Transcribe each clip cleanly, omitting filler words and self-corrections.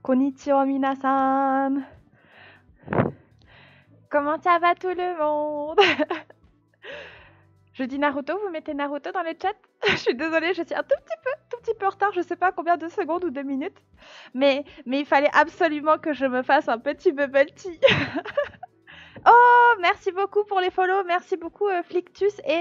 Konnichiwa minasan. Comment ça va tout le monde? Je dis Naruto, vous mettez Naruto dans le chat? Je suis désolée, je suis un tout petit peu en retard, je sais pas combien de secondes ou de minutes. Mais il fallait absolument que je me fasse un petit bubble tea. Oh, merci beaucoup pour les follow, merci beaucoup Flictus et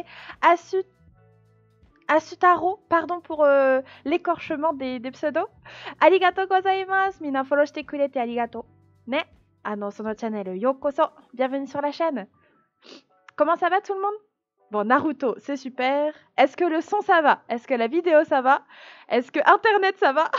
Asutaro, pardon pour l'écorchement des pseudos. Arigato gozaimasu, mina follow shite kurete arigato. Ne, sono channel yokoso, bienvenue sur la chaîne. Comment ça va tout le monde? Bon, Naruto, c'est super. Est-ce que le son ça va? Est-ce que la vidéo ça va? Est-ce que Internet ça va?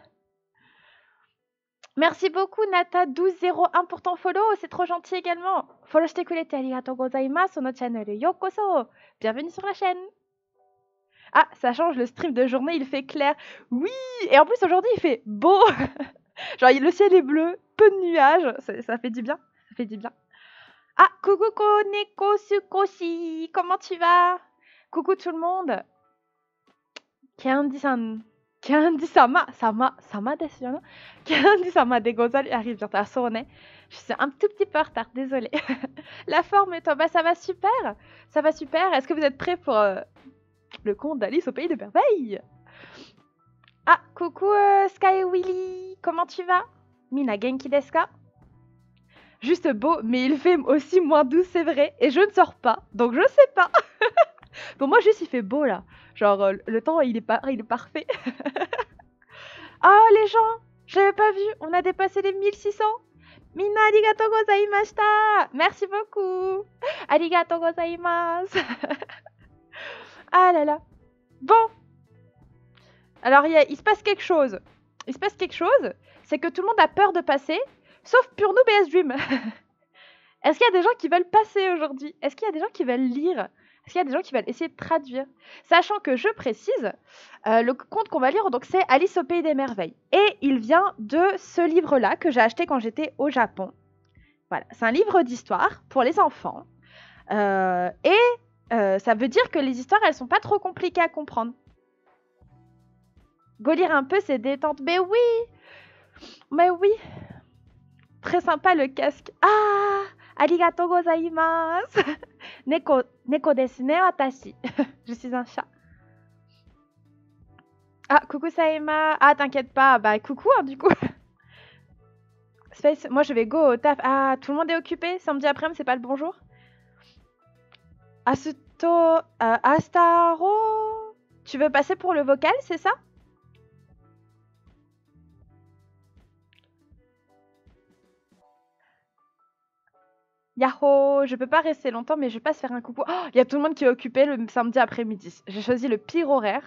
Merci beaucoup Nata1201 pour ton follow, c'est trop gentil également. Follow shite kurete arigato gozaimasu, sono channel yokoso. Bienvenue sur la chaîne. Ah, ça change, le stream de journée, il fait clair. Oui, et en plus aujourd'hui il fait beau. Genre le ciel est bleu, peu de nuages, ça fait du bien, ça fait du bien. Ah, coucou Neko Sukoshi, comment tu vas? Coucou tout le monde. Candy-san, Candy-sama, sama desu yo no? Candy-sama de gozal arrive bientôt à Sone. Je suis un tout petit peu en retard, désolée. La forme et toi, bah ça va super. Ça va super. Est-ce que vous êtes prêts pour le conte d'Alice au pays de merveilles? Ah, coucou Sky Willy, comment tu vas? Mina genki desu ka? Juste beau, mais il fait aussi moins doux, c'est vrai. Et je ne sors pas, donc je sais pas. Pour moi, juste il fait beau là. Genre, le temps, il est parfait. Oh, les gens, je l'avais pas vu. On a dépassé les 1600. Minna arigato gozaimashita. Merci beaucoup. Arigato gozaimasu. Ah là là. Bon. Alors, il se passe quelque chose. Il se passe quelque chose, c'est que tout le monde a peur de passer, sauf pour nous BS Dream. Est-ce qu'il y a des gens qui veulent passer aujourd'hui? Est-ce qu'il y a des gens qui veulent lire? Est-ce qu'il y a des gens qui veulent essayer de traduire? Sachant que je précise, le conte qu'on va lire, donc c'est Alice au pays des merveilles. Et il vient de ce livre-là que j'ai acheté quand j'étais au Japon. Voilà, c'est un livre d'histoire pour les enfants. Ça veut dire que les histoires, elles sont pas trop compliquées à comprendre. Go lire un peu, c'est détente. Mais oui. Très sympa le casque. Ah, arigato gozaimasu. Neko desu ne watashi. Je suis un chat. Ah, coucou Saema. Ah, t'inquiète pas. Bah, coucou, hein, du coup. Space, moi, je vais go au taf. Ah, tout le monde est occupé. Samedi après-midi, c'est pas le bonjour. Astaro. Tu veux passer pour le vocal, c'est ça? Yahoo, je peux pas rester longtemps, mais je passe faire un coucou. Oh, il y a tout le monde qui est occupé le samedi après-midi. J'ai choisi le pire horaire.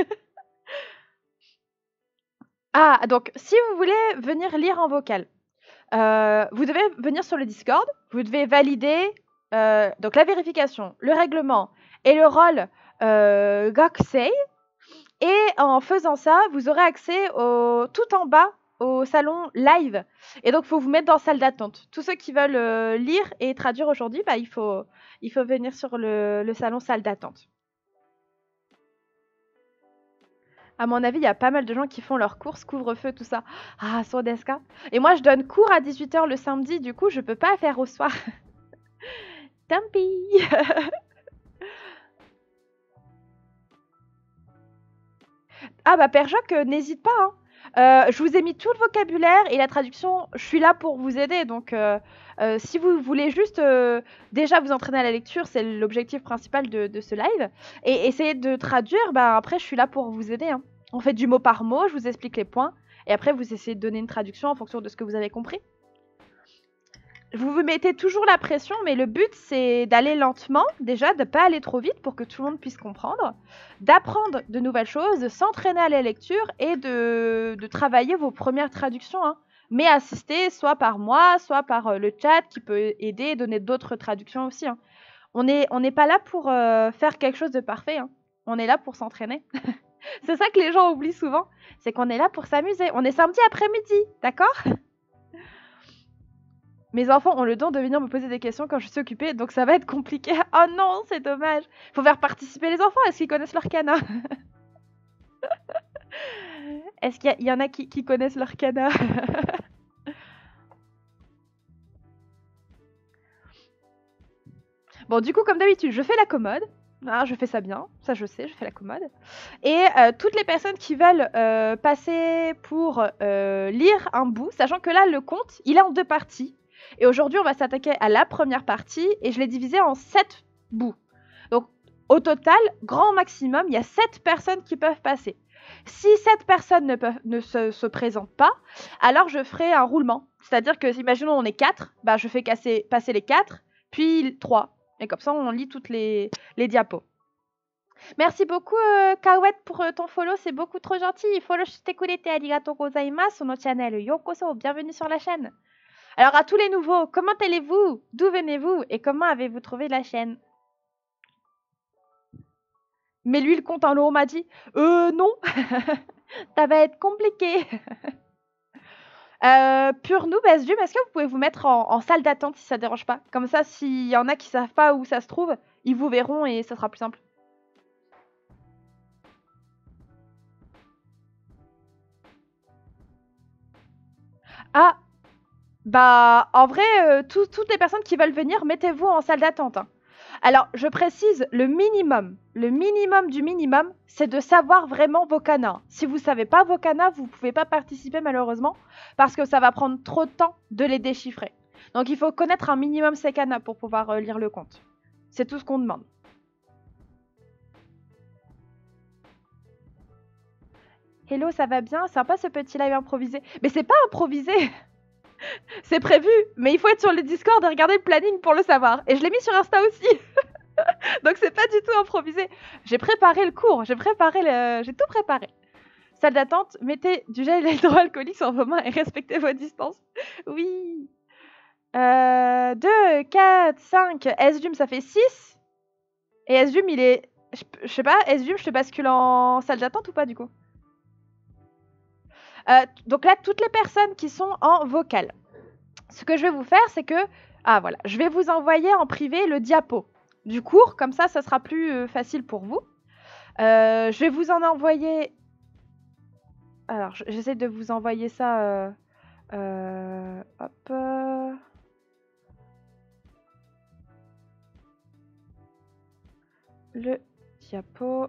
Ah, donc, si vous voulez venir lire en vocal, vous devez venir sur le Discord. Vous devez valider donc la vérification, le règlement et le rôle Gakusei. Et en faisant ça, vous aurez accès tout en bas au salon live. Et donc, il faut vous mettre dans salle d'attente. Tous ceux qui veulent lire et traduire aujourd'hui, bah, il faut venir sur le salon salle d'attente. À mon avis, il y a pas mal de gens qui font leurs courses, couvre-feu, tout ça. Ah, Sodeska. Et moi, je donne cours à 18 h le samedi, du coup, je peux pas faire au soir. Tant pis. Ah bah Père Jacques, n'hésite pas, hein. Je vous ai mis tout le vocabulaire et la traduction, je suis là pour vous aider, donc si vous voulez juste déjà vous entraîner à la lecture, c'est l'objectif principal de ce live, et essayer de traduire, bah après je suis là pour vous aider, hein. On fait du mot par mot, je vous explique les points, et après vous essayez de donner une traduction en fonction de ce que vous avez compris. Vous vous mettez toujours la pression, mais le but c'est d'aller lentement, déjà, de ne pas aller trop vite pour que tout le monde puisse comprendre, d'apprendre de nouvelles choses, de s'entraîner à la lecture et de travailler vos premières traductions, hein. Mais assister soit par moi, soit par le chat qui peut aider et donner d'autres traductions aussi, hein. On n'est pas là pour faire quelque chose de parfait, hein. On est là pour s'entraîner. C'est ça que les gens oublient souvent, c'est qu'on est là pour s'amuser. On est samedi après-midi, d'accord? Mes enfants ont le don de venir me poser des questions quand je suis occupée, donc ça va être compliqué. Oh non, c'est dommage. Faut faire participer les enfants. Est-ce qu'ils connaissent leur cana? Est-ce qu'il y en a qui connaissent leur cana? Bon, du coup, comme d'habitude, je fais la commode. Hein, je fais ça bien, ça je sais, je fais la commode. Et toutes les personnes qui veulent passer pour lire un bout, sachant que là, le conte, il est en 2 parties. Et aujourd'hui, on va s'attaquer à la première partie, et je l'ai divisé en 7 bouts. Donc, au total, grand maximum, il y a 7 personnes qui peuvent passer. Si 7 personnes ne se présentent pas, alors je ferai un roulement. C'est-à-dire que, imaginons on est 4, bah, je fais passer les 4, puis 3. Et comme ça, on lit toutes les diapos. Merci beaucoup, Kawet, pour ton follow. C'est beaucoup trop gentil. Follow shite kurete arigatou gozaimasu sur notre channel. Yokoso, bienvenue sur la chaîne. Alors, à tous les nouveaux, comment allez-vous? D'où venez-vous? Et comment avez-vous trouvé la chaîne? Mais lui, le compte en euro m'a dit non, ça va être compliqué. Pure noob, est-ce que vous pouvez vous mettre en salle d'attente si ça dérange pas? Comme ça, s'il y en a qui savent pas où ça se trouve, ils vous verront et ça sera plus simple. Ah, bah en vrai, toutes les personnes qui veulent venir, mettez-vous en salle d'attente. Hein. Alors, je précise, le minimum du minimum, c'est de savoir vraiment vos canas. Si vous savez pas vos canas, vous pouvez pas participer malheureusement, parce que ça va prendre trop de temps de les déchiffrer. Donc il faut connaître un minimum ces canas pour pouvoir lire le compte. C'est tout ce qu'on demande. Hello, ça va bien? Sympa ce petit live improvisé. Mais c'est pas improvisé. C'est prévu, mais il faut être sur le Discord et regarder le planning pour le savoir. Et je l'ai mis sur Insta aussi. Donc c'est pas du tout improvisé. J'ai préparé le cours, j'ai tout préparé. Salle d'attente, mettez du gel hydroalcoolique sur vos mains et respectez vos distances. Oui. 2, 4, 5. Esdum, ça fait 6. Et Esdum, il est... Je sais pas, Esdum, je te bascule en salle d'attente ou pas du coup? Donc là, toutes les personnes qui sont en vocal. Ce que je vais vous faire, c'est que... Ah voilà, je vais vous envoyer en privé le diapo du cours. Comme ça sera plus facile pour vous. Je vais vous en envoyer... Alors, j'essaie de vous envoyer ça... hop... Le diapo...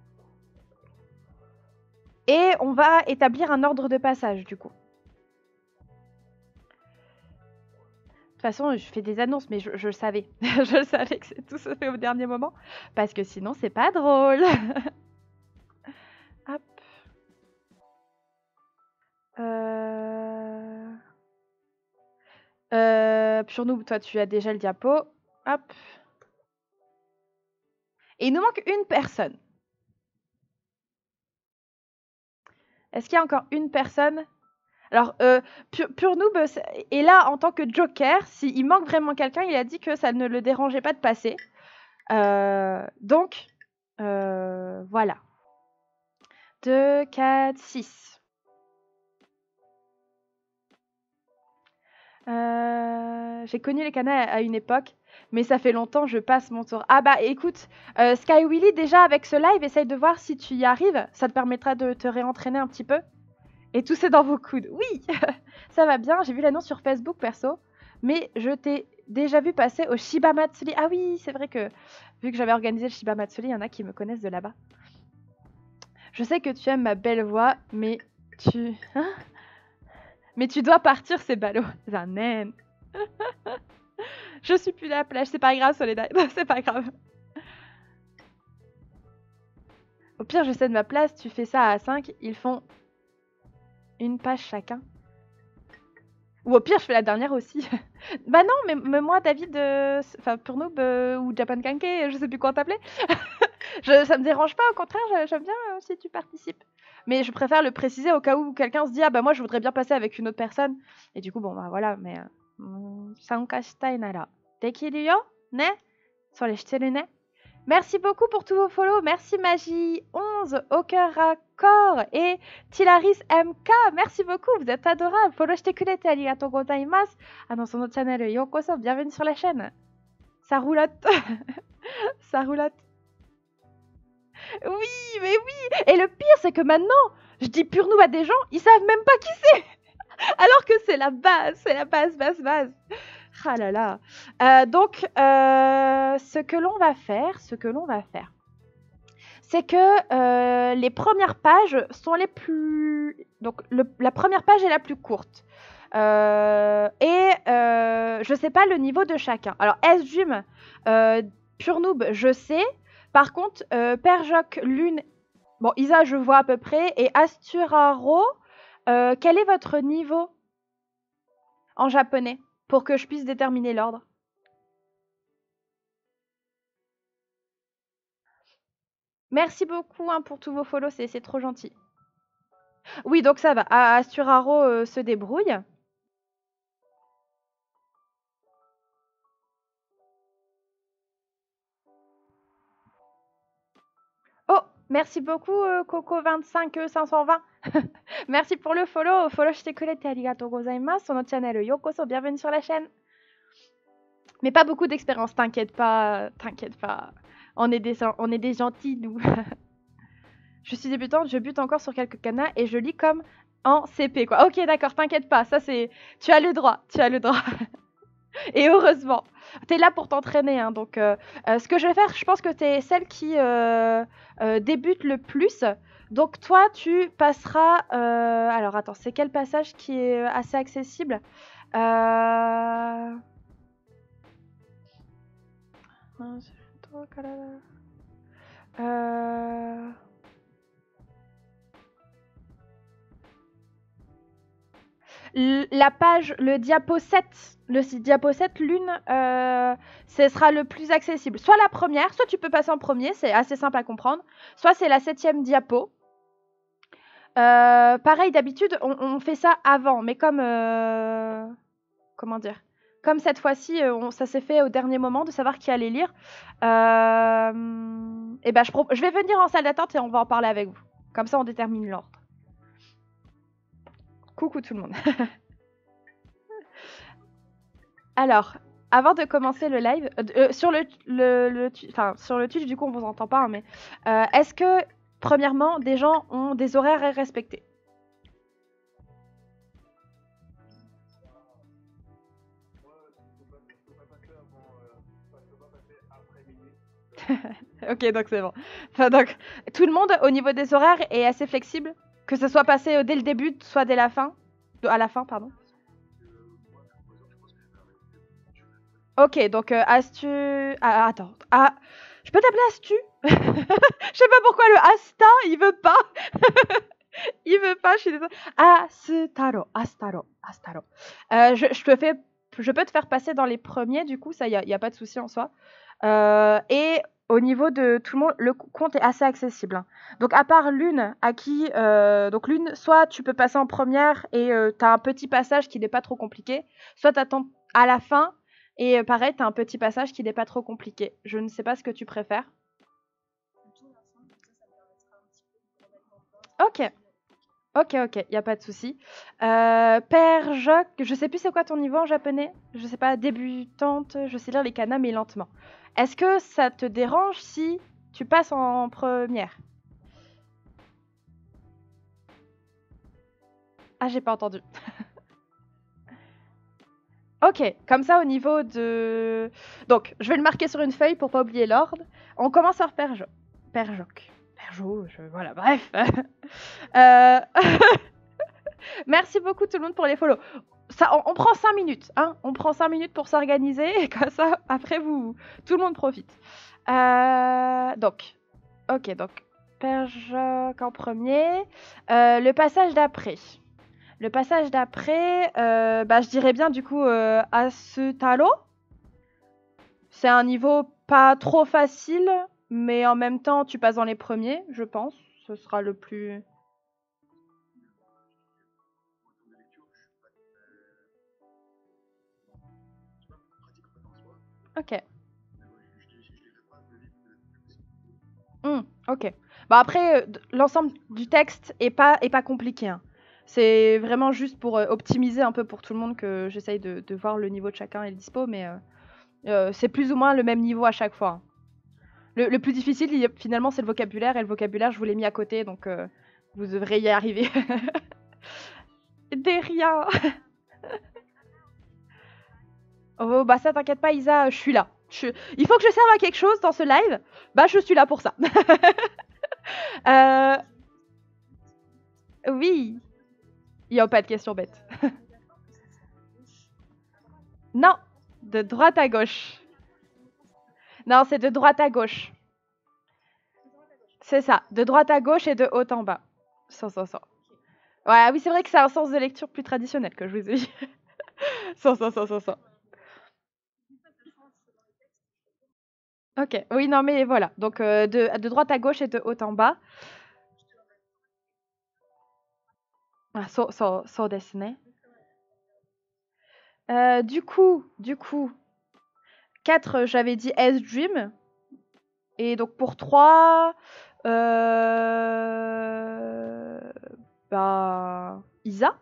Et on va établir un ordre de passage, du coup. De toute façon, je fais des annonces, mais je le savais. Je le savais que tout se fait au dernier moment. Parce que sinon, c'est pas drôle. Hop. Pure toi, tu as déjà le diapo. Hop. Et il nous manque une personne. Est-ce qu'il y a encore une personne? Alors, Pure Noob est là en tant que joker. S'il manque vraiment quelqu'un, il a dit que ça ne le dérangeait pas de passer. Donc, voilà. 2, 4, 6. J'ai connu les canas à une époque, mais ça fait longtemps, je passe mon tour. Ah bah écoute, Sky Willy, déjà avec ce live, essaye de voir si tu y arrives. Ça te permettra de te réentraîner un petit peu. Et tout c'est dans vos coudes. Oui, ça va bien. J'ai vu l'annonce sur Facebook perso, mais je t'ai déjà vu passer au Shiba Matsuri. Ah oui, c'est vrai que vu que j'avais organisé le Shiba Matsuri, il y en a qui me connaissent de là-bas. Je sais que tu aimes ma belle voix, mais tu... Hein? Mais tu dois partir, c'est ballot. Zanen. Je suis plus à la plage, c'est pas grave, Soledad. C'est pas grave. Au pire, je cède ma place, tu fais ça à 5, ils font une page chacun. Ou au pire, je fais la dernière aussi. Bah non, mais moi, David, enfin, pour nous, ou Japan Kanke, je sais plus quoi t'appeler. Ça me dérange pas, au contraire, j'aime bien si tu participes. Mais je préfère le préciser au cas où quelqu'un se dit, ah bah moi, je voudrais bien passer avec une autre personne. Et du coup, bon, bah voilà, mais... Sankashitai nara dekiru yo, ne? Sore shiteru ne? Merci beaucoup pour tous vos follow. Merci Magie11, au cœur raccord et Tilaris MK. Merci beaucoup, vous êtes adorables. Follow shite kurete arigatou gozaimasu. Sur notre channel Yokoso, bienvenue sur la chaîne. Ça roulotte. Ça roulotte. Oui, mais oui. Et le pire, c'est que maintenant, je dis pure nous à des gens, ils savent même pas qui c'est. Alors que c'est la base, base. Ah là là. Donc, ce que l'on va faire, c'est que les premières pages sont les plus... Donc, la première page est la plus courte. Je sais pas le niveau de chacun. Alors, Esjum, Pure Noob, je sais. Par contre, Perjoc, Lune... Bon, Isa, je vois à peu près. Et Asturaro, quel est votre niveau en japonais pour que je puisse déterminer l'ordre? Merci beaucoup hein, pour tous vos follow, c'est trop gentil. Oui, donc ça va. Asturaro se débrouille. Oh, merci beaucoup Coco25520. Merci pour le follow. Follow shite kurete arigatou gozaimasu. Sono channel yokoso, bienvenue sur la chaîne. Mais pas beaucoup d'expérience, t'inquiète pas, t'inquiète pas. On est des gentils, nous. Je suis débutante, je bute encore sur quelques canas et je lis comme en CP, quoi. Ok, d'accord, t'inquiète pas, ça c'est... Tu as le droit, tu as le droit. Et heureusement. T'es là pour t'entraîner, hein, donc... ce que je vais faire, je pense que t'es celle qui débute le plus. Donc toi, tu passeras... Alors attends, c'est quel passage qui est assez accessible La page, le diapo 7, Lune, ce sera le plus accessible. Soit la première, soit tu peux passer en premier, c'est assez simple à comprendre. Soit c'est la 7e diapo. Pareil, d'habitude, on fait ça avant, mais comme... comment dire? Comme cette fois-ci, ça s'est fait au dernier moment de savoir qui allait lire. Et ben, je vais venir en salle d'attente et on va en parler avec vous. Comme ça, on détermine l'ordre. Coucou tout le monde. Alors, avant de commencer le live, sur sur le Twitch, du coup, on vous entend pas, hein, mais est-ce que, premièrement, des gens ont des horaires à respecter? Ok, donc c'est bon. Enfin, donc, tout le monde, au niveau des horaires, est assez flexible? Que ce soit passé dès le début, soit dès la fin? À la fin, pardon. Ok, donc Astu... Ah, attends. Ah, je peux t'appeler Astu? Je sais pas pourquoi le Asta, il veut pas. Il veut pas, je suis désolée. Astaro. Je peux te faire passer dans les premiers, du coup, ça, y a pas de souci en soi. Et au niveau de tout le monde, le compte est assez accessible, hein. Donc, à part Lune, à qui... donc, Lune, soit tu peux passer en première et t'as un petit passage qui n'est pas trop compliqué, soit t'attends à la fin et pareil, t'as un petit passage qui n'est pas trop compliqué. Je ne sais pas ce que tu préfères. Ok. Ok, y a pas de souci. Père Joc, je sais plus c'est quoi ton niveau en japonais. Je sais pas, débutante, je sais lire les kanas mais lentement. Est-ce que ça te dérange si tu passes en première? Ah, j'ai pas entendu. Ok, comme ça au niveau de... Donc, je vais le marquer sur une feuille pour pas oublier l'ordre. On commence par Père Joc. Voilà, bref. Euh, Merci beaucoup tout le monde pour les follow. Ça, on prend 5 minutes, hein. On prend 5 minutes pour s'organiser et comme ça, après, tout le monde profite. Donc, ok, donc, Perjoc en premier. Le passage d'après. Je dirais bien du coup Asutaro. C'est un niveau pas trop facile, mais en même temps, tu passes dans les premiers, je pense. Ce sera le plus... Ok. Ok. Bah après, l'ensemble du texte est pas compliqué, hein. C'est vraiment juste pour optimiser un peu pour tout le monde que j'essaye de voir le niveau de chacun et le dispo, mais c'est plus ou moins le même niveau à chaque fois, hein. Le plus difficile, finalement, c'est le vocabulaire, et le vocabulaire, je vous l'ai mis à côté, donc vous devrez y arriver. Des rien. Oh, bah ça, t'inquiète pas, Isa, je suis là. Il faut que je serve à quelque chose dans ce live. Bah, je suis là pour ça. Euh, Oui, il n'y a pas de question bête. Non, de droite à gauche. Non, c'est de droite à gauche. C'est ça, de droite à gauche et de haut en bas. Ça. Ouais, oui, c'est vrai que c'est un sens de lecture plus traditionnel que je vous ai dit. Ça. Ok, oui, non, mais voilà. Donc, de droite à gauche et de haut en bas. Ah, so desu ne. Du coup, 4, j'avais dit S-Dream. Et donc, pour 3, bah, Isa.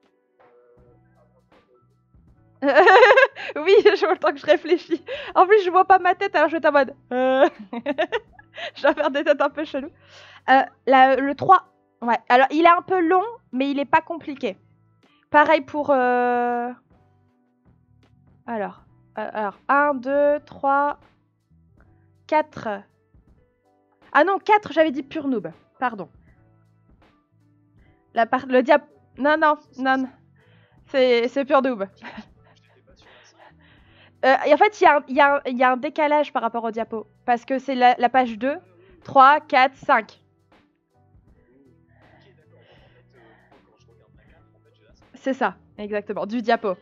Oui, je vois le temps que je réfléchis. En plus, je vois pas ma tête, alors je vais être en mode. Je dois faire des têtes un peu cheloues. Le 3. Ouais, alors il est un peu long, mais il est pas compliqué. Pareil pour. Alors, 1, 2, 3, 4. Ah non, 4, j'avais dit pur noob. Pardon. Le diap. Non. C'est pur noob. En fait, il y a un décalage par rapport au diapo. Parce que c'est la page 2, 3, 4, 5. C'est ça, exactement, du diapo.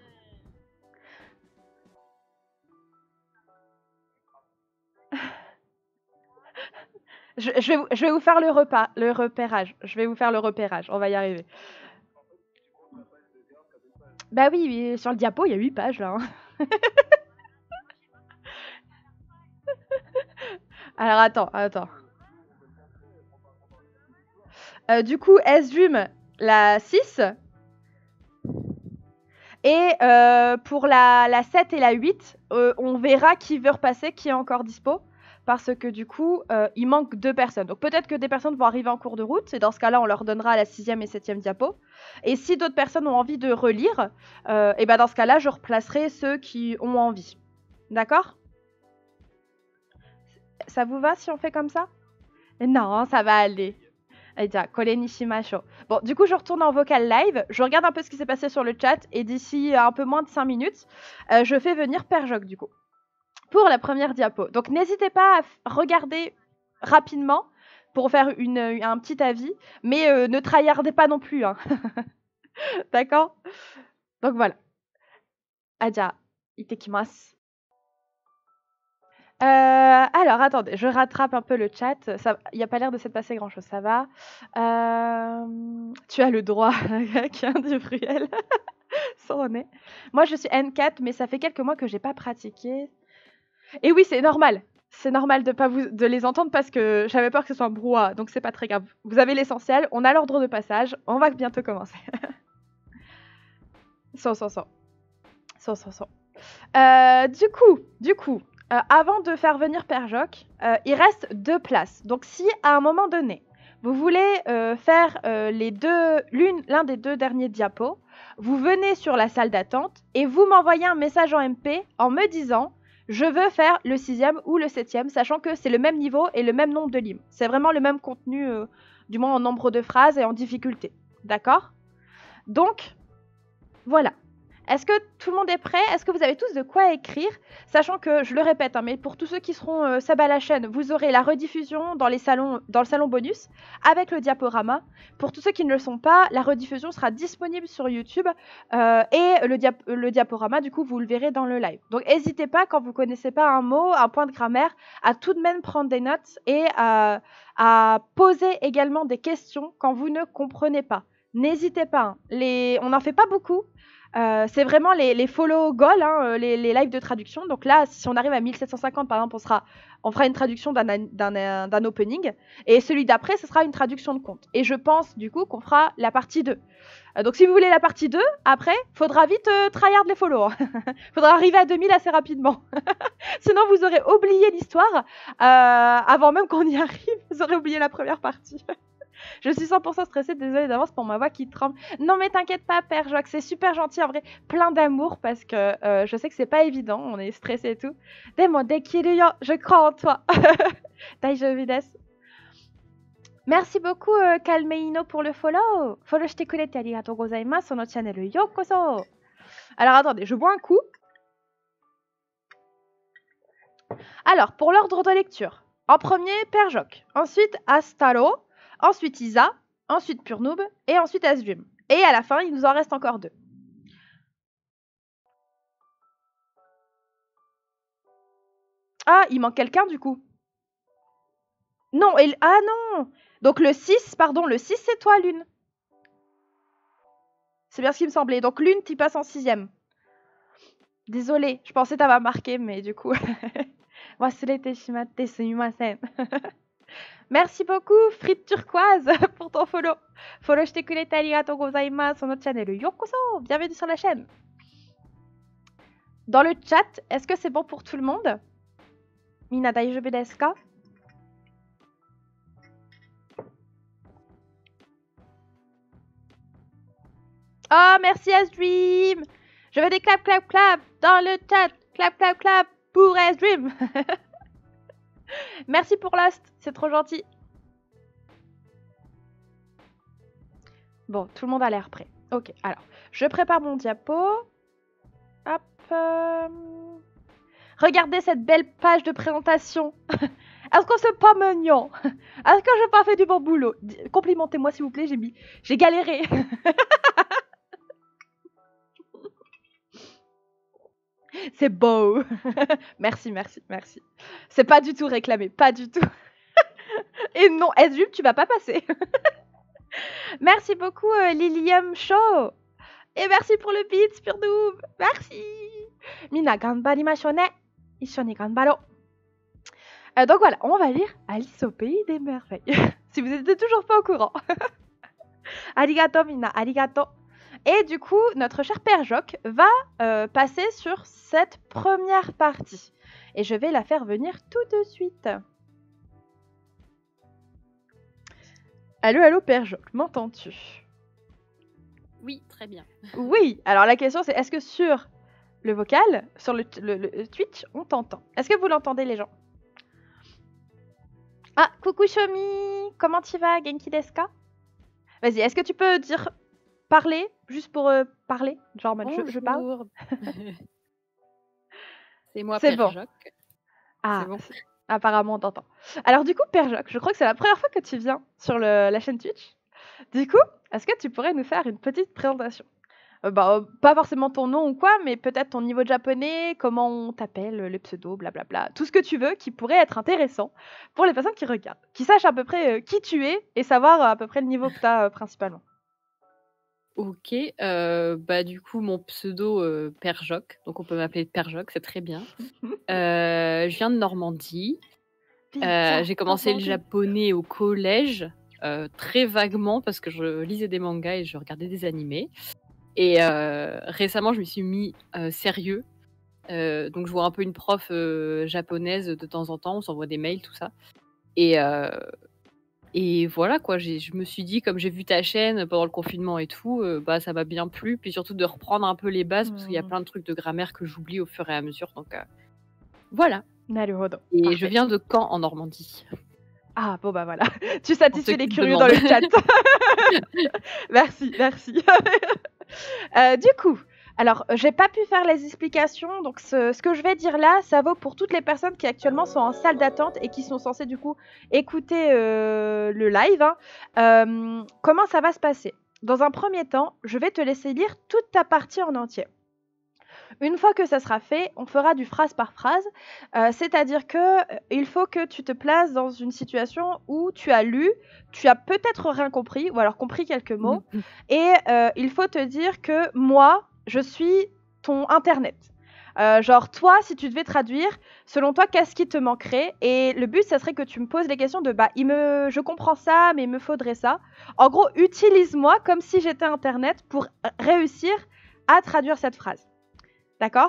Je vais vous faire le repérage. Je vais vous faire le repérage, on va y arriver. Bah oui, sur le diapo, il y a 8 pages là. Hein. Alors attends. Du coup, S-Dream, la 6. Et pour la 7 et la 8, on verra qui veut repasser, qui est encore dispo. Parce que du coup, il manque 2 personnes. Donc peut-être que des personnes vont arriver en cours de route. Et dans ce cas-là, on leur donnera la 6e et 7e diapo. Et si d'autres personnes ont envie de relire, et ben dans ce cas-là, je replacerai ceux qui ont envie. D'accord? Ça vous va si on fait comme ça? Non, ça va aller. Kore ni shimashou. Bon, du coup, je retourne en vocal live. Je regarde un peu ce qui s'est passé sur le chat. Et d'ici un peu moins de 5 minutes, je fais venir Perjoc, du coup, pour la première diapo. Donc, n'hésitez pas à regarder rapidement pour faire un petit avis. Mais ne tryhardez pas non plus. Hein. D'accord? Donc, voilà. Aja, itekimasu. Alors, attendez, je rattrape un peu le chat. Il n'y a pas l'air de s'être passé grand-chose, ça va. Tu as le droit, qui dit Bruel. Son nez. Moi, je suis N4, mais ça fait quelques mois que j'ai pas pratiqué. Et oui, c'est normal. C'est normal de les entendre parce que j'avais peur que ce soit un brouhaha, donc c'est pas très grave. Vous avez l'essentiel, on a l'ordre de passage, on va bientôt commencer. Sans. Du coup, avant de faire venir Perjoc, il reste 2 places. Donc si à un moment donné, vous voulez faire l'un des 2 derniers diapos, vous venez sur la salle d'attente et vous m'envoyez un message en MP en me disant « Je veux faire le 6e ou le 7e », sachant que c'est le même niveau et le même nombre de lignes. C'est vraiment le même contenu, du moins en nombre de phrases et en difficulté. D'accord? Donc, voilà. Est-ce que tout le monde est prêt? Est-ce que vous avez tous de quoi écrire? Sachant que, je le répète, hein, mais pour tous ceux qui seront sub à la chaîne, vous aurez la rediffusion dans le salon bonus avec le diaporama. Pour tous ceux qui ne le sont pas, la rediffusion sera disponible sur YouTube et le diaporama, du coup, vous le verrez dans le live. Donc, n'hésitez pas, quand vous ne connaissez pas un mot, un point de grammaire, à tout de même prendre des notes et à poser également des questions quand vous ne comprenez pas. N'hésitez pas, hein. On n'en fait pas beaucoup. C'est vraiment les follow goals, hein, les lives de traduction. Donc là, si on arrive à 1750, par exemple, on fera une traduction d'un opening. Et celui d'après, ce sera une traduction de conte. Et je pense, du coup, qu'on fera la partie 2. Donc si vous voulez la partie 2, après, faudra vite tryhard les follow. Faudra arriver à 2000 assez rapidement. Sinon, vous aurez oublié l'histoire. Avant même qu'on y arrive, vous aurez oublié la première partie. Je suis 100% stressée, désolée d'avance pour ma voix qui tremble. Non mais t'inquiète pas, Père Jacques, c'est super gentil en vrai. Plein d'amour parce que je sais que c'est pas évident, on est stressé et tout. Demo dekiru yo, je crois en toi. Daijoubu desu. Merci beaucoup Kalmeino pour le follow. Follow shite kurete arigatou gozaimasu, sono channel yokoso. Alors attendez, je bois un coup. Alors, pour l'ordre de lecture, en premier, Père Jacques, ensuite Astaro, ensuite Isa, ensuite Purnoob, et ensuite Asdream. Et à la fin, il nous en reste encore 2. Ah, il manque quelqu'un du coup. Non, ah non. Donc le 6, pardon, le 6 c'est toi, Lune. C'est bien ce qui me semblait. Donc Lune, tu passes en 6ème. Désolée, je pensais t'avoir marqué, mais du coup... Wasurete shimatte sumimasen. Merci beaucoup, Frite Turquoise, pour ton follow. Follow shite kurete arigatou gozaimasu, sono channel yokoso. Bienvenue sur la chaîne. Dans le chat, est-ce que c'est bon pour tout le monde? Mina daijoubu desu ka? Oh, merci Asdream. Je veux des clap, clap, clap dans le chat. Clap, clap, clap pour Asdream. Merci pour Lost, c'est trop gentil. Bon, tout le monde a l'air prêt. Ok, alors, je prépare mon diapo. Hop. Regardez cette belle page de présentation. Est-ce que c'est pas mignon? Est-ce que j'ai pas fait du bon boulot? Complimentez-moi s'il vous plaît, j'ai galéré. C'est beau. Merci, merci, merci. C'est pas du tout réclamé, pas du tout. Et non, Asdream, tu vas pas passer. Merci beaucoup, Lilium Show. Et merci pour le beat, Purnoob. Merci. Mina ganbarimashou ne. Ishoni ganbaro. Donc voilà, on va lire Alice au pays des merveilles. Si vous n'êtes toujours pas au courant. Arigato, Mina, arigato. Et du coup, notre cher Père Jacques va passer sur cette première partie. Et je vais la faire venir tout de suite. Allô, allô, Père Jacques, m'entends-tu? Oui, très bien. Oui, alors la question c'est, est-ce que sur le vocal, sur le Twitch, on t'entend? Est-ce que vous l'entendez, les gens? Ah, coucou Shomi, comment tu vas, Genki desu ka? Vas-y, est-ce que tu peux dire parler, juste pour parler? Genre, je parle. C'est moi, Père bon. Jacques. Ah, bon. Apparemment on t'entend. Alors du coup, Père Jacques, je crois que c'est la première fois que tu viens sur la chaîne Twitch. Du coup, est-ce que tu pourrais nous faire une petite présentation? Pas forcément ton nom ou quoi, mais peut-être ton niveau de japonais, comment on t'appelle, le pseudo, blablabla. Tout ce que tu veux qui pourrait être intéressant pour les personnes qui regardent. Qui sachent à peu près qui tu es et savoir à peu près le niveau que tu as principalement. Ok, du coup, mon pseudo, Père Jacques. Donc on peut m'appeler Père Jacques, c'est très bien. Je viens de Normandie. J'ai commencé le japonais au collège, très vaguement, parce que je lisais des mangas et je regardais des animés. Et récemment, je me suis mis sérieux. Donc je vois un peu une prof japonaise de temps en temps, on s'envoie des mails, tout ça. Et voilà quoi, je me suis dit, comme j'ai vu ta chaîne pendant le confinement et tout, ça m'a bien plu. Puis surtout de reprendre un peu les bases, parce qu'il y a plein de trucs de grammaire que j'oublie au fur et à mesure. Donc voilà. Naruhodo. Et Parfait. je viens de Caen, en Normandie. Ah bon bah voilà, tu satisfais les curieux dans le chat. Merci, merci. Du coup, alors j'ai pas pu faire les explications, donc ce que je vais dire là, ça vaut pour toutes les personnes qui actuellement sont en salle d'attente et qui sont censées du coup écouter le live. Comment ça va se passer? Dans un premier temps, je vais te laisser lire toute ta partie en entier. Une fois que ça sera fait, on fera du phrase par phrase, c'est-à-dire que il faut que tu te places dans une situation où tu as lu, tu as peut-être rien compris, ou alors compris quelques mots, et il faut te dire que moi, je suis ton internet. Genre toi, si tu devais traduire, selon toi, qu'est-ce qui te manquerait? Et le but, ça serait que tu me poses les questions de je comprends ça, mais il me faudrait ça. En gros, utilise-moi comme si j'étais internet pour réussir à traduire cette phrase. D'accord?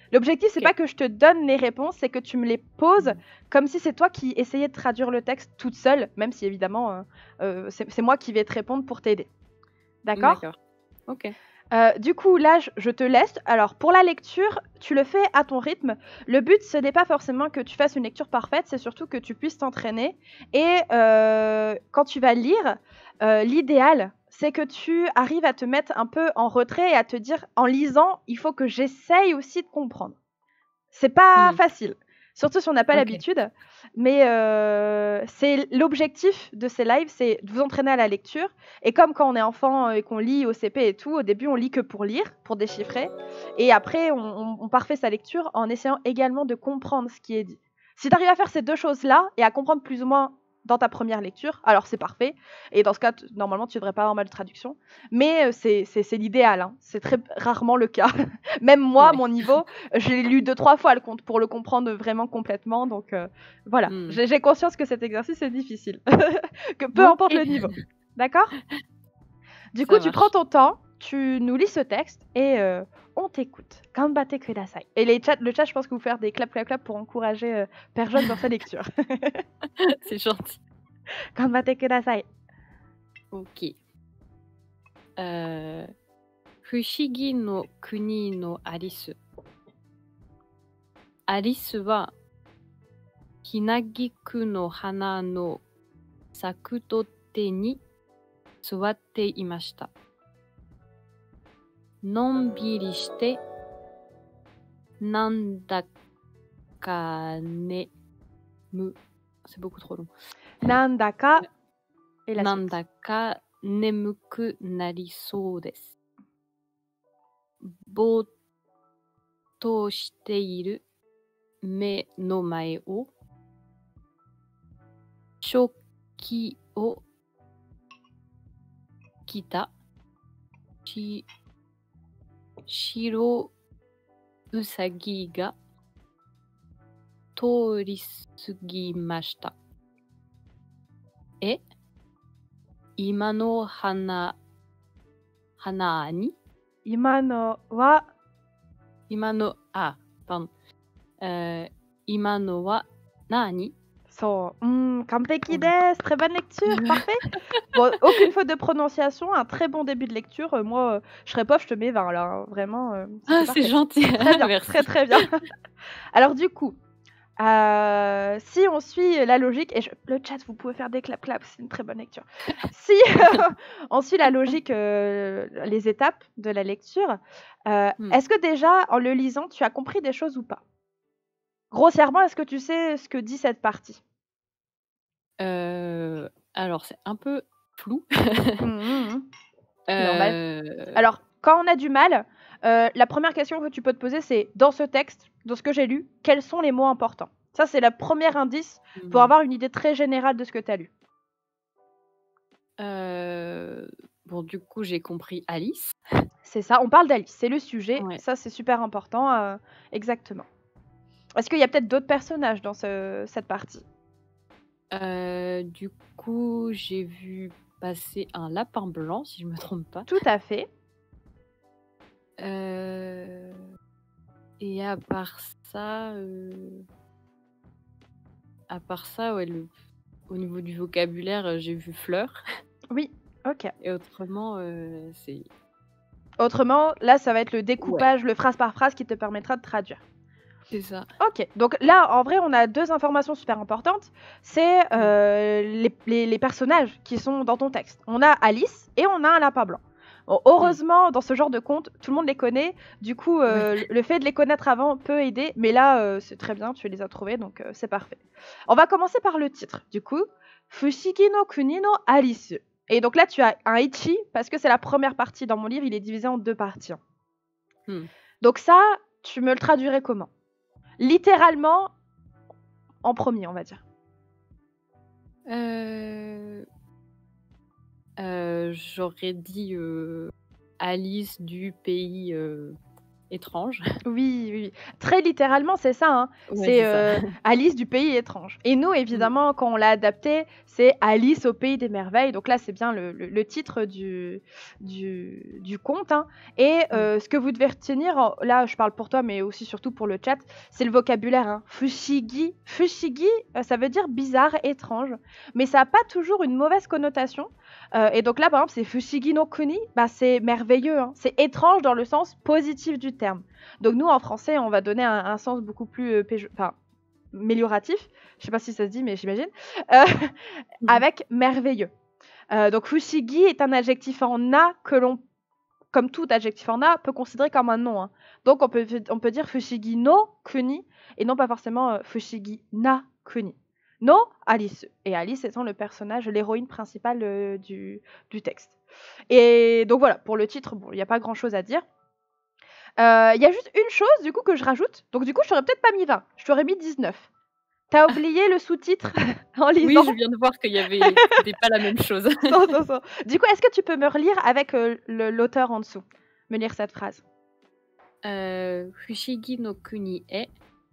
L'objectif, c'est Ok. pas que je te donne les réponses, c'est que tu me les poses comme si c'est toi qui essayais de traduire le texte toute seule, même si évidemment, c'est moi qui vais te répondre pour t'aider. D'accord? D'accord. Ok. Du coup, là, je te laisse. Alors, pour la lecture, tu le fais à ton rythme. Le but, ce n'est pas forcément que tu fasses une lecture parfaite, c'est surtout que tu puisses t'entraîner. Et quand tu vas lire, l'idéal, c'est que tu arrives à te mettre un peu en retrait et à te dire, en lisant, il faut que j'essaye aussi de comprendre. C'est pas Hmm. facile, surtout si on n'a pas Ok. l'habitude, mais c'est l'objectif de ces lives, c'est de vous entraîner à la lecture. Et comme quand on est enfant et qu'on lit au CP et tout, au début on lit que pour lire, pour déchiffrer, et après on parfait sa lecture en essayant également de comprendre ce qui est dit. Si tu arrives à faire ces deux choses-là et à comprendre plus ou moins dans ta première lecture, alors c'est parfait. Et dans ce cas, normalement tu devrais pas avoir mal de traduction, mais c'est l'idéal, hein. C'est très rarement le cas. Même moi, Ouais. mon niveau, je l'ai lu 2-3 fois pour le comprendre vraiment complètement. Donc voilà, Hmm. j'ai conscience que cet exercice est difficile, que peu importe le Ok. niveau. D'accord? Du coup, Ça tu prends marche. ton temps, tu nous lis ce texte et on t'écoute. Ganbatte kudasai. Et le chat, je pense que vous faire des clap clap clap pour encourager Père Jacques dans sa lecture. C'est gentil. Ganbatte kudasai. Ok. 不思議の国のアリス。アリスはひなぎくの花の咲くと手に座っていました。のんびりしてなんだかねむ。C'est beaucoup trop long. Nandaka et la な suite. んだか眠くなりそうです。ぼーっとしている目の前を食器を着た白うさぎが通り過ぎました。え、今の花に Imano wa 今の、pardon. 今のは何 so. Kampeki des, très bonne lecture, parfait. Bon, aucune faute de prononciation, un très bon début de lecture. Moi, je serais pauvre, je te mets 20 là, hein. Vraiment, c'était c'est parfait. gentil. Très bien, Merci. très très bien. Alors du coup, si on suit la logique, et le chat, vous pouvez faire des clap clap, c'est une très bonne lecture. Si on suit la logique, les étapes de la lecture, est-ce que déjà, en le lisant, tu as compris des choses ou pas? Grossièrement, est-ce que tu sais ce que dit cette partie? Alors, c'est un peu flou. C'est normal. Alors, quand on a du mal, la première question que tu peux te poser, c'est dans ce texte, dans ce que j'ai lu, quels sont les mots importants? Ça, c'est le premier indice pour avoir une idée très générale de ce que tu as lu. Bon, du coup, j'ai compris Alice. C'est ça, on parle d'Alice, c'est le sujet. Ouais. Ça, c'est super important. Exactement. Est-ce qu'il y a peut-être d'autres personnages dans cette partie? Du coup, j'ai vu passer un lapin blanc, si je me trompe pas. Tout à fait. Et à part ça, ouais, au niveau du vocabulaire, j'ai vu fleur. Oui, ok. Et autrement, c'est... Autrement, là, ça va être le découpage, le phrase par phrase qui te permettra de traduire. C'est ça. Ok, donc là, en vrai, on a deux informations super importantes. C'est les personnages qui sont dans ton texte. On a Alice et on a un lapin blanc. Bon, heureusement, dans ce genre de conte, tout le monde les connaît. Du coup, le fait de les connaître avant peut aider. Mais là, c'est très bien, tu les as trouvés, donc c'est parfait. On va commencer par le titre. Du coup, Fushigi no Kuni no Alice. Et donc là, tu as un ichi, parce que c'est la première partie. Dans mon livre, il est divisé en deux parties. Donc ça, tu me le traduirais comment? Littéralement, en premier, on va dire. J'aurais dit Alice du pays étrange. Oui, oui, oui. Très littéralement, c'est ça, hein. Ouais, C'est, c'est ça. Alice du pays étrange et nous, Mmh. évidemment, quand on l'a adapté, c'est Alice au pays des merveilles, donc là, c'est bien le titre du conte, hein et Mmh. ce que vous devez retenir en là, je parle pour toi, mais aussi surtout pour le chat, c'est le vocabulaire, hein. Fushigi, fushigi, ça veut dire bizarre, étrange, mais ça a pas toujours une mauvaise connotation, et donc là, par exemple, c'est Fushigi no Kuni, bah, c'est merveilleux, hein. C'est étrange dans le sens positif du terme. Donc nous, en français, on va donner un sens beaucoup plus, enfin, mélioratif. Je sais pas si ça se dit, mais j'imagine. Heu, Mmh. avec merveilleux. Donc fushigi est un adjectif en na que l'on comme tout adjectif en na, peut considérer comme un nom, hein. Donc on peut dire fushigi no kuni et non pas forcément, fushigi na kuni. No, Alice et Alice étant le personnage, l'héroïne principale, du texte et donc voilà, pour le titre, bon, il y a pas grand chose à dire. Il y a juste une chose du coup que je rajoute, donc du coup, je t'aurais peut-être pas mis 20, je t'aurais mis 19. T'as oublié le sous-titre en Oui, lisant? je viens de voir c'était pas la même chose. Non, non, non. Du coup, est-ce que tu peux me relire avec, l'auteur en dessous? Me lire cette phrase? Fushigi no kuni e,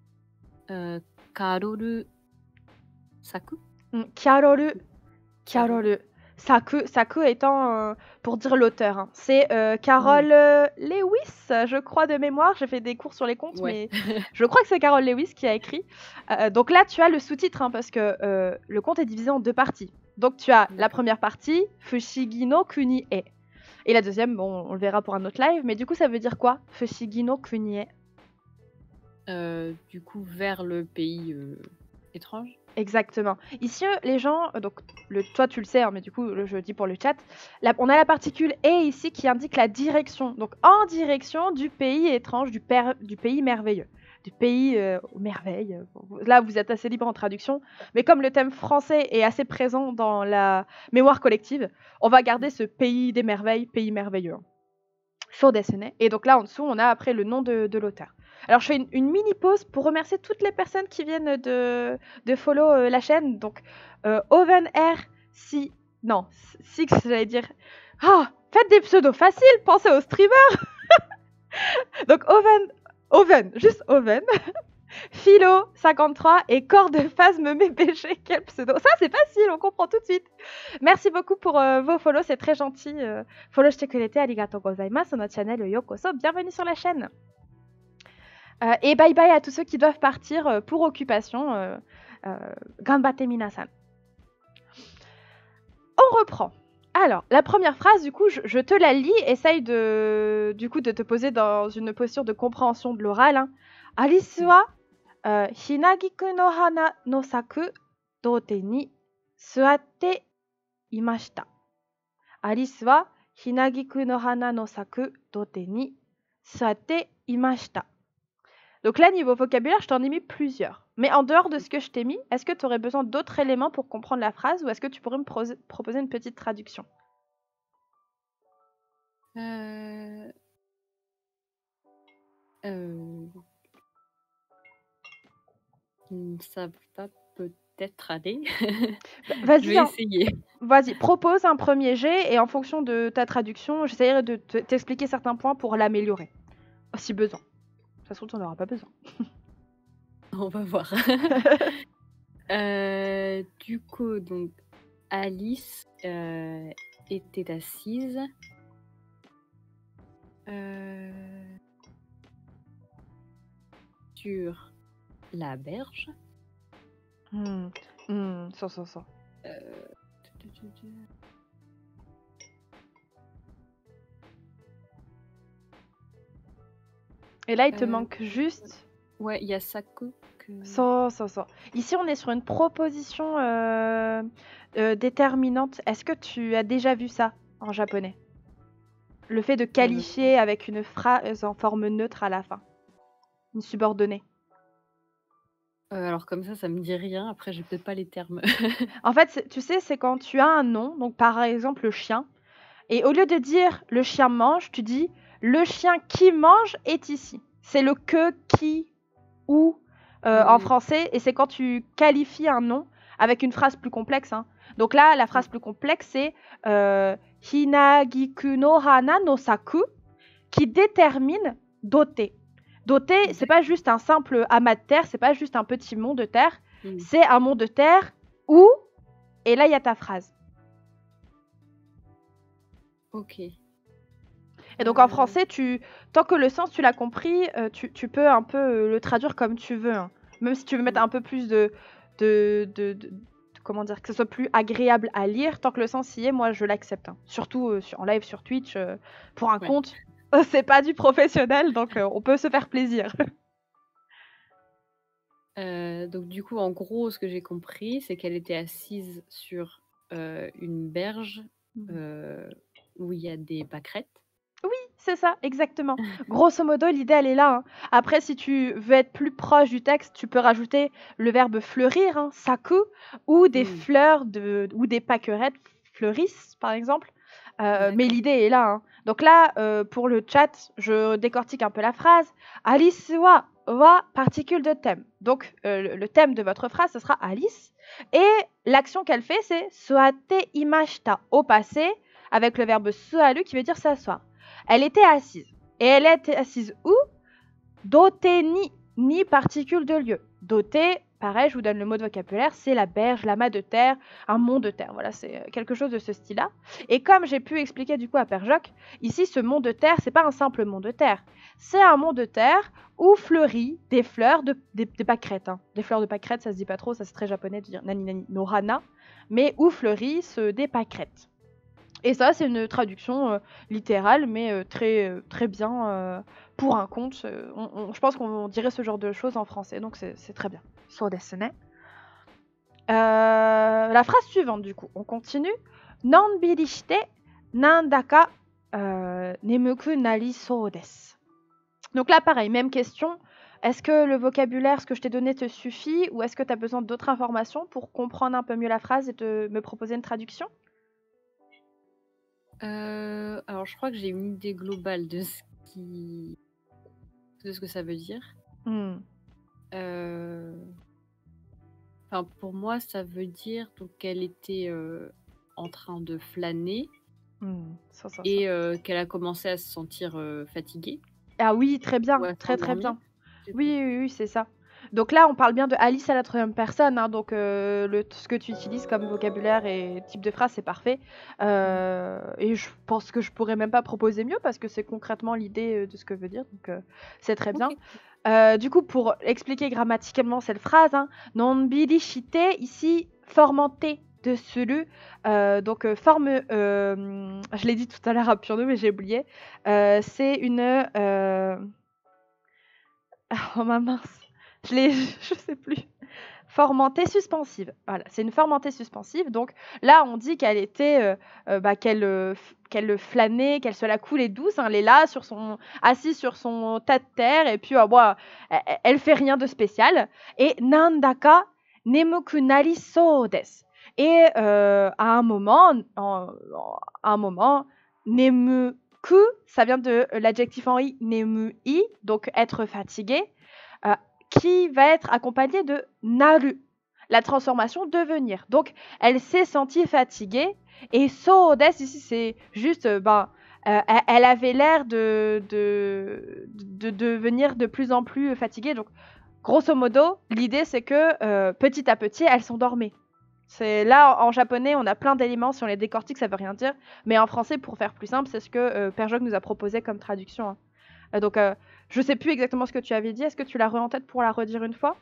karoru saku? Kyaroru, Karoru. Kyaroru. Saku étant, pour dire l'auteur, hein. C'est, Mmh. Carol, Lewis, je crois de mémoire. J'ai fait des cours sur les contes, Ouais. mais je crois que c'est Carol Lewis qui a écrit. Donc là, tu as le sous-titre, hein, parce que, le conte est divisé en 2 parties. Donc tu as la D'accord. première partie, Fushigi no Kuni e et la deuxième, bon, on le verra pour un autre live, mais du coup, ça veut dire quoi? Fushigi no Kuni e? Du coup, vers le pays, étrange? Exactement. Ici, les gens, donc toi tu le sais, hein, mais du coup je dis pour le chat, on a la particule et ici qui indique la direction. Donc en direction du pays étrange, du pays merveilleux, du pays aux merveilles. Là vous êtes assez libre en traduction, mais comme le thème français est assez présent dans la mémoire collective, on va garder ce pays des merveilles, pays merveilleux. Hein. Faut dessiner. Et donc là en dessous, on a après le nom de l'auteur. Alors je fais une mini pause pour remercier toutes les personnes qui viennent de follow la chaîne. Donc Oven R, si non, Six, j'allais dire. Ah, faites des pseudos faciles, pensez aux streamers. Donc Oven, juste Oven. Philo 53 et corps de phase me met péché, quel pseudo. Ça c'est facile, on comprend tout de suite. Merci beaucoup pour vos follow, c'est très gentil. Follow shite kurete arigatou gozaimasu notre channel Yokoso, bienvenue sur la chaîne. Et bye bye à tous ceux qui doivent partir pour occupation. Ganbatte minasan. On reprend. Alors, la première phrase, du coup, je te la lis. Essaye de te poser dans une posture de compréhension de l'oral. Hein. Alice wa hinagiku no hana no saku dote ni suatte imashita. Alice wa hinagiku no hana no saku dote ni suatte imashita. Donc là, niveau vocabulaire, je t'en ai mis plusieurs. Mais en dehors de ce que je t'ai mis, est-ce que tu aurais besoin d'autres éléments pour comprendre la phrase ou est-ce que tu pourrais me proposer une petite traduction? Ça va peut-être aller. Vas-y, Je vais essayer. Vas-y, propose un premier jet et en fonction de ta traduction, j'essaierai de t'expliquer certains points pour l'améliorer, si besoin. De toute façon, tu n'en auras pas besoin. On va voir. Du coup, donc Alice était assise sur la berge. Ça. Et là, il te manque juste... Ouais, il y a Saku. Ça. Ici, on est sur une proposition déterminante. Est-ce que tu as déjà vu ça en japonais? Le fait de qualifier avec une phrase en forme neutre à la fin. Une subordonnée. Alors comme ça me dit rien. Après, j'ai peut-être pas les termes. En fait, tu sais, c'est quand tu as un nom, donc par exemple le chien, et au lieu de dire le chien mange, tu dis le chien qui mange est ici. C'est le que, qui, où en français, et c'est quand tu qualifies un nom avec une phrase plus complexe. Hein. Donc là, la phrase plus complexe, c'est Hinagiku no hana no saku, qui détermine doté. Doté, c'est pas juste un simple amas de terre, c'est pas juste un petit mont de terre, c'est un mont de terre où, et là il y a ta phrase. Ok. Et donc en français, tant que le sens tu l'as compris, tu peux un peu le traduire comme tu veux, hein. Même si tu veux mettre un peu plus comment dire, que ce soit plus agréable à lire, tant que le sens y est, moi je l'accepte, hein. Surtout en live sur Twitch, pour un compte, c'est pas du professionnel, donc on peut se faire plaisir. Donc du coup, en gros, ce que j'ai compris, c'est qu'elle était assise sur une berge où il y a des pâquerettes. Oui, c'est ça, exactement. Grosso modo, l'idée, elle est là, hein. Après, si tu veux être plus proche du texte, tu peux rajouter le verbe fleurir, hein, saku, ou des fleurs ou des pâquerettes fleurissent, par exemple. Mais l'idée est là, hein. Donc là, pour le chat, je décortique un peu la phrase. Alice wa particule de thème. Donc, le thème de votre phrase, ce sera Alice. Et l'action qu'elle fait, c'est soate imashita au passé, avec le verbe suaru qui veut dire s'asseoir. Elle était assise. Et elle était assise où? Doté ni particule de lieu. Doté, pareil, je vous donne le mot de vocabulaire, c'est la berge, l'amas de terre, un mont de terre. Voilà, c'est quelque chose de ce style-là. Et comme j'ai pu expliquer du coup à Père Jacques, ici, ce mont de terre, c'est pas un simple mont de terre. C'est un mont de terre où fleurit des fleurs, des pâquerettes, hein. Des fleurs de pâquerettes, ça se dit pas trop, ça c'est très japonais de dire nani nani no hana, mais où fleurissent des pâquerettes. Et ça, c'est une traduction littérale, mais très bien pour un conte. Je pense qu'on dirait ce genre de choses en français, donc c'est très bien. So desu ne. La phrase suivante, du coup, on continue. Nanbiri shite nandaka nemuku nari sou desu. Donc là, pareil, même question. Est-ce que le vocabulaire, ce que je t'ai donné, te suffit, ou est-ce que tu as besoin d'autres informations pour comprendre un peu mieux la phrase et me proposer une traduction? Alors, je crois que j'ai une idée globale de ce que ça veut dire. Pour moi, ça veut dire qu'elle était en train de flâner et qu'elle a commencé à se sentir fatiguée. Ah oui, très bien, très bien. Oui, c'est ça. Donc là, on parle bien de Alice à la troisième personne, hein, donc ce que tu utilises comme vocabulaire et type de phrase, c'est parfait. Et je pense que je pourrais même pas proposer mieux parce que c'est concrètement l'idée de ce que veut dire, donc c'est très bien. Du coup, pour expliquer grammaticalement cette phrase, hein, nonbiri shite, ici, formanté de suru, donc forme, je l'ai dit tout à l'heure à Purno, mais j'ai oublié, c'est une... Oh ma mince, je sais plus. Formentée suspensive. Voilà, c'est une formentée suspensive. Donc là, on dit qu'elle était, qu'elle flânait, qu'elle se la coulait douce. Hein, elle est là, assise sur son tas de terre, et puis elle fait rien de spécial. Et nandaka nemuku nari sou desu. Et à un moment, nemuku, ça vient de l'adjectif en i, nemui, donc être fatigué, qui va être accompagné de naru, la transformation devenir. Donc, elle s'est sentie fatiguée, et so desu, ici, c'est juste, elle avait l'air de devenir de plus en plus fatiguée. Donc, grosso modo, l'idée, c'est que petit à petit, elle s'endormait. Là, en japonais, on a plein d'éléments, si on les décortique, ça veut rien dire. Mais en français, pour faire plus simple, c'est ce que Père Jacques nous a proposé comme traduction, hein. Donc, je sais plus exactement ce que tu avais dit. Est-ce que tu l'as en tête pour la redire une fois?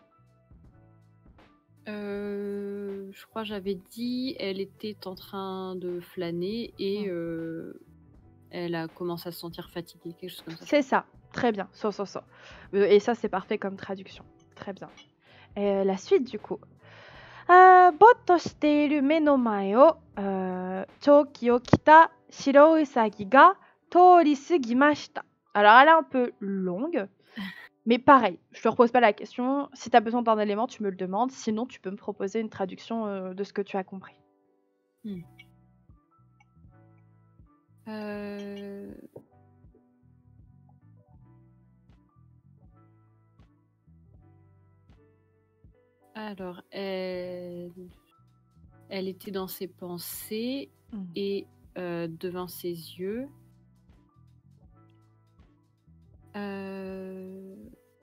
Je crois que j'avais dit elle était en train de flâner et elle a commencé à se sentir fatiguée, quelque chose comme ça. C'est ça, très bien. Et ça, c'est parfait comme traduction. Très bien. Et la suite, du coup. Botto shiteiru me no mae o choki o kita shirou usagi ga tori sugimashita. Alors, elle est un peu longue, mais pareil, je te repose pas la question. Si tu as besoin d'un élément, tu me le demandes. Sinon, tu peux me proposer une traduction de ce que tu as compris. Alors, elle était dans ses pensées et devant ses yeux, Euh,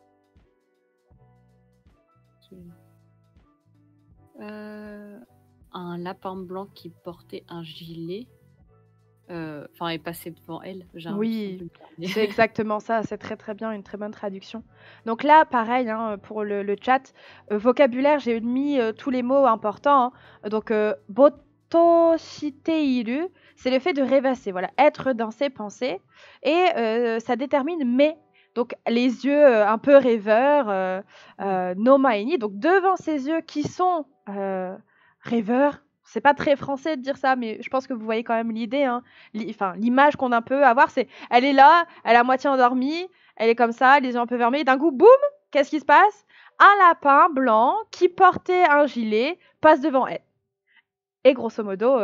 un lapin blanc qui portait un gilet. Enfin, est passé devant elle. J'ai un petit peu Oui, regardé. c'est exactement ça, c'est très très bien, une très bonne traduction. Donc là, pareil, hein, pour le chat, vocabulaire, j'ai mis tous les mots importants, hein. Donc, boto shiteiru, c'est le fait de rêvasser, voilà, être dans ses pensées. Et ça détermine mais. Donc, les yeux un peu rêveurs, no maini, donc devant ses yeux qui sont rêveurs. C'est pas très français de dire ça, mais je pense que vous voyez quand même l'idée, hein. Enfin, l'image qu'on a peut avoir, c'est elle est là, elle est à moitié endormie, elle est comme ça, les yeux un peu fermés, d'un coup, boum, qu'est-ce qui se passe? Un lapin blanc qui portait un gilet passe devant elle. Et grosso modo,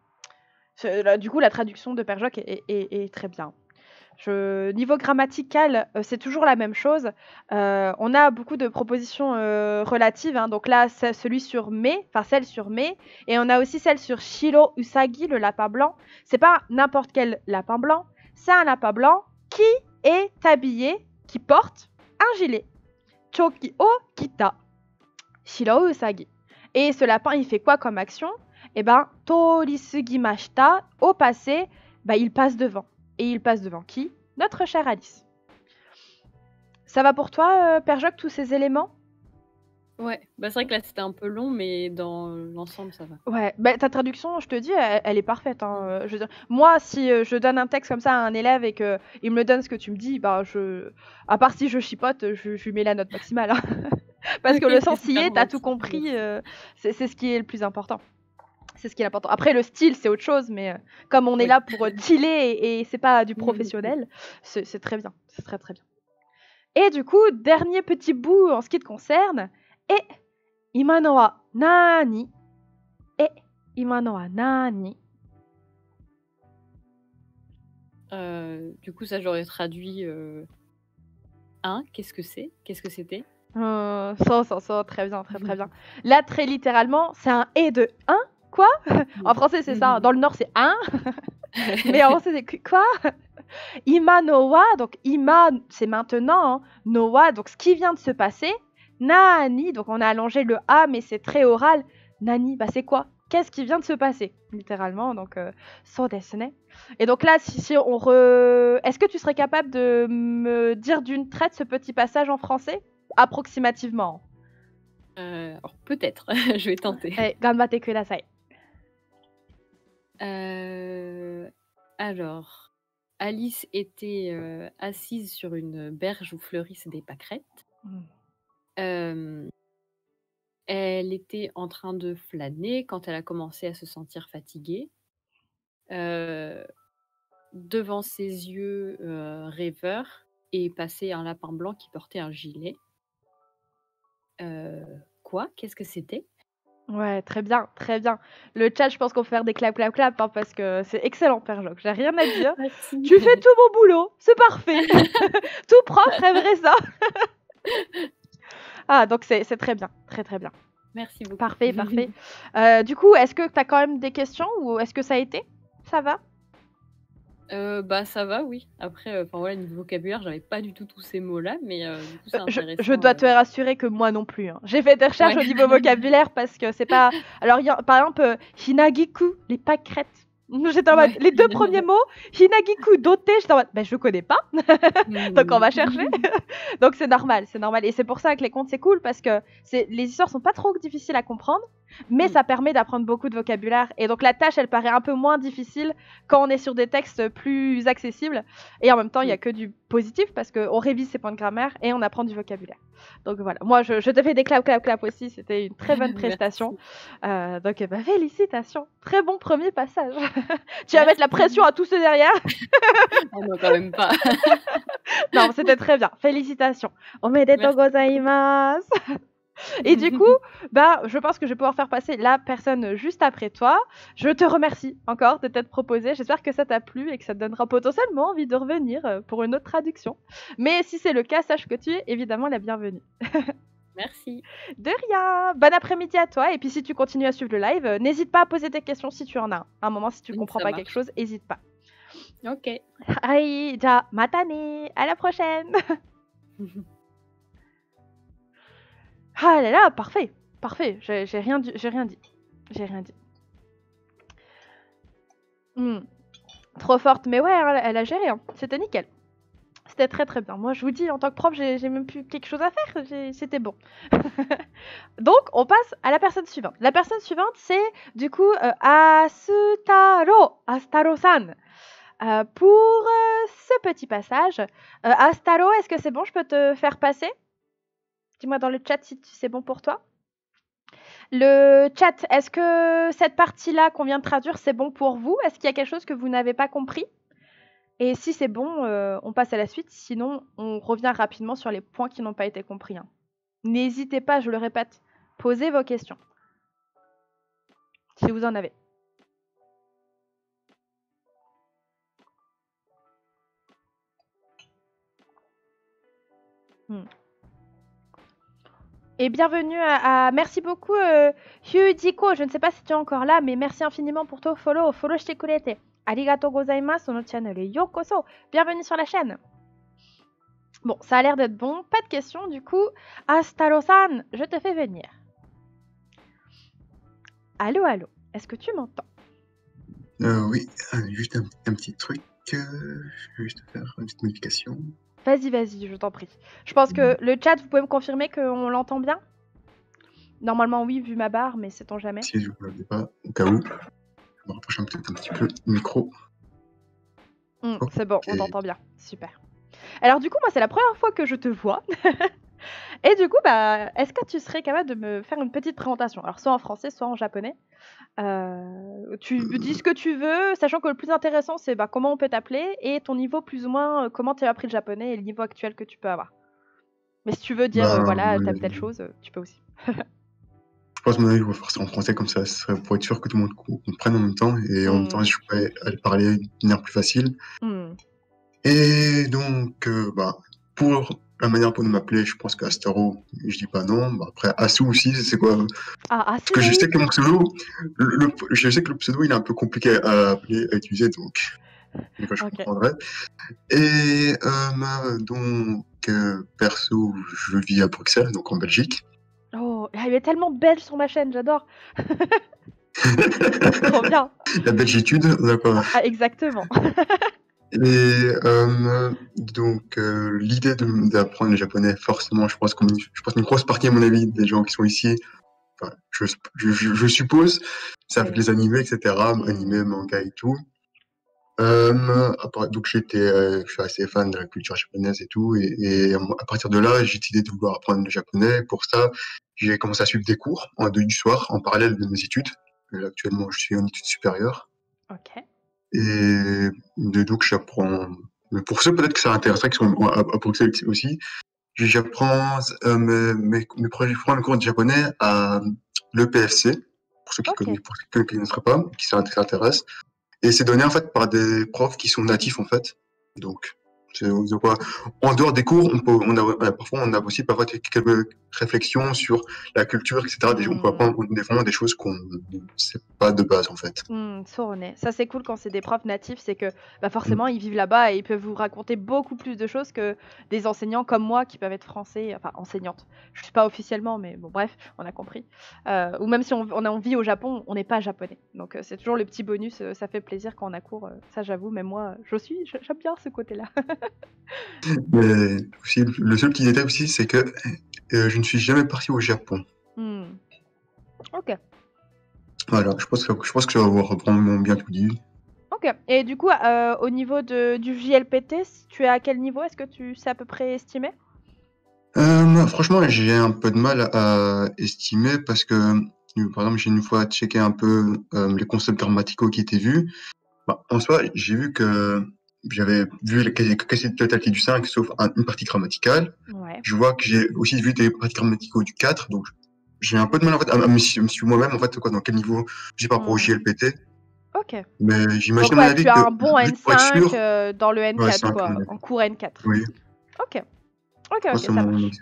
du coup, la traduction de Père Jacques est très bien. Niveau grammatical, c'est toujours la même chose. On a beaucoup de propositions relatives, hein. Donc là, c'est celui sur mais, enfin celle sur mais, et on a aussi celle sur Shiro Usagi, le lapin blanc. C'est pas n'importe quel lapin blanc, c'est un lapin blanc qui est habillé, qui porte un gilet. Choki o kita, Shiro Usagi. Et ce lapin, il fait quoi comme action? Eh ben, torisugimashita, au passé, bah, il passe devant. Et il passe devant qui? Notre chère Alice. Ça va pour toi, Père Jacques, tous ces éléments? Ouais, bah c'est vrai que là c'était un peu long, mais dans l'ensemble ça va. Ouais, bah, ta traduction, je te dis, elle est parfaite, hein. Je veux dire, moi, si je donne un texte comme ça à un élève et qu'il me le donne ce que tu me dis, bah, à part si je chipote, je lui mets la note maximale, hein. Parce que Ok, le c'est sens y super est, t'as gentil, tout compris, merci. c'est ce qui est le plus important. C'est ce qui est important. Après, le style, c'est autre chose, mais comme on est Oui. là pour dealer et c'est pas du professionnel, c'est très bien. C'est très très bien. Et du coup, dernier petit bout en ce qui te concerne. Et imano wa nani? Et imano wa nani? Du coup, ça j'aurais traduit qu'est-ce que c'est? Qu'est-ce que c'était? Ça, très bien, très très bien. Là, très littéralement, c'est un et de un, quoi? En français, c'est ça. Dans le Nord, c'est un. Mais en français, c'est quoi? Ima no wa, donc ima, c'est maintenant, hein. No wa, donc ce qui vient de se passer. Nani, donc on a allongé le A, mais c'est très oral. Nani, bah c'est quoi? Qu'est-ce qui vient de se passer? Littéralement, donc so desu ne. Et donc là, si on Est-ce que tu serais capable de me dire d'une traite ce petit passage en français? Approximativement. Alors peut-être, je vais tenter. Ganbatte kudasai. Alors, Alice était assise sur une berge où fleurissent des pâquerettes. Elle était en train de flâner quand elle a commencé à se sentir fatiguée. Devant ses yeux rêveurs est passé un lapin blanc qui portait un gilet. Quoi? Qu'est-ce que c'était? Ouais, très bien, très bien. Le chat, je pense qu'on peut faire des clap, clap, clap, hein, parce que c'est excellent, Père Jacques. J'ai rien à dire. Merci. Tu fais tout mon boulot, c'est parfait. Tout prof rêverait ça. Ah, donc c'est très bien, très très bien. Merci beaucoup. Parfait, parfait. Du coup, est-ce que tu as quand même des questions ou est-ce que ça a été? Ça va? Bah ça va, oui. Après, voilà, niveau vocabulaire, j'avais pas du tout tous ces mots-là, mais du coup c'est intéressant. Je dois te rassurer que moi non plus, hein. J'ai fait des recherches au niveau vocabulaire parce que c'est pas. Alors, par exemple, hinagiku, les pâquerettes. J'étais en mode, les deux premiers mots, hinagiku, doté, j'étais en mode, ben je connais pas, donc on va chercher. Donc c'est normal, c'est normal. Et c'est pour ça que les contes c'est cool parce que les histoires sont pas trop difficiles à comprendre, mais ça permet d'apprendre beaucoup de vocabulaire. Et donc la tâche, elle paraît un peu moins difficile quand on est sur des textes plus accessibles. Et en même temps, il y a que du positif parce qu'on révise ses points de grammaire et on apprend du vocabulaire. Donc voilà, moi je te fais des clap, clap, clap aussi, c'était une très bonne prestation. Donc bah, félicitations, très bon premier passage. Tu vas mettre la pression à tous ceux derrière. Oh non, quand même pas. Non, c'était très bien, félicitations. Omedetou gozaimasu. Et du coup, bah, je pense que je vais pouvoir faire passer la personne juste après toi. Je te remercie encore de t'être proposé. J'espère que ça t'a plu et que ça te donnera potentiellement envie de revenir pour une autre traduction. Mais si c'est le cas, sache que tu es évidemment la bienvenue. Merci. De rien. Bon après-midi à toi. Et puis si tu continues à suivre le live, n'hésite pas à poser tes questions si tu en as. À un moment, si tu comprends pas quelque chose, n'hésite pas. Ok. Aïe, ja, matane, à la prochaine. Ah là là, parfait, parfait. J'ai rien dit, j'ai rien dit, j'ai rien dit. Trop forte, mais ouais, elle a géré, hein. C'était nickel. C'était très très bien. Moi, je vous dis, en tant que prof, j'ai même plus quelque chose à faire. C'était bon. Donc, on passe à la personne suivante. La personne suivante, c'est du coup Astaro-san. Pour ce petit passage, Astaro, est-ce que c'est bon? Je peux te faire passer? Dis-moi dans le chat si c'est bon pour toi. Le chat, est-ce que cette partie-là qu'on vient de traduire, c'est bon pour vous? Est-ce qu'il y a quelque chose que vous n'avez pas compris? Et si c'est bon, on passe à la suite. Sinon, on revient rapidement sur les points qui n'ont pas été compris, hein. N'hésitez pas, je le répète, posez vos questions. Si vous en avez. Et bienvenue merci beaucoup Hyudiko, je ne sais pas si tu es encore là, mais merci infiniment pour ton follow. Follow shite kurete. Arigatou gozaimasu sono channel yokoso. Bienvenue sur la chaîne. Bon, ça a l'air d'être bon. Pas de questions du coup. Astaro-san, je te fais venir. Allô, allô. Est-ce que tu m'entends? Oui, juste un petit truc. Je vais juste faire une petite modification. Vas-y, vas-y, je t'en prie. Je pense que le chat, vous pouvez me confirmer qu'on l'entend bien? Normalement, oui, vu ma barre, mais sait-on jamais. Si je ne l'avais pas, au cas où. Je me rapproche peut-être un petit peu du micro. C'est bon, on t'entend bien. Super. Alors du coup, moi, c'est la première fois que je te vois. Et du coup, est-ce que tu serais capable de me faire une petite présentation? Alors, soit en français, soit en japonais. Tu me dis ce que tu veux, sachant que le plus intéressant, c'est comment on peut t'appeler et ton niveau plus ou moins, comment tu as appris le japonais et le niveau actuel que tu peux avoir. Mais si tu veux dire, voilà, telle chose, tu peux aussi. Je pense que mon avis, je vais faire ça en français comme ça, pour être sûr que tout le monde comprenne en même temps. Et en même temps, je pourrais parler d'une manière plus facile. Et donc, pour la manière pour nous m'appeler, je pense qu'Astaro, je dis pas non. Après, Asu aussi, c'est quoi? Parce que je sais que mon pseudo, je sais que le pseudo, il est un peu compliqué à appeler, à utiliser, donc je comprendrai. Et donc, perso, je vis à Bruxelles, donc en Belgique. Oh, il y a tellement de belges sur ma chaîne, j'adore. Trop bien. La belgitude, d'accord. Ah, exactement. Et donc, l'idée d'apprendre le japonais, forcément, je pense qu'une grosse partie, à mon avis, des gens qui sont ici, je suppose, savent les animés, etc., animés, manga et tout. Donc, je suis assez fan de la culture japonaise et tout, et à partir de là, j'ai décidé de vouloir apprendre le japonais. Pour ça, j'ai commencé à suivre des cours en 2 du soir, en parallèle de mes études. Actuellement, je suis en études supérieures. Ok. Et donc, j'apprends. Mais pour ceux peut-être que ça intéresserait, qui sont à Bruxelles aussi, j'apprends mes cours de japonais à l'EPFC, pour ceux qui ne connaisseraient pas, qui s'intéressent. Et c'est donné en fait par des profs qui sont natifs en fait. Donc, en dehors des cours, parfois on a aussi quelques réflexions sur la culture, etc. On peut apprendre vraiment des choses qu'on ne sait pas de base en fait. Ça c'est cool quand c'est des profs natifs, c'est que forcément ils vivent là-bas et ils peuvent vous raconter beaucoup plus de choses que des enseignants comme moi qui peuvent être français, enfin enseignante. Je suis pas officiellement, mais bon bref, on a compris. Ou même si on vit au Japon, on n'est pas japonais. Donc c'est toujours le petit bonus, ça fait plaisir quand on a cours. Ça j'avoue, même moi, j'aime bien ce côté-là. Mais aussi, le seul petit détail aussi, c'est que je ne suis jamais parti au Japon. Ok. Voilà, je pense que ça va avoir vraiment bien tout dit. Ok. Et du coup, au niveau du JLPT, tu es à quel niveau? Est-ce que tu sais à peu près estimer? Franchement, j'ai un peu de mal à estimer parce que, par exemple, j'ai une fois checké un peu les concepts grammaticaux qui étaient vus. En soi, j'ai vu que j'avais vu la quasi-totalité du 5, sauf une partie grammaticale. Ouais. Je vois que j'ai aussi vu des parties grammaticaux du 4, donc j'ai un peu de mal en fait, à me suivre moi-même en fait, dans quel niveau j'ai par rapport au JLPT. Ok. Mais j'imagine donc à mon avis tu as que un bon N5 dans le N4, ouais, c'est quoi, en cours N4. Oui. Ok, ça marche.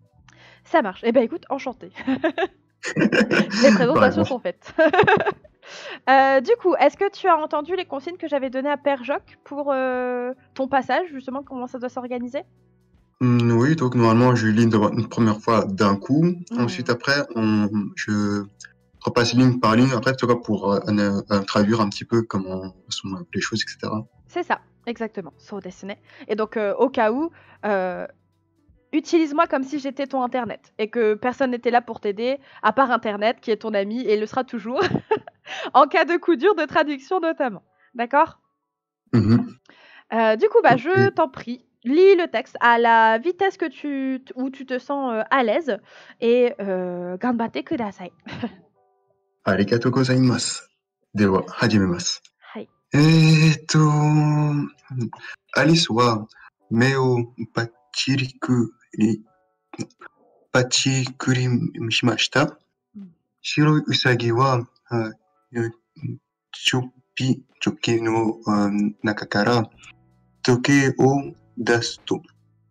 Ça marche. Eh ben écoute, enchanté. Les présentations sont faites. Du coup, est-ce que tu as entendu les consignes que j'avais données à Père Joc pour ton passage, justement, comment ça doit s'organiser? Oui, donc normalement, je lis une première fois d'un coup. Ensuite, après, je repasse ligne par ligne, après, tu vois, pour traduire un petit peu comment sont les choses, etc. C'est ça, exactement. So desu ne. Et donc, au cas où, utilise-moi comme si j'étais ton internet et que personne n'était là pour t'aider, à part internet, qui est ton ami et le sera toujours, en cas de coup dur de traduction notamment. D'accord? Du coup, bah, je t'en prie, lis le texte à la vitesse où tu te sens à l'aise et ganbatte kudasai. Arigatou gozaimasu. Dewa, hajimemasu. Hai. アリスは目をパチクリしました。白いウサギはチョッキの中から時計を出すと、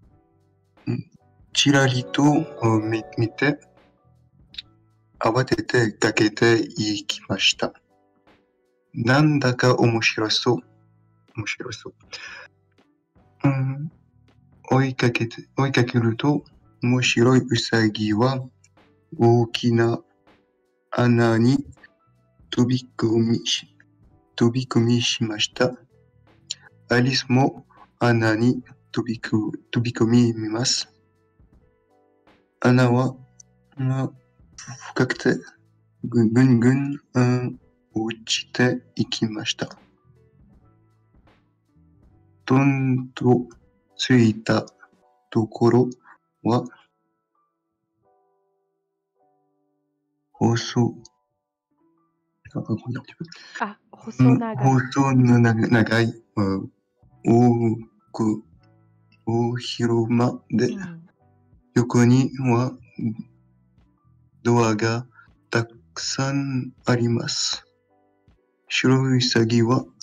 ちらりと見て、慌ててかけていきました。なんだか面白そう。追いかけると、面白いウサギは大きな穴に飛び込みしました。アリスも穴に飛び込みます。穴は深くてぐんぐん落ちていきました。どんとついたところは細長い大広間で、横にはドアがたくさんあります。白いウサギの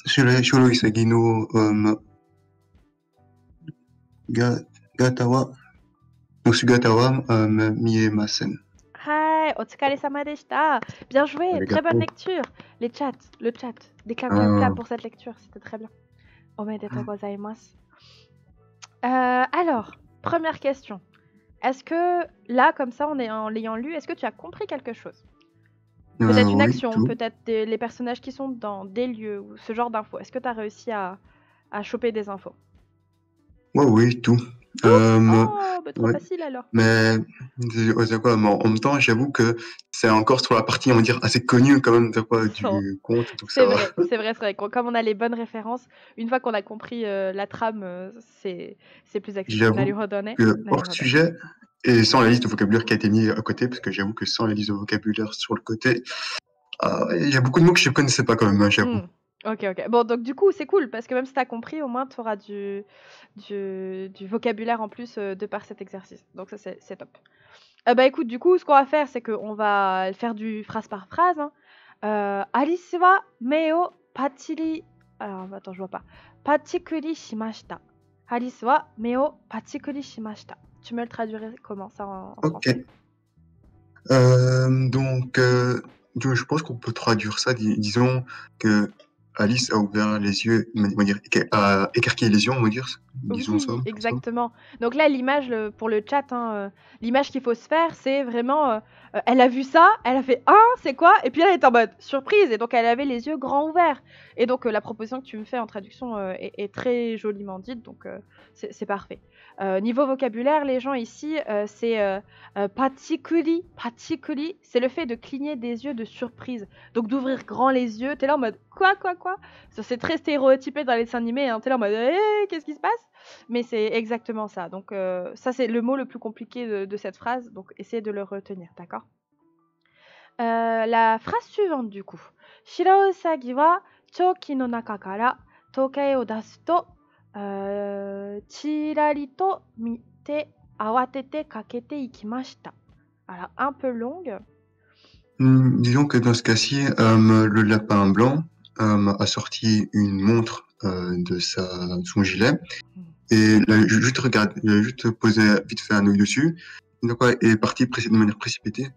姿は見えません。 Hai, otsukaresama deshita. Bien joué, très bonne lecture. Le chat, des claps pour cette lecture, c'était très bien. Omedetou gozaimasu. Alors, première question. Est-ce que là, comme ça, en l'ayant lu, est-ce que tu as compris quelque chose? Peut-être une action, oui, peut-être les personnages qui sont dans des lieux, ou ce genre d'infos. Est-ce que tu as réussi à choper des infos? Oui, tout. Trop facile alors. Mais en même temps, j'avoue que c'est encore sur la partie, on va dire, assez connue quand même du conte. C'est vrai. Comme on a les bonnes références, une fois qu'on a compris la trame, c'est plus accessible. J'avoue que hors sujet, et sans la liste de vocabulaire qui a été mise à côté, parce que j'avoue que sans la liste de vocabulaire sur le côté, il y a beaucoup de mots que je ne connaissais pas quand même, j'avoue. Ok. Bon, donc du coup, c'est cool, parce que même si tu as compris, au moins, tu auras du vocabulaire en plus de par cet exercice. Donc ça, c'est top. Bah écoute, du coup, ce qu'on va faire, c'est qu'on va faire du phrase par phrase. Alice wa me o pachiri... Alors, attends, je vois pas. Pachikuri shimashita. Alice wa me o pachikuri shimashita. Tu me le traduirais comment ça en français? Donc, je pense qu'on peut traduire ça, disons que Alice a ouvert les yeux, on va dire, a écarquillé les yeux, on va dire, disons ça. Exactement. Donc là, l'image pour le chat, l'image qu'il faut se faire, c'est vraiment, elle a vu ça, elle a fait c'est quoi? Et puis elle est en mode surprise, et donc elle avait les yeux grands ouverts. Et donc la proposition que tu me fais en traduction est très joliment dite, donc c'est parfait. Niveau vocabulaire, les gens ici, c'est pachikuri. Pachikuri, c'est le fait de cligner des yeux de surprise. Donc d'ouvrir grand les yeux, t'es là en mode quoi? Ça, c'est très stéréotypé dans les dessins animés, hein. T'es là en mode qu'est-ce qui se passe? Mais c'est exactement ça. Donc ça, c'est le mot le plus compliqué de cette phrase, donc essayez de le retenir, d'accord? La phrase suivante du coup. Shiro usagi wa choki no naka kara tokei o dasu to chirari to mite awatete kakete ikimashita. Alors, un peu longue. Disons que dans ce cas-ci, le lapin blanc a sorti une montre de son gilet et il a juste posé vite fait un œil dessus. Donc, il est parti de manière précipitée.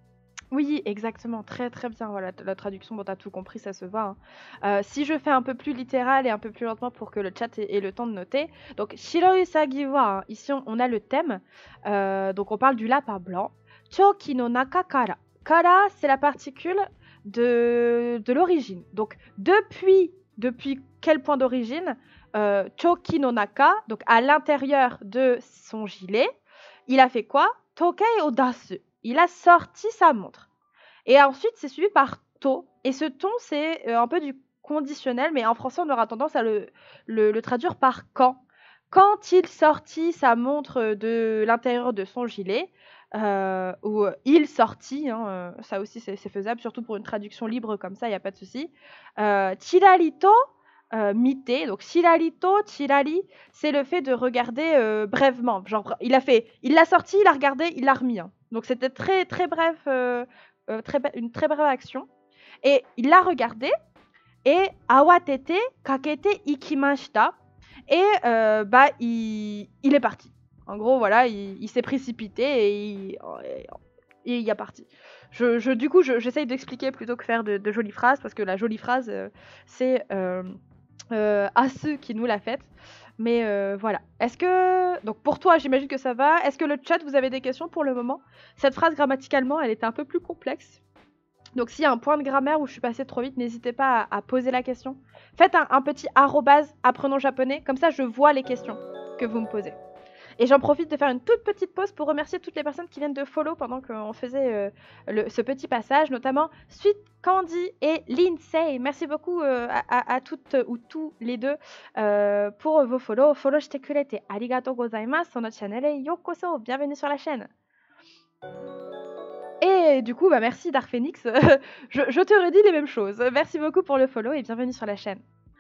Oui, exactement, très très bien. Voilà, la traduction, bon, t'as tout compris, ça se voit, hein. Si je fais un peu plus littéral et un peu plus lentement pour que le chat ait le temps de noter. Donc, Shiroi Sagiwa, hein, ici on a le thème. Donc, on parle du lapin blanc. Choki no naka kara. Kara, c'est la particule de l'origine. Donc, depuis quel point d'origine Choki no naka, donc à l'intérieur de son gilet, il a fait quoi? Tokei o dasu. Il a sorti sa montre. Et ensuite, c'est suivi par to. Et ce ton, c'est un peu du conditionnel, mais en français, on aura tendance à le traduire par quand. Quand il sortit sa montre de l'intérieur de son gilet, ou il sortit, hein, ça aussi c'est faisable, surtout pour une traduction libre comme ça, il n'y a pas de souci. Chirarito, mite, donc chirarito, chirari, c'est le fait de regarder brèvement. Genre, il l'a sorti, il l'a regardé, il l'a remis, hein. Donc c'était très très bref, une très brève action. Et il l'a regardé et awatete kakete ikimashita. Et il est parti. En gros, voilà, il s'est précipité et il est parti. Du coup, j'essaye d'expliquer plutôt que faire de jolies phrases, parce que la jolie phrase, c'est Asu qui nous l'a faite. Mais voilà. Donc pour toi, j'imagine que ça va. Est-ce que le chat, vous avez des questions pour le moment? Cette phrase, grammaticalement, elle était un peu plus complexe. Donc s'il y a un point de grammaire où je suis passée trop vite, n'hésitez pas à poser la question. Faites un petit arrobase apprenons japonais, comme ça je vois les questions que vous me posez. Et j'en profite de faire une toute petite pause pour remercier toutes les personnes qui viennent de follow pendant qu'on faisait ce petit passage, notamment Sweet Candy et Lindsay. Merci beaucoup à toutes ou tous les deux pour vos follow. Follow shite kurete arigatou gozaimasu. Sur notre channel et yokoso, bienvenue sur la chaîne. Et du coup, merci Darphénix. je te redis les mêmes choses. Merci beaucoup pour le follow et bienvenue sur la chaîne.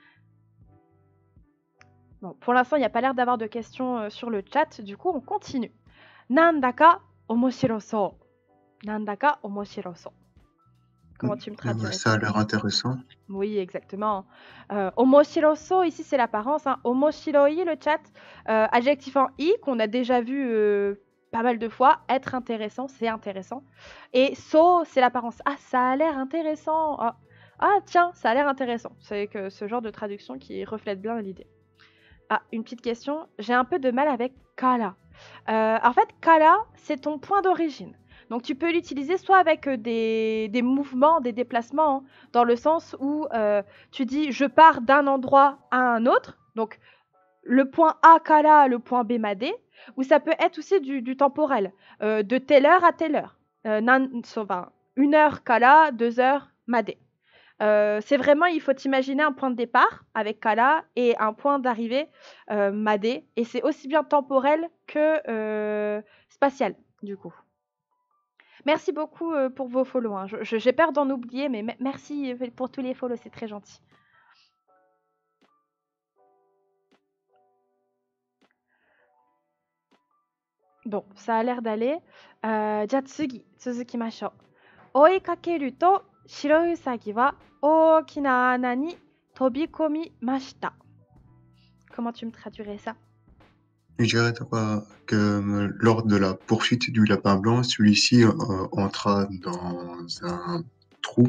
Bon, pour l'instant, il n'y a pas l'air d'avoir de questions sur le chat. Du coup, on continue. Nandaka omoshiroso. Nandaka omoshiroso. Comment tu me traduis ça? A l'air intéressant. Oui, exactement. Omoshiroso, ici, c'est l'apparence. Hein. Omoshiroi, le chat. Adjectif en i, qu'on a déjà vu pas mal de fois. Être intéressant, c'est intéressant. Et so, c'est l'apparence. Ah, ça a l'air intéressant. Ah, tiens, ça a l'air intéressant. C'est que ce genre de traduction qui reflète bien l'idée. Ah, une petite question. J'ai un peu de mal avec kara. En fait, kara, c'est ton point d'origine. Donc, tu peux l'utiliser soit avec des mouvements, des déplacements, hein, dans le sens où tu dis « je pars d'un endroit à un autre ». Donc, le point A kara, le point B made. Ou ça peut être aussi du temporel, de telle heure à telle heure. 1 heure kara, 2 heures made. C'est vraiment, il faut imaginer un point de départ avec kara et un point d'arrivée made. Et c'est aussi bien temporel que spatial, du coup. Merci beaucoup pour vos follow. Hein. J'ai peur d'en oublier, mais merci pour tous les follow, c'est très gentil. Bon, ça a l'air d'aller. Ja tsugi, tsuzukimashou. Oikakeru to shiroi usagi wa ookina ana ni tobikomimashita. Comment tu me traduirais ça? Je dirais que lors de la poursuite du lapin blanc, celui-ci entra dans un trou.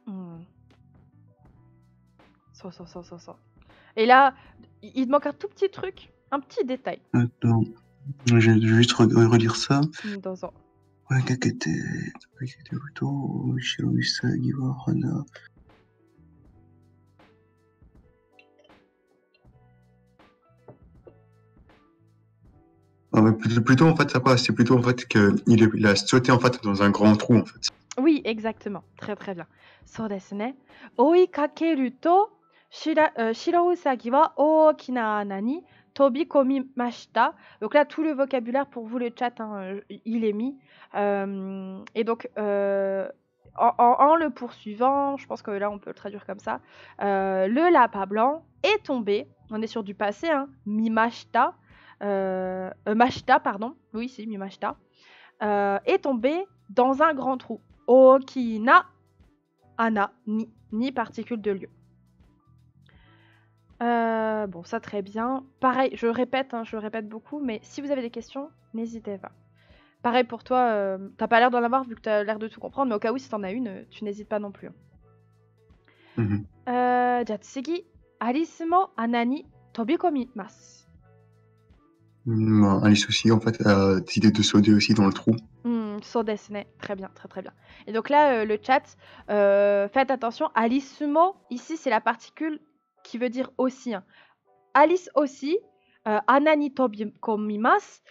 So. Et là, il te manque un tout petit truc, un petit détail. Attends, je vais juste relire ça. Dans Ouais, kakete plutôt shiroi usagi wa hana. Ah ouais, plutôt en fait, c'est plutôt en fait qu'il a sauté en fait dans un grand trou en fait. Oui, exactement. Très très bien. So desu ne. Oikakeru to shiroi usagi wa ookina ana ni tobikomimashita. Donc là, tout le vocabulaire pour vous, le chat, hein, il est mis. Et donc, en le poursuivant, je pense que là, on peut le traduire comme ça. Le lapin blanc est tombé. On est sur du passé, hein. Mimashita. Mashita, pardon. Oui, c'est Mimashita. Est tombé dans un grand trou. Okina ana ni particule de lieu. Bon, ça très bien. Pareil, je répète beaucoup, mais si vous avez des questions, n'hésitez pas. Pareil pour toi, t'as pas l'air d'en avoir vu que t'as l'air de tout comprendre, mais au cas où si t'en as une, tu n'hésites pas non plus. Mhm. じゃあ次、アリスも穴に飛び込みます。 Alice aussi, en fait, a décidé de sauter aussi dans le trou. So desu ne. Très bien, très très bien. Et donc là, le chat, faites attention, Alisumo, ici c'est la particule qui veut dire aussi. Hein. Alice aussi, Anani tobikomimasu,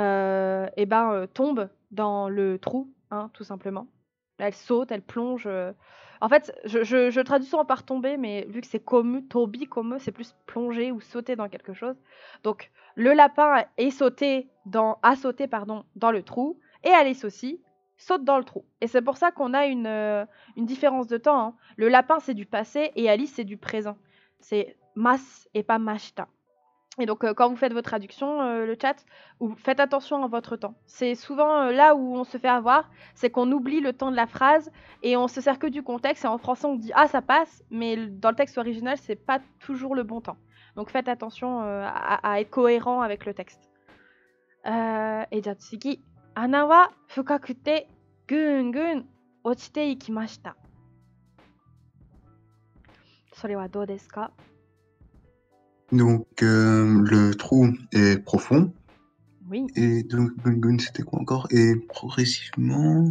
tombe dans le trou, hein, tout simplement. Elle saute, elle plonge. En fait, je traduis souvent par tomber, mais vu que c'est komu, tobi komu, c'est plus plonger ou sauter dans quelque chose. Donc, le lapin a sauté dans le trou, et Alice aussi saute dans le trou. Et c'est pour ça qu'on a une différence de temps. Hein. Le lapin, c'est du passé, et Alice, c'est du présent. C'est mas et pas mashita. Et donc, quand vous faites vos traductions, le chat, faites attention à votre temps. C'est souvent là où on se fait avoir, c'est qu'on oublie le temps de la phrase et on se sert que du contexte. Et en français, on dit « Ah, ça passe », mais dans le texte original, c'est pas toujours le bon temps. Donc, faites attention à être cohérent avec le texte. Et ja tsugi, ana wa fukakute gun ochite ikimashita. それはどうですか? Donc, le trou est profond. Oui. Et donc, Gun, c'était quoi encore? Et progressivement...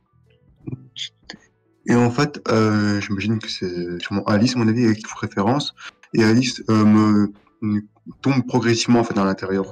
Et en fait, j'imagine que c'est sûrement Alice, à mon avis, qui fait référence. Et Alice tombe progressivement en fait dans l'intérieur.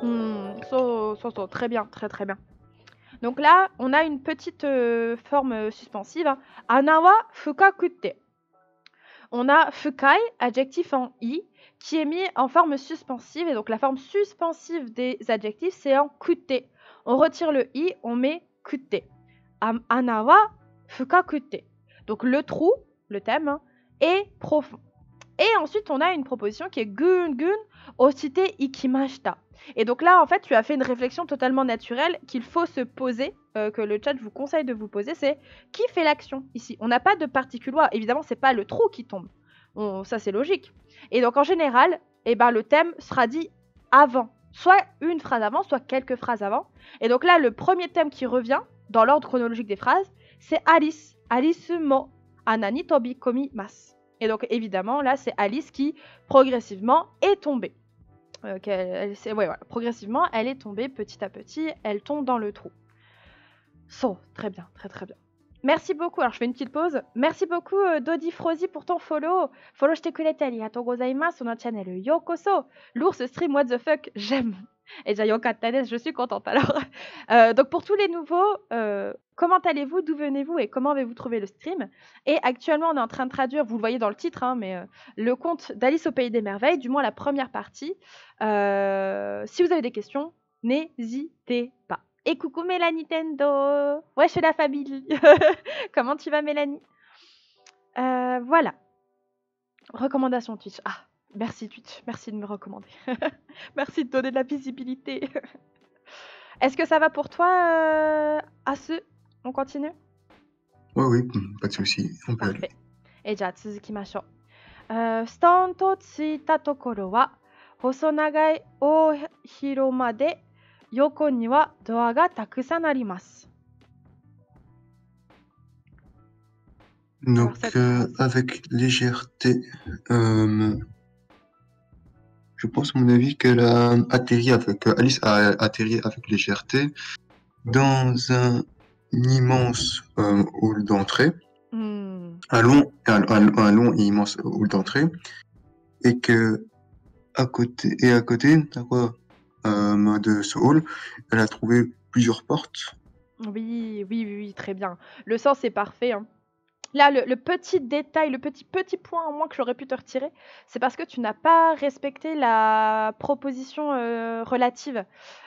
Très bien, très très bien. Donc là, on a une petite forme suspensive. Hein. Anawa fukakute. On a fukai, adjectif en i, qui est mis en forme suspensive. Et donc la forme suspensive des adjectifs, c'est en kute. On retire le i, on met kute. Anawa fukakute. Donc le trou, le thème, hein, est profond. Et ensuite, on a une proposition qui est gun ochite ikimashita. Et donc là, en fait, tu as fait une réflexion totalement naturelle qu'il faut se poser, que le chat vous conseille de vous poser, c'est qui fait l'action ici? On n'a pas de particuloire. Évidemment, c'est pas le trou qui tombe. Ça, c'est logique. Et donc, en général, le thème sera dit avant. Soit une phrase avant, soit quelques phrases avant. Et donc là, le premier thème qui revient, dans l'ordre chronologique des phrases, c'est Alice. Alice mo anani tobikomi mas. Et donc, évidemment, là, c'est Alice qui, progressivement, est tombée. Progressivement, elle est tombée petit à petit, elle tombe dans le trou. Très bien, très très bien. Merci beaucoup. Alors, je fais une petite pause. Merci beaucoup, Dodi Frozy, pour ton follow. Follow shite kurete arigatou gozaimasu sur notre channel Yokoso. L'ours stream, what the fuck, j'aime. Et déjà, yokatta desu, je suis contente. Alors, donc pour tous les nouveaux, comment allez-vous, d'où venez-vous et comment avez-vous trouvé le stream? Et actuellement, on est en train de traduire, vous le voyez dans le titre, hein, mais le conte d'Alice au Pays des Merveilles, du moins la première partie. Si vous avez des questions, n'hésitez pas. Et coucou Mélanie Tendo. Ouais, je suis la famille. Comment tu vas, Mélanie? Voilà. Recommandation Twitch. Ah, merci Twitch. Merci de me recommander. Merci de donner de la visibilité. Est-ce que ça va pour toi, Asu? On continue? Oui, pas de souci. On peut aller. Et ja, tsuzukimashou. Stone to tsuita tokoro wa hosonagai ohiroma de yoko ni wa doa ga takusan arimasu. Donc, avec légèreté, je pense à mon avis qu'elle a atterri Alice a atterri avec légèreté dans un immense hall d'entrée, un long et immense hall d'entrée, et que à côté, de ce hall, elle a trouvé plusieurs portes. Oui, très bien. Le sens est parfait. Hein. Là, le petit détail, le petit point en moins que j'aurais pu te retirer, c'est parce que tu n'as pas respecté la proposition relative.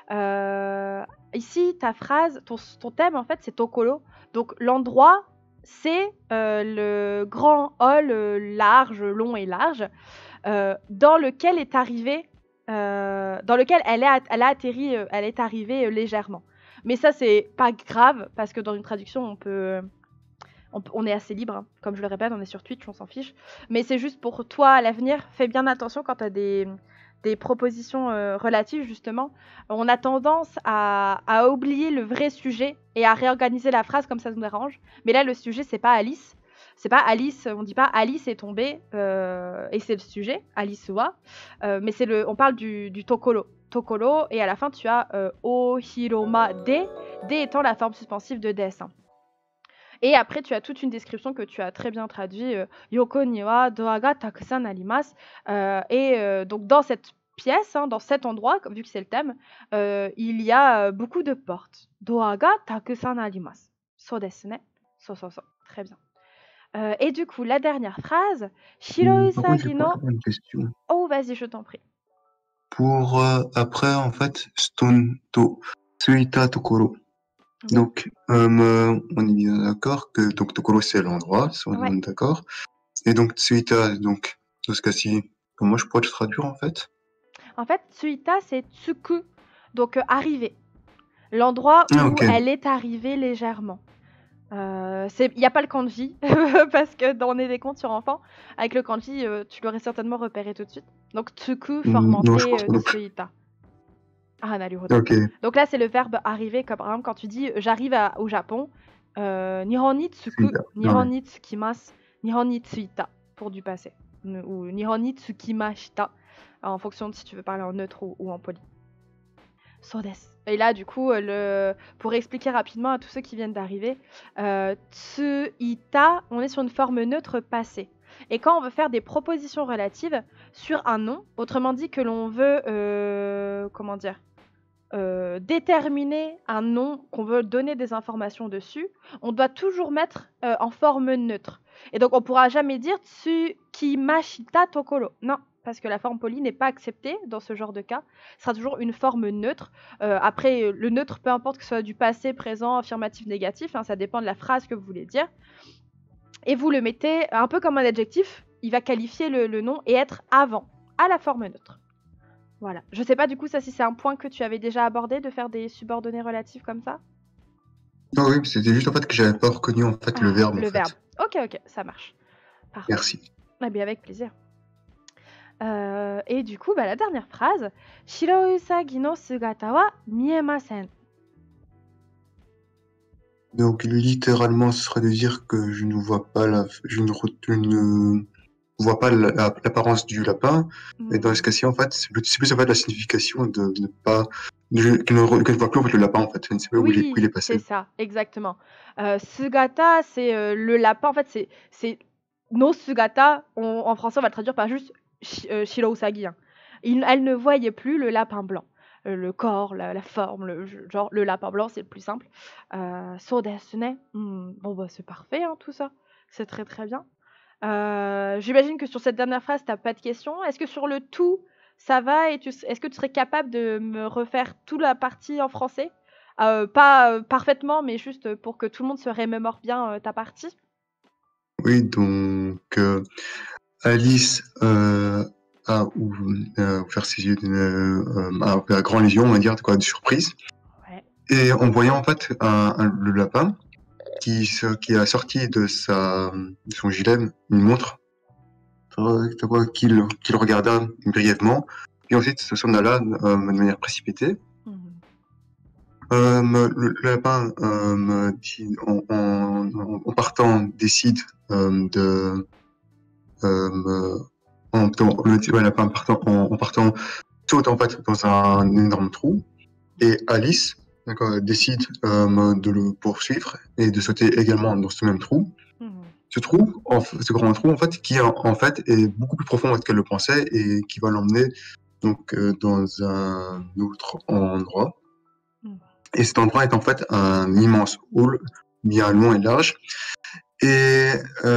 Ici, ta phrase, ton thème, en fait, c'est Tokoro. Donc, l'endroit, c'est le grand hall large, long et large, dans lequel est arrivée, dans lequel elle a atterri, elle est arrivée légèrement. Mais ça, c'est pas grave, parce que dans une traduction, on est assez libre, hein. Comme je le répète, on est sur Twitch, on s'en fiche. Mais c'est juste pour toi à l'avenir, fais bien attention quand tu as des propositions relatives, justement. On a tendance à oublier le vrai sujet et à réorganiser la phrase comme ça nous dérange. Mais là, le sujet, c'est pas Alice. C'est pas Alice, on dit pas Alice est tombée, et c'est le sujet, Alice wa. Mais on parle du tokoro. Tokoro, et à la fin, tu as o hiroma de, de étant la forme suspensive de des. Hein. Et après, tu as toute une description que tu as très bien traduit. Yoko ni wa doa ga takusan arimasu. Donc, dans cette pièce, hein, dans cet endroit, vu que c'est le thème, il y a beaucoup de portes. Doa ga takusan arimasu. So desu ne. So. Très bien. Et du coup, la dernière phrase. Shiro Par contre, j'ai usagi pas no. une question. Oh, vas-y, je t'en prie. Pour après, en fait, stone to suita tokoro. Oui. Donc, on est bien d'accord que donc tokoro c'est l'endroit, on Ouais. est d'accord. Et donc suita, donc dans ce cas-ci, comment je pourrais le traduire en fait? En fait, Tsuita, c'est tsuku, donc arriver. L'endroit Ah, où ok. elle est arrivée légèrement. Il n'y a pas le kanji, parce que dans On est des contes sur enfants, avec le kanji, tu l'aurais certainement repéré tout de suite. Donc tsuku Non, je formanté pense pas non plus. tsuita. Ah, naruhodo. Ok. Donc là, c'est le verbe arriver, comme par exemple quand tu dis j'arrive au Japon, Nihon ni tsuku, Suita. Nihon Ouais. ni tsukimasu, Nihon ni tsuita pour du passé. Ou Nihon ni tsukimashita, en fonction de si tu veux parler en neutre ou en poli. So desu. Et là, du coup, pour expliquer rapidement à tous ceux qui viennent d'arriver, tsuita, on est sur une forme neutre passée. Et quand on veut faire des propositions relatives sur un nom, autrement dit que l'on veut, déterminer un nom, qu'on veut donner des informations dessus, on doit toujours mettre en forme neutre. Et donc, on ne pourra jamais dire tsukimashita tokoro. Non, parce que la forme polie n'est pas acceptée dans ce genre de cas. Ce sera toujours une forme neutre. Après, le neutre, peu importe que ce soit du passé, présent, affirmatif, négatif, hein, ça dépend de la phrase que vous voulez dire. Et vous le mettez un peu comme un adjectif. Il va qualifier le nom et être avant, à la forme neutre. Voilà. Je sais pas du coup ça si c'est un point que tu avais déjà abordé, de faire des subordonnés relatifs comme ça. Non, oui, c'était juste en fait que j'avais pas reconnu en fait le verbe. Le en verbe. fait. Ok, ça marche. Parfait. Merci. Eh bien, avec plaisir. Et du coup, la dernière phrase. Shiro usagi no sugata wa miemasen. Donc littéralement, ce serait de dire que je ne vois pas vois pas l'apparence du lapin. Et dans ce cas-ci, en fait, c'est plus en fait la signification de ne pas qu'elle ne voit plus en fait le lapin en fait. Je ne sais pas où il est C'est passé. ça, exactement. Sugata, c'est le lapin. En fait, c'est no sugata. En français, on va le traduire par juste Shiro usagi. Hein. Elle ne voyait plus le lapin blanc. Le corps, la forme, genre le lapin blanc, c'est le plus simple. So desu ne. Bon, c'est parfait, hein, tout ça. C'est très très bien. J'imagine que sur cette dernière phrase, tu n'as pas de questions. Est-ce que sur le tout, ça va et est-ce que tu serais capable de me refaire toute la partie en français? Pas parfaitement, mais juste pour que tout le monde se remémore bien ta partie. Oui, donc Alice a ouvert ses yeux à grand les yeux, on va dire, de surprise. Ouais. Et en voyant en fait le lapin qui a sorti de son gilet une montre qu'il regarda brièvement, puis ensuite se s'en alla de manière précipitée. Le lapin, en partant, décide de le lapin en partant saute en fait dans un énorme trou, et Alice décide de le poursuivre et de sauter également dans ce même trou. Ce grand trou en fait qui en fait est beaucoup plus profond qu'elle le pensait et qui va l'emmener donc dans un autre endroit. Et cet endroit est en fait un immense hall bien long et large. Et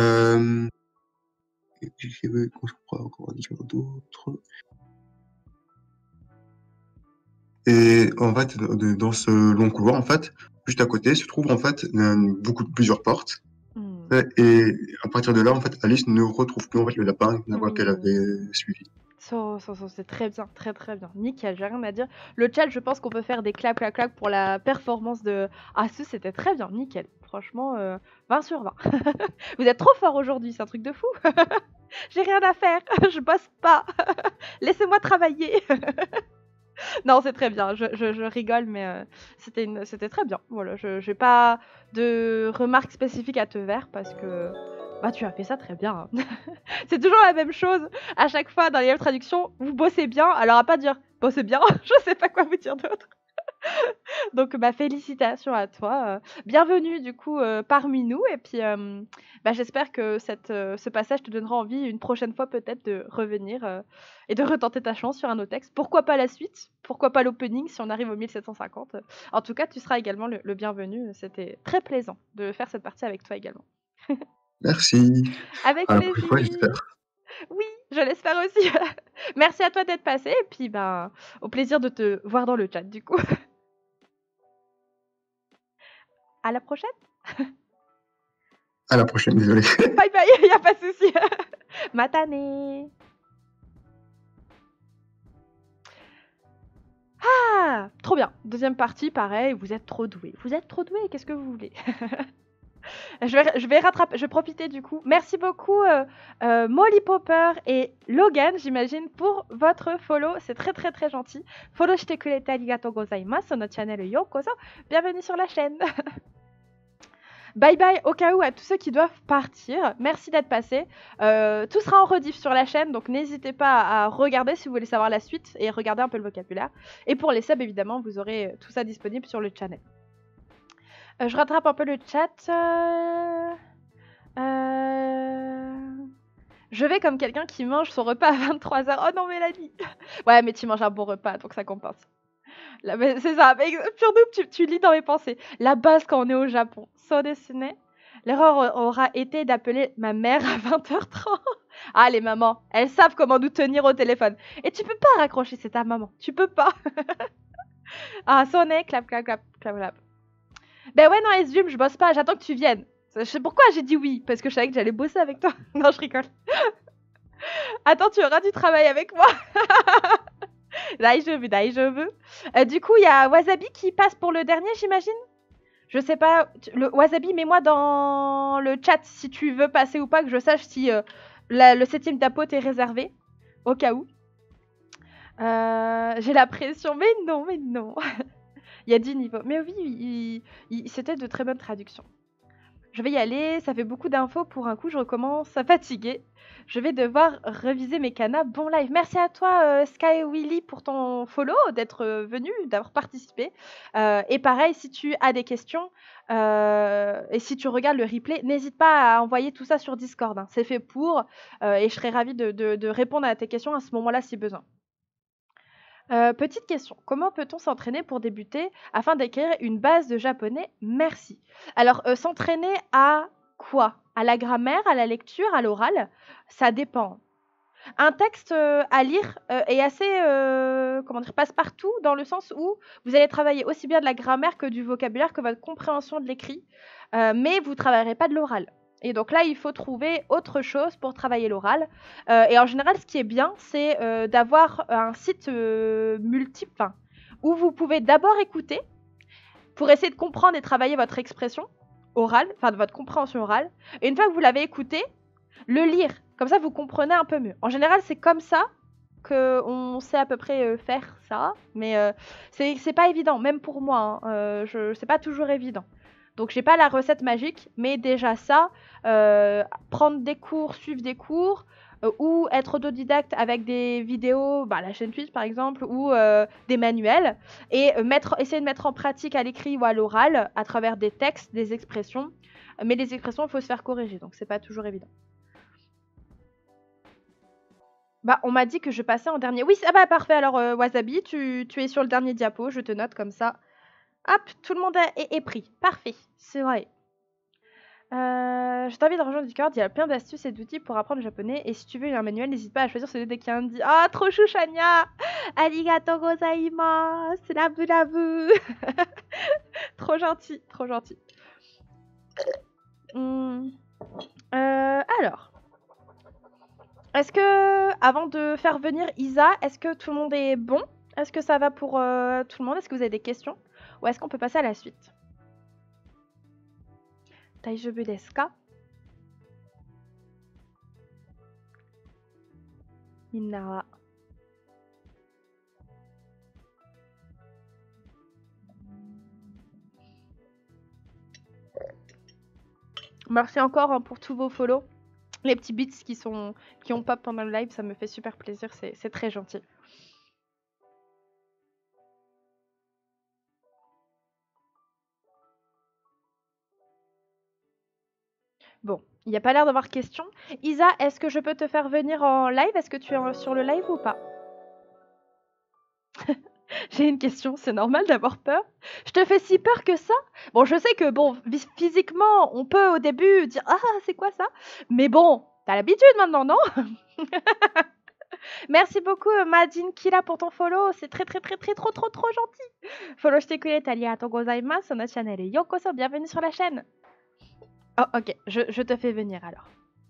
et en fait, dans ce long couloir, en fait, juste à côté, se trouvent en fait plusieurs portes. Et à partir de là, en fait, Alice ne retrouve plus en fait le lapin qu'elle avait suivi. C'est très bien, très très bien. Nickel, j'ai rien à dire. Le chat, je pense qu'on peut faire des clap clap clap pour la performance de Asus, c'était très bien, nickel. Franchement, 20 sur 20. Vous êtes trop fort aujourd'hui, c'est un truc de fou. J'ai rien à faire, je bosse pas. Laissez-moi travailler. Non, c'est très bien, je rigole, mais c'était très bien. Voilà, je n'ai pas de remarques spécifiques à te faire parce que bah, tu as fait ça très bien. Hein. C'est toujours la même chose. À chaque fois dans les live traductions, vous bossez bien. Alors à pas dire bossez bien, je sais pas quoi vous dire d'autre. Donc bah, félicitations à toi. Bienvenue du coup parmi nous. Et puis bah, j'espère que ce passage te donnera envie une prochaine fois peut-être de revenir et de retenter ta chance sur un autre texte. Pourquoi pas la suite? Pourquoi pas l'opening si on arrive au 1750? En tout cas, tu seras également le bienvenu. C'était très plaisant de faire cette partie avec toi également. Merci. Avec À la prochaine fois, plaisir. j'espère. Oui, je l'espère aussi. Merci à toi d'être passé et puis ben, au plaisir de te voir dans le chat du coup. À la prochaine. À la prochaine, désolé. Bye bye, y a pas de souci. Matane. Ah, trop bien. Deuxième partie, pareil, vous êtes trop doués. Vous êtes trop doués, qu'est-ce que vous voulez? Je vais rattraper, je vais profiter du coup. Merci beaucoup Molly Popper et Logan, j'imagine, pour votre follow. C'est très très très gentil. Follow shite kurete arigatou gozaimasu. Notre channel Yokoso. Bienvenue sur la chaîne. Bye bye au cas où à tous ceux qui doivent partir. Merci d'être passés. Tout sera en rediff sur la chaîne, donc n'hésitez pas à regarder si vous voulez savoir la suite et regarder un peu le vocabulaire. Et pour les subs, évidemment, vous aurez tout ça disponible sur le channel. Je rattrape un peu le chat. Je vais comme quelqu'un qui mange son repas à 23h. Oh non, Mélanie. Ouais, mais tu manges un bon repas, donc ça compense. C'est ça, surtout tu lis dans mes pensées. La base quand on est au Japon. So desune. L'erreur aura été d'appeler ma mère à 20h30. Ah, les mamans, elles savent comment nous tenir au téléphone. Et tu peux pas raccrocher, c'est ta maman. Tu peux pas. Ah, sonner, clap, clap, clap, clap, clap. Ben ouais, non, Esdum, je bosse pas, j'attends que tu viennes. Je sais pourquoi j'ai dit oui, parce que je savais que j'allais bosser avec toi. Non, je rigole. Attends, tu auras du travail avec moi. Daijoubu. Du coup, il y a Wasabi qui passe pour le dernier, j'imagine. Je sais pas. Le Wasabi, mets-moi dans le chat si tu veux passer ou pas, que je sache si le 7ème tapo t'est réservé. Au cas où. J'ai la pression. Mais non, mais non. Il y a 10 niveaux. Mais oui, c'était de très bonnes traductions. Je vais y aller, ça fait beaucoup d'infos pour un coup, je recommence à fatiguer. Je vais devoir reviser mes canas. Bon live. Merci à toi Sky Willy pour ton follow, d'être venu, d'avoir participé. Et pareil, si tu as des questions et si tu regardes le replay, n'hésite pas à envoyer tout ça sur Discord. Hein. C'est fait pour et je serai ravie de répondre à tes questions à ce moment-là si besoin. Petite question, comment peut-on s'entraîner pour débuter afin d'acquérir une base de japonais? Merci. Alors, s'entraîner à quoi? À la grammaire, à la lecture, à l'oral? Ça dépend. Un texte à lire est assez, comment dire, passe-partout dans le sens où vous allez travailler aussi bien de la grammaire que du vocabulaire, que votre compréhension de l'écrit, mais vous ne travaillerez pas de l'oral. Et donc là, il faut trouver autre chose pour travailler l'oral. Et en général, ce qui est bien, c'est d'avoir un site multiple où vous pouvez d'abord écouter pour essayer de comprendre et travailler votre expression orale, enfin votre compréhension orale. Et une fois que vous l'avez écouté, le lire. Comme ça, vous comprenez un peu mieux. En général, c'est comme ça qu'on sait à peu près faire ça. Mais c'est pas évident, même pour moi. Hein. C'est pas toujours évident. Donc, j'ai pas la recette magique, mais déjà ça, prendre des cours, suivre des cours, ou être autodidacte avec des vidéos, la chaîne Twitch par exemple, ou des manuels, et essayer de mettre en pratique à l'écrit ou à l'oral, à travers des textes, des expressions. Mais les expressions, il faut se faire corriger, donc c'est pas toujours évident. On m'a dit que je passais en dernier. Oui, parfait. Alors, Wasabi, tu es sur le dernier diapo, je te note comme ça. Hop, tout le monde est pris. Parfait, c'est vrai. Je t'invite à rejoindre Discord, il y a plein d'astuces et d'outils pour apprendre le japonais. Et si tu veux un manuel, n'hésite pas à choisir celui des Kandi. Ah, trop chou, Shania! Arigatou gozaimasu! Labu labu! Trop gentil, trop gentil. Alors. Est-ce que, avant de faire venir Isa, est-ce que tout le monde est bon? Est-ce que ça va pour tout le monde? Est-ce que vous avez des questions? Ou est-ce qu'on peut passer à la suite? Daijoubu desu ka? Minna wa. Merci encore hein, pour tous vos follow. Les petits bits qui ont pop pendant le live, ça me fait super plaisir, c'est très gentil. Bon, il n'y a pas l'air d'avoir question. Isa, est-ce que je peux te faire venir en live? Est-ce que tu es sur le live ou pas? J'ai une question, c'est normal d'avoir peur? Je te fais si peur que ça? Bon, je sais que bon, physiquement, on peut au début dire ah, c'est quoi ça? Mais bon, t'as l'habitude maintenant, non? Merci beaucoup Madine Kira pour ton follow, c'est très trop gentil. Follow shite kurete arigatou gozaimasu, notre channel est yokoso, bienvenue sur la chaîne. Oh ok, je te fais venir alors.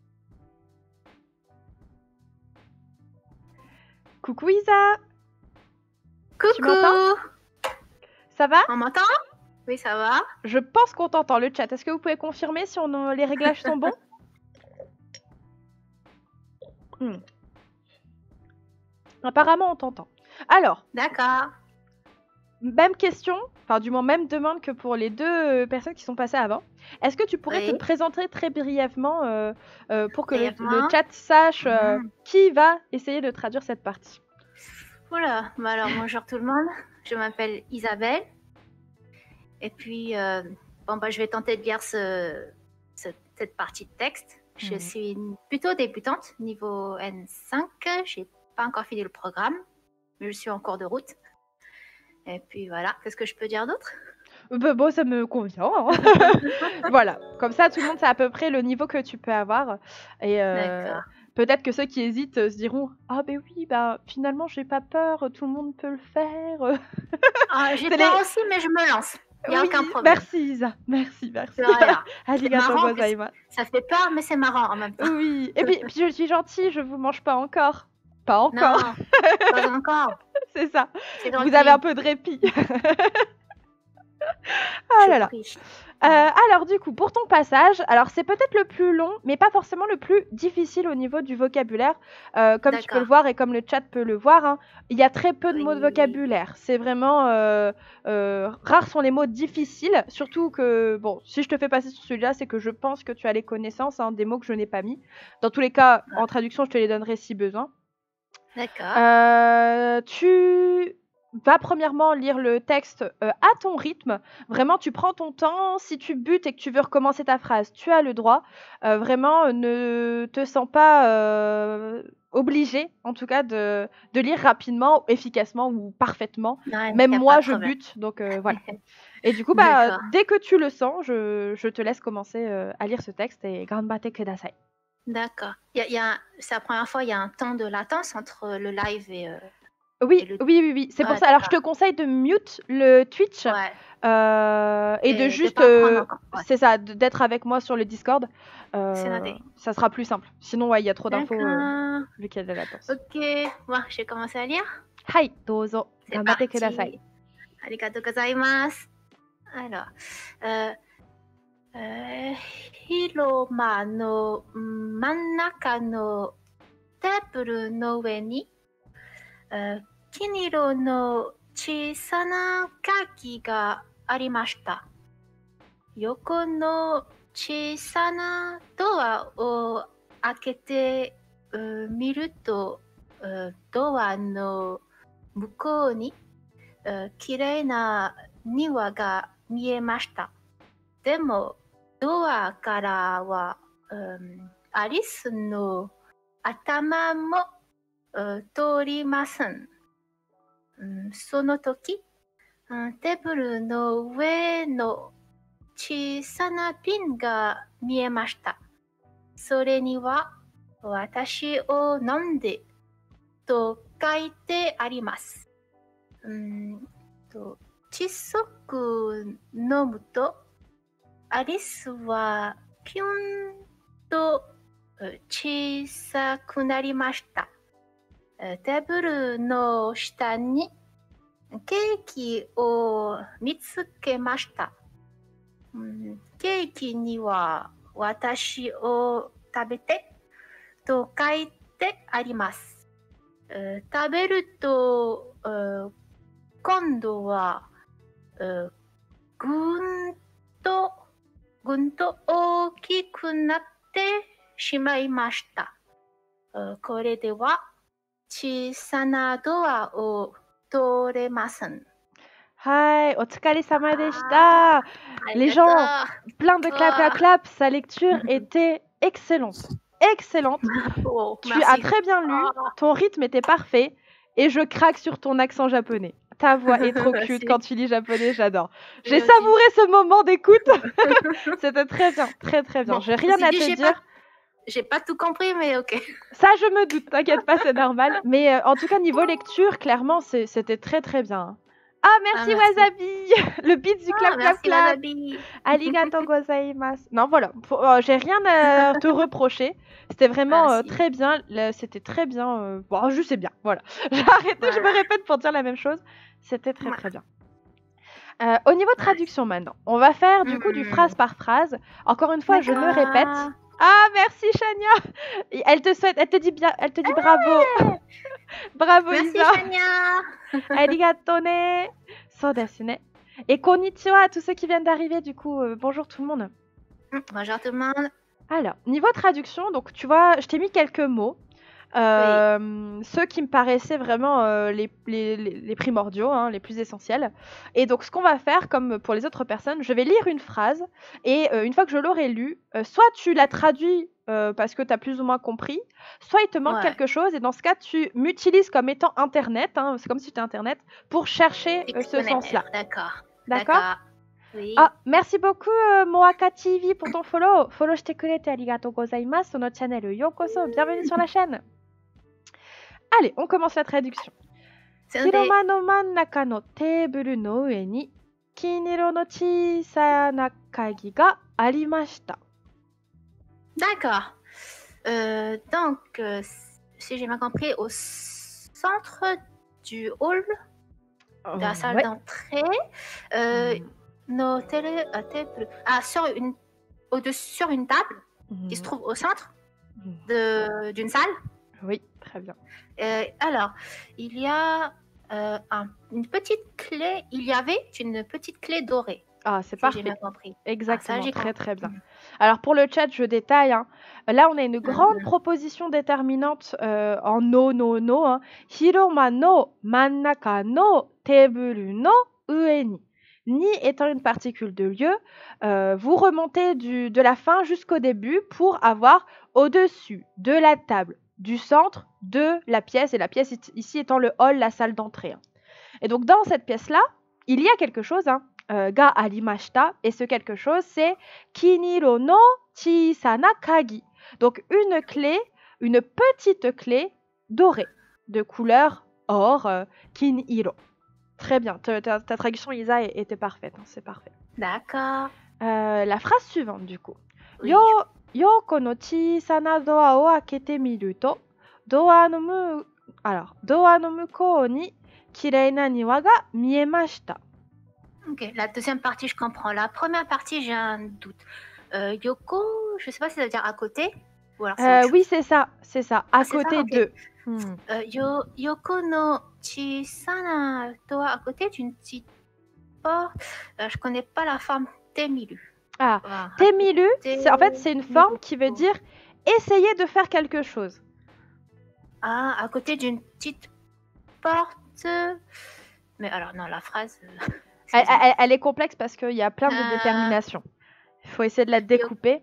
Coucou Isa. Coucou. Tu m'entends? Ça va? On m'entend? Oui, ça va. Je pense qu'on t'entend, le chat. Est-ce que vous pouvez confirmer si les réglages sont bons? Apparemment, on t'entend. Alors. D'accord. Même question, enfin du moins même demande que pour les deux personnes qui sont passées avant. Est-ce que tu pourrais te présenter très brièvement pour que le chat sache qui va essayer de traduire cette partie? Voilà, bah alors bonjour tout le monde, je m'appelle Isabelle. Et puis, je vais tenter de lire cette partie de texte. Je suis plutôt débutante, niveau N5. J'ai pas encore fini le programme, mais je suis en cours de route. Et puis voilà, qu'est-ce que je peux dire d'autre? Bon, ça me convient. Hein. Voilà, comme ça, tout le monde sait à peu près le niveau que tu peux avoir. Et peut-être que ceux qui hésitent se diront « Ah, ben oui, finalement, j'ai pas peur, tout le monde peut le faire. » J'ai peur aussi, mais je me lance. Il n'y a aucun problème. Merci Isa, merci. Voilà. Arigatou gozaimasu. Ça fait peur, mais c'est marrant en même temps. Oui, et puis je suis gentille, je vous mange pas encore. Pas encore. Non, pas encore. C'est ça. Vous avez un peu de répit. Ah là là. Alors du coup, pour ton passage, alors c'est peut-être le plus long, mais pas forcément le plus difficile au niveau du vocabulaire. Comme tu peux le voir et comme le chat peut le voir, hein, il y a très peu de mots de vocabulaire. C'est vraiment rares sont les mots difficiles. Surtout que, bon, si je te fais passer sur celui-là, c'est que je pense que tu as les connaissances des mots que je n'ai pas mis. Dans tous les cas, en traduction, je te les donnerai si besoin. D'accord. Tu vas premièrement lire le texte à ton rythme. Vraiment, tu prends ton temps. Si tu butes et que tu veux recommencer ta phrase, tu as le droit. Vraiment, ne te sens pas obligé, en tout cas, de lire rapidement, efficacement ou parfaitement. Non, même moi, je bute. Donc voilà. Et du coup, dès que tu le sens, je te laisse commencer à lire ce texte. Et ganbatte kudasai. D'accord. C'est la première fois, il y a un temps de latence entre le live et... Oui. C'est pour ça. Alors, je te conseille de mute le Twitch et de juste... C'est ça, d'être avec moi sur le Discord. C'est noté. Ça sera plus simple. Sinon, il y a trop d'infos vu qu'il y a de la latence. Ok. Bon, je vais commencer à lire. Hai, dozo. Ganbatte kudasai. Arigatou gozaimasu. Alors... 広間の真ん中のテーブルの上に金色の小さな鍵がありました。横の小さなドアを開けてみるとドアの向こうにきれいな庭が見えました。でもドアからは、アリスの頭も、通りません。その時、テーブルの上の小さなピンが見えました。それには、私を飲んでと書いてあります。小さく飲むと、アリスはピュンと小さくなりました。テーブルの下にケーキを見つけました。ケーキには私を食べてと書いてあります。食べると今度はぐんと大きくなってしまいました。これでは小さなドアを通れません。 Hi, otsukare sama deshita. Les gens, plein de clap, clap, clap. Sa lecture était excellente. Excellente. Tu as très bien lu. Ton rythme était parfait. Et je craque sur ton accent japonais. Ta voix est trop cute quand tu lis japonais, j'adore. J'ai savouré ce moment d'écoute. C'était très bien, très très bien. J'ai rien à te dire. J'ai pas tout compris, mais ok. Ça, je me doute, t'inquiète pas, c'est normal. Mais en tout cas, niveau lecture, clairement, c'était très très bien. Ah, merci, Wasabi. Le beat du clap clap clap. Arigatou gozaimasu. Non, voilà. J'ai rien à te reprocher. C'était vraiment très bien. C'était très bien. Bon, je sais bien. Voilà. J'ai arrêté, je me répète pour dire la même chose. C'était très très bien. Au niveau traduction maintenant, on va faire du coup du phrase par phrase. Encore une fois, je me répète. Ah, merci Chania. Elle te dit bien, elle te dit bravo. Bravo merci, Isa. Merci Chania. Arigato ne. So desu ne. Et konnichiwa à tous ceux qui viennent d'arriver du coup. Bonjour tout le monde. Bonjour tout le monde. Alors, niveau traduction, donc tu vois, je t'ai mis quelques mots. Ceux qui me paraissaient vraiment les primordiaux, hein, les plus essentiels. Et donc ce qu'on va faire, comme pour les autres personnes, je vais lire une phrase et une fois que je l'aurai lue, soit tu la traduis parce que tu as plus ou moins compris, soit il te manque quelque chose et dans ce cas tu m'utilises comme étant internet, hein, c'est comme si tu étais internet, pour chercher ce sens-là. D'accord. Oui. Ah, merci beaucoup Moaka TV pour ton follow. Follow shite kurete arigatou gozaimasu sur notre channel Yokoso. Bienvenue sur la chaîne. Allez, on commence la traduction. Hiroma no mannaka no teburu no ue ni kiniro no chisana kagi ga arimashita. D'accord. Donc, si j'ai bien compris, au centre du hall, de la salle d'entrée, no teburu, sur une table qui se trouve au centre d'une salle. Oui, très bien. Alors, il y a une petite clé. Il y avait une petite clé dorée. Ah, c'est parfait. J'ai bien compris. Exactement, très très bien. Alors pour le chat, je détaille. Hein. Là, on a une grande proposition déterminante en no. Hein. Hiroma no mannaka no teburu no ue ni. Ni étant une particule de lieu, vous remontez de la fin jusqu'au début pour avoir au-dessus de la table, du centre de la pièce, et la pièce ici étant le hall, la salle d'entrée. Hein. Et donc dans cette pièce-là, il y a quelque chose, hein, ga arimashita, et ce quelque chose c'est kiniro no chisana kagi. Donc une clé, une petite clé dorée, de couleur or, kiniro. Très bien, ta traduction Isa était parfaite, hein, c'est parfait. D'accord. La phrase suivante du coup. Oui. Yoko no chisana doa o akete miru to, doa no mukou ni kirei na niwa ga miemashita. Ok, la deuxième partie je comprends. La première partie j'ai un doute. Yoko, je sais pas si ça veut dire à côté ou alors oui, c'est ça, à côté de. Yoko no chisana doa, à côté d'une petite porte. Je connais pas la forme temiru. Ah, temiru, en fait, c'est une forme qui veut dire essayer de faire quelque chose. Ah, à côté d'une petite porte. Mais alors, non, la phrase. Elle est complexe parce qu'il y a plein de déterminations. Il faut essayer de la découper.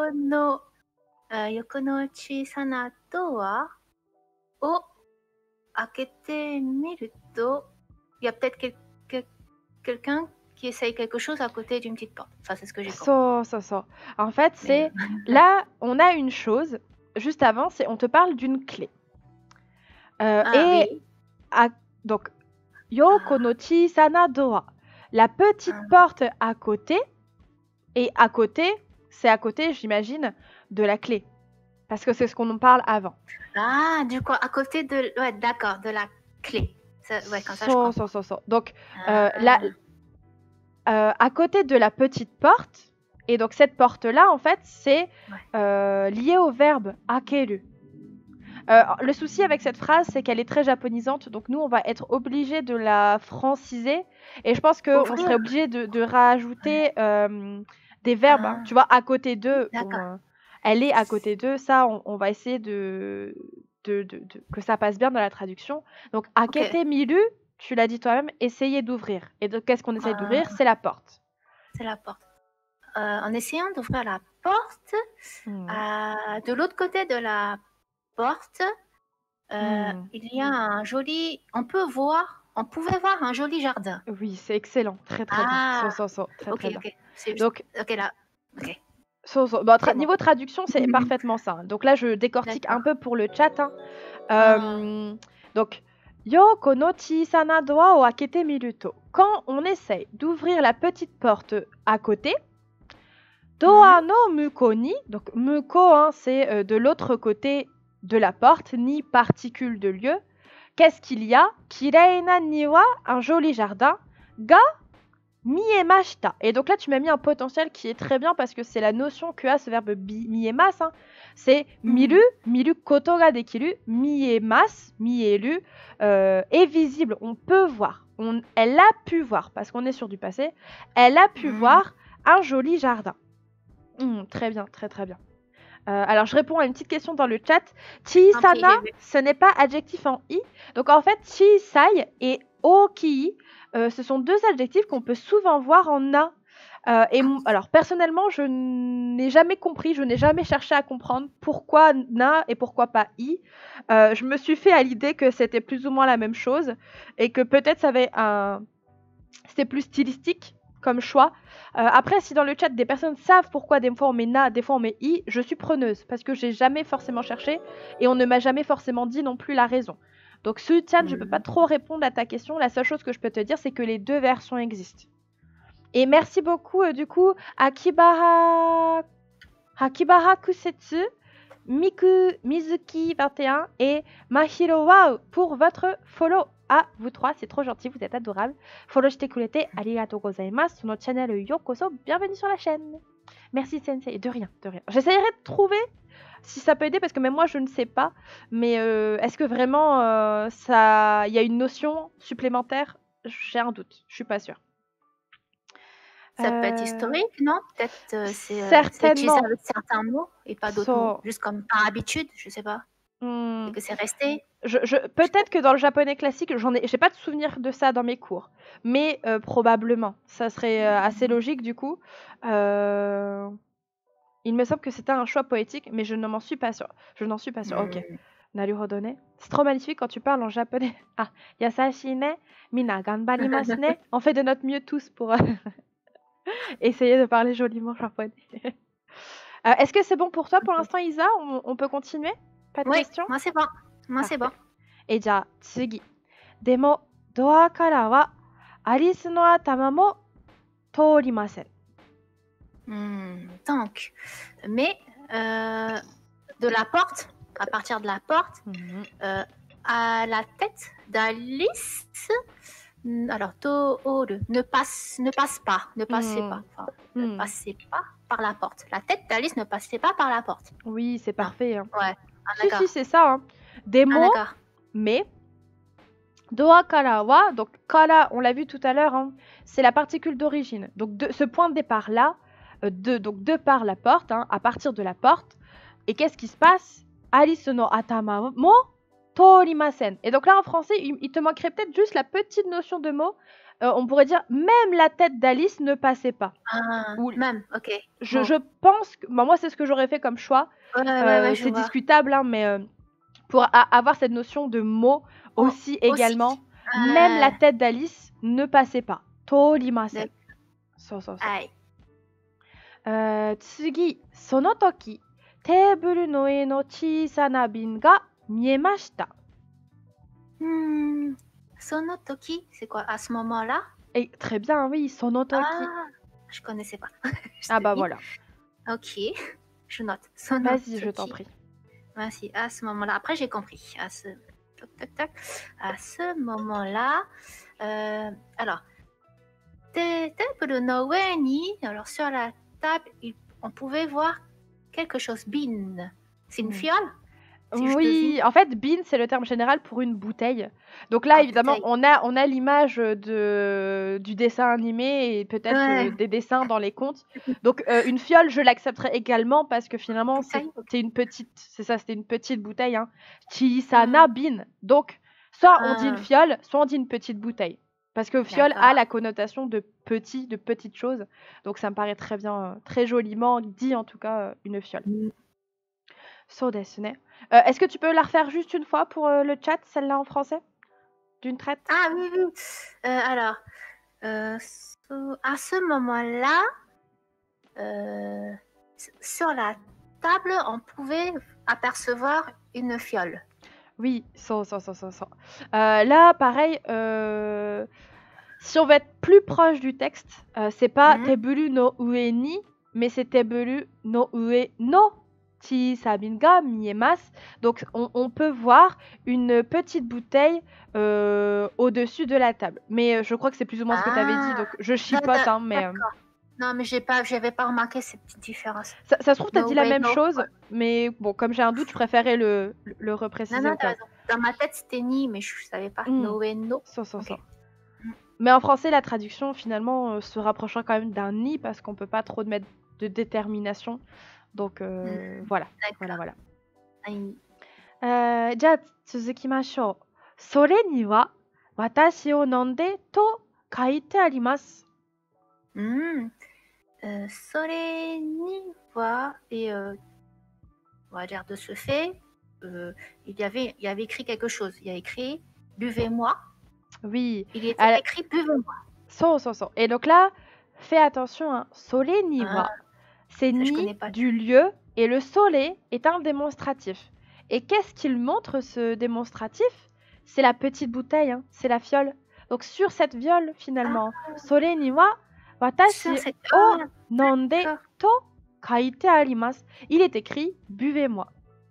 Yoko no chisana doa o akete miru to. Il y a peut-être quelqu'un qui essaye quelque chose à côté d'une petite porte. Enfin, c'est ce que j'ai compris. Ça. En fait, c'est là, on a une chose. Juste avant, on te parle d'une clé. Oui. Donc, Yoko no chisana doa. La petite porte à côté. Et à côté, c'est à côté, j'imagine, de la clé. Parce que c'est ce qu'on en parle avant. Ah, du coup, à côté de... Ouais, d'accord, de la clé. Ouais, comme ça, je comprends. Donc, à côté de la petite porte, et donc cette porte-là, en fait, c'est lié au verbe akeru. Le souci avec cette phrase, c'est qu'elle est très japonisante, donc nous, on va être obligé de la franciser, et je pense qu'on serait obligé de rajouter des verbes, hein, tu vois, à côté d'eux. Elle est à côté d'eux, ça, on va essayer que ça passe bien dans la traduction. Donc, akete miru, tu l'as dit toi-même, essayer d'ouvrir. Et donc, qu'est-ce qu'on essaye d'ouvrir? C'est la porte. C'est la porte. En essayant d'ouvrir la porte, de l'autre côté de la porte, il y a un joli... On pouvait voir un joli jardin. Oui, c'est excellent. Très, très bien. Très bien. Donc, là. Niveau traduction, c'est parfaitement ça. Donc là, je décortique un peu pour le chat. Donc, Yoko no chisana doa o akete miru to. Quand on essaye d'ouvrir la petite porte à côté, doa no muko ni, donc muko, c'est de l'autre côté de la porte, ni particule de lieu. Qu'est-ce qu'il y a? Kireina ni wa, un joli jardin. Ga miemashita. Et donc là, tu m'as mis un potentiel qui est très bien parce que c'est la notion que a ce verbe miemas. C'est miru koto ga dekiru, miemas, mielu, est visible. On peut voir. Elle a pu voir, parce qu'on est sur du passé. Elle a pu voir un joli jardin. Très bien, très très bien. Alors, je réponds à une petite question dans le chat. Chisana, ce n'est pas adjectif en i. Donc, en fait, chisai et okii, ce sont deux adjectifs qu'on peut souvent voir en na. Alors, personnellement, je n'ai jamais compris, je n'ai jamais cherché à comprendre pourquoi na et pourquoi pas i. Je me suis fait à l'idée que c'était plus ou moins la même chose et que peut-être c'était plus stylistique comme choix. Après, si dans le chat des personnes savent pourquoi des fois on met na, des fois on met i, je suis preneuse parce que j'ai jamais forcément cherché et on ne m'a jamais forcément dit non plus la raison. Donc Su-chan, je peux pas trop répondre à ta question. La seule chose que je peux te dire, c'est que les deux versions existent. Et merci beaucoup du coup Akibara Kusetsu, Mizuki 21 et Mahiro Wow pour votre follow. Ah, vous trois, c'est trop gentil, vous êtes adorables. Follow shite kurete, arigatou gozaimasu. Sur notre channel Yokoso, bienvenue sur la chaîne. Merci Sensei, de rien. J'essayerai de trouver si ça peut aider parce que même moi je ne sais pas. Mais est-ce que vraiment il y a une notion supplémentaire? J'ai un doute, je suis pas sûre. Ça peut être historique, non? Peut-être c'est certainement utilisé avec certains mots et pas d'autres mots, juste comme par habitude, je sais pas. Et que c'est resté. Peut-être que dans le japonais classique, j'ai pas de souvenir de ça dans mes cours, mais probablement, ça serait assez logique du coup. Il me semble que c'était un choix poétique, mais je n'en suis pas sûre. Ok. Naruhodo ne. C'est trop magnifique quand tu parles en japonais. Ah, yasashi ne, mina ganbarimasu ne. On fait de notre mieux tous pour essayer de parler joliment japonais. Est-ce que c'est bon pour toi pour l'instant, Isa? On peut continuer? Pas de questions? Moi c'est bon. C'est bon. Et ja, tsugi. Demo, doa kara wa Alice no atama mo torimasen. Donc, mais de la porte, à partir de la porte, à la tête d'Alice, alors Tooru ne passez pas, ne passez pas par la porte. La tête d'Alice ne passait pas par la porte. Oui, c'est parfait. Hein. Ouais. Si, c'est ça. Hein. Des mots, mais doa kara wa, donc kara, on l'a vu tout à l'heure, hein, c'est la particule d'origine. Donc ce point de départ là, de par la porte, hein, à partir de la porte. Et qu'est-ce qui se passe? Alice no atama mo torimasen. Et donc là en français, il te manquerait peut-être juste la petite notion de mot. On pourrait dire même la tête d'Alice ne passait pas. Même, ok. Je pense que moi c'est ce que j'aurais fait comme choix. C'est discutable, hein, mais pour avoir cette notion de mot aussi également, même la tête d'Alice ne passait pas. Torimasen. Tsugi, sono toki, teburu no e no chisana bin ga miemashita. Sono toki, c'est quoi? À ce moment-là? Et très bien, oui, sono toki. Je connaissais pas. Bah voilà. Ok, je note. Vas-y, je t'en prie. Merci. À ce moment-là. Après, j'ai compris. Toc, toc, toc. À ce moment-là. Alors. Table no ué ni. Alors, sur la table, on pouvait voir quelque chose. Bin. C'est une fiole? Si je Oui, devine. en fait, bin, c'est le terme général pour une bouteille. Donc là, Ah, évidemment, bouteille. on a l'image du dessin animé et peut-être Ouais. des dessins dans les contes. Donc une fiole, je l'accepterais également parce que finalement, Bouteille, ok. c'était une petite, c'est ça, c'était une petite bouteille. Hein. Chisana bin. Donc, soit on dit une Ah, fiole, soit on dit une petite bouteille. Parce que fiole a d'accord. la connotation de petit, de petite chose. Donc ça me paraît très bien, très joliment dit en tout cas, une fiole. So desu ne. Est-ce que tu peux la refaire juste une fois pour le chat, celle-là en français? D'une traite? Ah oui, oui. Alors, à ce moment-là, sur la table, on pouvait apercevoir une fiole. Oui, so. Là, pareil, si on veut être plus proche du texte, c'est pas teburu no ue ni, mais c'est teburu no ue no chisabin ga miemasu. Donc, on peut voir une petite bouteille au-dessus de la table. Mais je crois que c'est plus ou moins ce que tu avais dit, donc je chipote, hein, mais D'accord. Non, mais j'avais pas remarqué ces petites différences. ça se trouve, tu as No dit la way, même no. chose, mais bon, comme j'ai un doute, je préférais le repréciser Non, au cas t'as raison. Dans ma tête, c'était ni, mais je savais pas. où. No way, no. So. Ok. Mais en français, la traduction, finalement, se rapprochera quand même d'un ni parce qu'on peut pas trop mettre de détermination. Donc, voilà. D'accord. Aïe. じゃあ、続きましょう。それには、私を飲んでと書いてあります。 それには, et on va dire de ce fait, il y avait écrit quelque chose. Il y a écrit buvez-moi. Oui. Il y était écrit buvez-moi. So. Et donc là, fais attention, hein. Sole ni wa, c'est Ça, je ni connais pas. du lieu et le sole est un démonstratif. Et qu'est-ce qu'il montre ce démonstratif? C'est la petite bouteille, hein, c'est la fiole. Donc sur cette fiole, finalement, sole ni wa watashi o nonde to kaite arimasu. Il est écrit buvez-moi.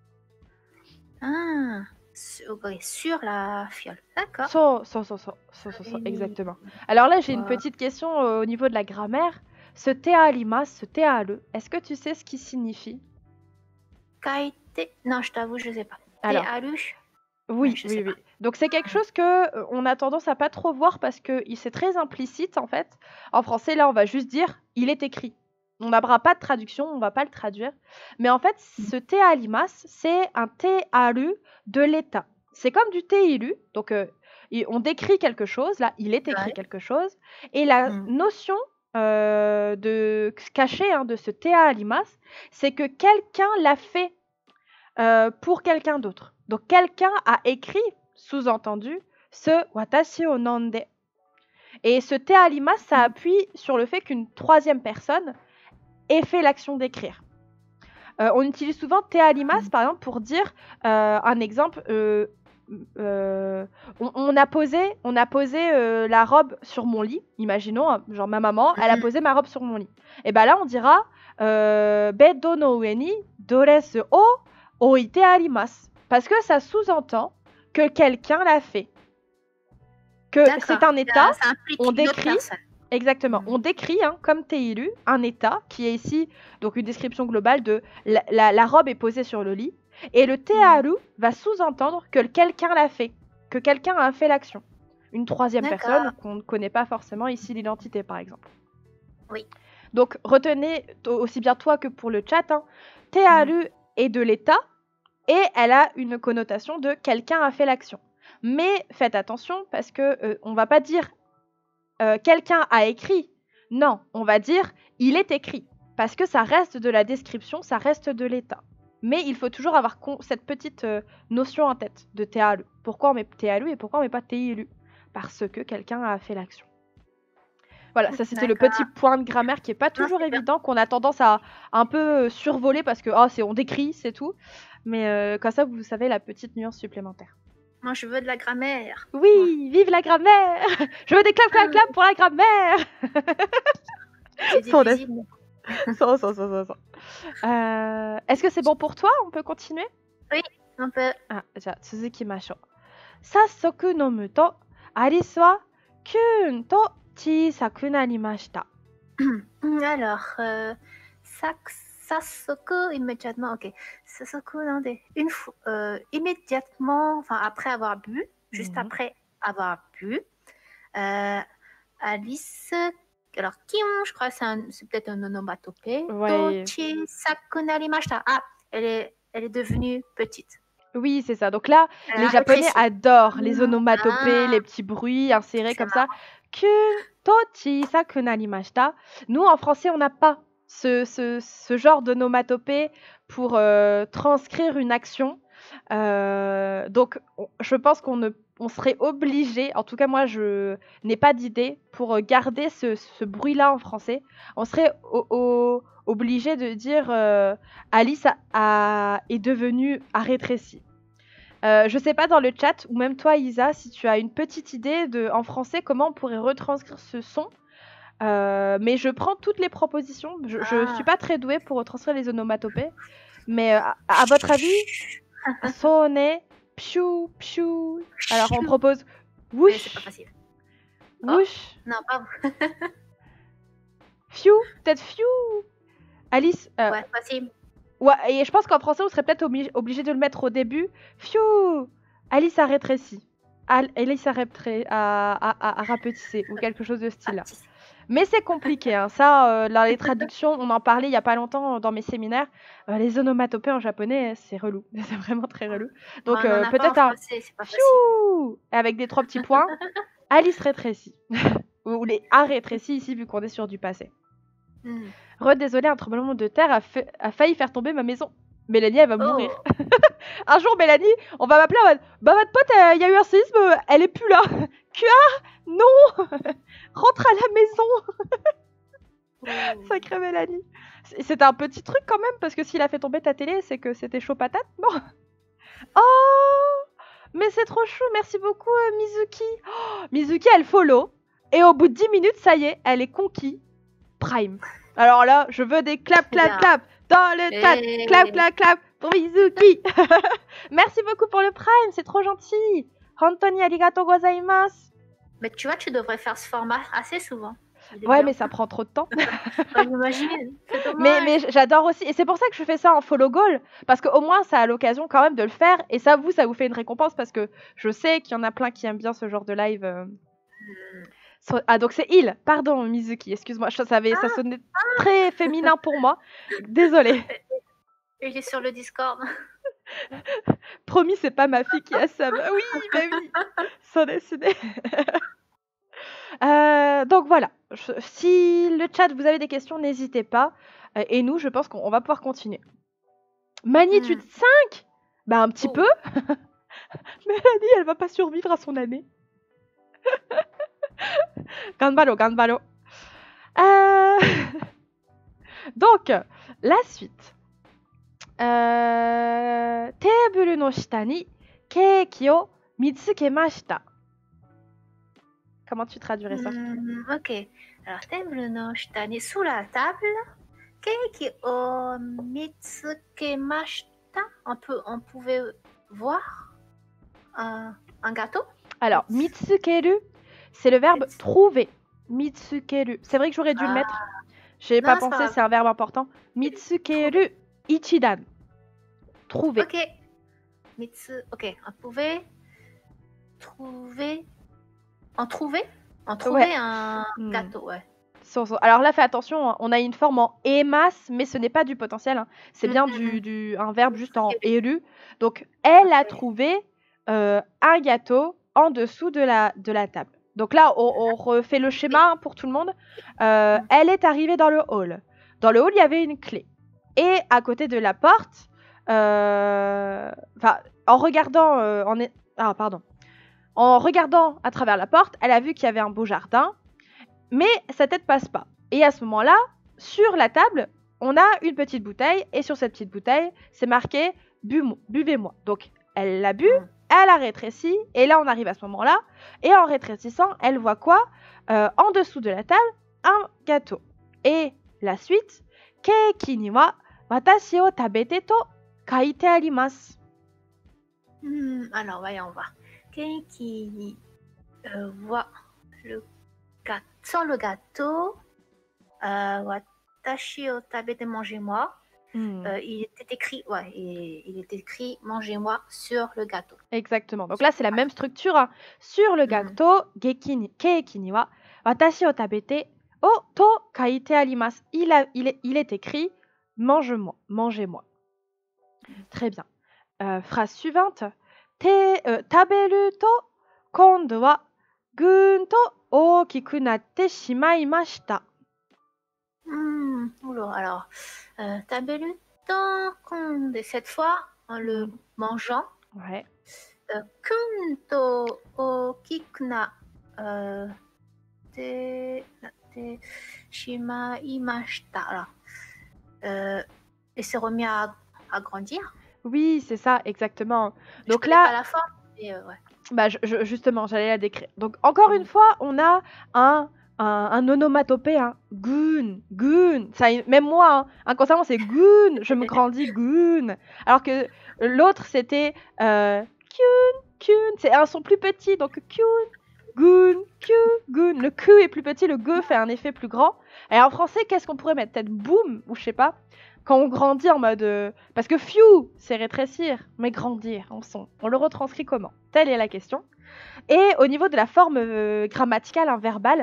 Sur la fiole. D'accord. So, exactement. Alors là, j'ai une petite question au niveau de la grammaire. Ce te arimasu, ce te aru, est-ce que tu sais ce qui signifie? Kaite. Non, je t'avoue, je sais pas. Alors, te aru. Oui. Donc c'est quelque chose que on a tendance à pas trop voir parce que c'est très implicite en fait. En français, là, on va juste dire il est écrit. On n'aura pas de traduction, on va pas le traduire. Mais en fait, ce te arimasu, c'est un te aru de l'état. C'est comme du te iru. Donc on décrit quelque chose, là, il est écrit quelque chose. Et la notion de cachée de ce te arimasu, c'est que quelqu'un l'a fait pour quelqu'un d'autre. Donc quelqu'un a écrit, sous-entendu, ce watashi o nonde. Et ce te arimasu, ça appuie sur le fait qu'une troisième personne ait fait l'action d'écrire. On utilise souvent te arimasu, par exemple, pour dire un exemple. On a posé la robe sur mon lit. Imaginons, genre ma maman, elle a posé ma robe sur mon lit. Et ben là, on dira beddo no ue ni doresu o oite arimasu. Parce que ça sous-entend que quelqu'un l'a fait. Que c'est un état, on décrit. Exactement, on décrit comme teiru un état qui est ici donc une description globale de la robe est posée sur le lit et le te aru va sous-entendre que quelqu'un l'a fait, que quelqu'un a fait l'action. Une troisième personne qu'on ne connaît pas forcément ici l'identité par exemple. Oui. Donc retenez aussi bien toi que pour le chat, te aru est de l'état et elle a une connotation de quelqu'un a fait l'action. Mais faites attention parce que on va pas dire quelqu'un a écrit. Non, on va dire il est écrit. Parce que ça reste de la description, ça reste de l'état. Mais il faut toujours avoir cette petite notion en tête de te aru. Pourquoi on met te aru et pourquoi on met pas te iru? Parce que quelqu'un a fait l'action. Voilà, ça c'était le petit point de grammaire qui est pas toujours évident, qu'on a tendance à un peu survoler parce que on décrit, c'est tout. Mais comme ça, vous savez la petite nuance supplémentaire. Moi, je veux de la grammaire. Oui, vive la grammaire. Je veux des clap pour la grammaire. C'est difficile. Est-ce que c'est bon pour toi? On peut continuer? Oui, on peut. じゃあ続きましょう。早速飲むとアリスはキューンと小さくなりました。 Alors, Sasoku, immédiatement, ok. Sasoku, non, immédiatement, enfin, après avoir bu, juste après avoir bu, Alice, alors, Kion, je crois que c'est peut-être un onomatopée. Ouais. Tochi sakunarimashita. Ah, elle est devenue petite. Oui, c'est ça. Donc là, les Japonais adorent les onomatopées, les petits bruits insérés comme ça. Kyun to chisaku narimashita. Nous, en français, on n'a pas ce genre d'onomatopée pour transcrire une action. Donc, je pense qu'on serait obligé, en tout cas moi je n'ai pas d'idée, pour garder ce bruit-là en français. On serait obligé de dire Alice est devenue a rétréci. Je sais pas dans le chat, ou même toi Isa, si tu as une petite idée en français comment on pourrait retranscrire ce son. Mais je prends toutes les propositions. Je suis pas très douée pour retranscrire les onomatopées. Mais à votre avis, sonne, piou, piou. Alors on propose whoosh. C'est pas facile. Whoosh. Oh, non, pas vous. Fiou, peut-être fiou. Alice. Ouais, facile. Ouais, et je pense qu'en français, on serait peut-être obligé de le mettre au début. Fiou. Alice a rétréci. Alice a rapetissé ou quelque chose de style là. Mais c'est compliqué, hein. Ça, dans les traductions, on en parlait il y a pas longtemps dans mes séminaires. Les onomatopées en japonais, c'est relou. C'est vraiment très relou. Donc peut-être un fiou avec des 3 petits points. Alice rétrécit. Ou les a rétréci ici vu qu'on est sur du passé. Désolé, un tremblement de terre a failli faire tomber ma maison. Mélanie, elle va mourir. Un jour, Mélanie, on va m'appeler en mode bah, votre pote, il y a eu un séisme, elle est plus là. Quoi? Non. Rentre à la maison. Sacrée Mélanie. C'était un petit truc quand même, parce que s'il a fait tomber ta télé, c'est que c'était chaud patate, non? Oh, mais c'est trop chou, merci beaucoup Mizuki. Oh, Mizuki, elle follow. Et au bout de 10 minutes, ça y est, elle est conquis. Prime. Alors là, je veux des clap, clap, clap dans le chat. Clap, clap, clap pour Mizuki. Merci beaucoup pour le prime, c'est trop gentil. Hontoni arigatou gozaimasu. Mais tu vois, tu devrais faire ce format assez souvent. Ouais, mais ça prend trop de temps. J'imagine. Mais j'adore aussi. Et c'est pour ça que je fais ça en follow goal. Parce qu'au moins, ça a l'occasion quand même de le faire. Et ça vous fait une récompense. Parce que je sais qu'il y en a plein qui aiment bien ce genre de live. Ah, donc c'est il. Pardon, Mizuki. Excuse-moi. Ça sonnait très féminin pour moi. Désolée. Il est sur le Discord. Promis, c'est pas ma fille qui a ça. Oui, bah oui. Sans décider. Donc voilà, si le chat vous avez des questions, n'hésitez pas. Et nous, je pense qu'on va pouvoir continuer. Magnitude 5 ? Bah un petit peu. Mélanie, elle va pas survivre à son année. Ganbaro, ganbaro. Donc, la suite. Table no shita ni keiki o mitsukemashita. Comment tu traduirais ça? Ok. Alors, table no shita ni, sous la table, keiki o mitsukemashita. On pouvait voir un gâteau. Alors, mitsukeru, c'est le verbe trouver. Mitsukeru. C'est vrai que j'aurais dû le mettre. J'ai pas pensé, c'est un verbe important. Mitsukeru ichidan. Trouver. Ok. Ok. On pouvait trouver. En trouver un gâteau, ouais. Alors là, fais attention, on a une forme en emas, mais ce n'est pas du potentiel. Hein. C'est bien un verbe juste en eru. Donc, elle a trouvé un gâteau en dessous de la table. Donc là, on refait le schéma pour tout le monde. Elle est arrivée dans le hall. Dans le hall, il y avait une clé. Et à côté de la porte, en regardant... En regardant à travers la porte, elle a vu qu'il y avait un beau jardin, mais sa tête passe pas. Et à ce moment-là, sur la table, on a une petite bouteille, et sur cette petite bouteille, c'est marqué « buvez-moi ». Donc, elle l'a bu, elle a rétréci, et là, on arrive à ce moment-là, et en rétrécissant, elle voit quoi? En dessous de la table, un gâteau. Et la suite, « Keiki ni wa watashi o tabete to kaite arimasu ». Alors, voyons voir. Quelqu'un qui voit sans le gâteau, Watashi o tabete mangez-moi. Il est écrit mangez-moi sur le gâteau. Exactement. Donc là, c'est la même structure. Hein. Sur le gâteau, keiki ni wa watashi o tabete o to kaite arimasu. Il est écrit mange-moi, mangez-moi. Très bien. Phrase suivante. Taberu to kondo wa gun to okiku natte shimaimashita. Alors, taberu to kondo, cette fois, en le mangeant. Ouais. Kun to okiku natte shimaimashita. Alors, et s'est remis à grandir. Oui, c'est ça, exactement. Donc je là, pas la forme, mais ouais. Bah, justement, j'allais la décrire. Donc, encore une fois, on a un onomatopée, hein. Goon, goon. Ça, même moi, hein, inconsciemment, c'est goon. Je me grandis, goon. Alors que l'autre, c'était kyun, kyun. C'est un son plus petit, donc kyun, goon, kyu, goon. Le Q est plus petit, le G fait un effet plus grand. Et en français, qu'est-ce qu'on pourrait mettre? Peut-être boom, ou je sais pas. Quand on grandit en mode... Parce que few, c'est rétrécir, mais grandir en son. On le retranscrit comment? Telle est la question. Et au niveau de la forme grammaticale, verbale,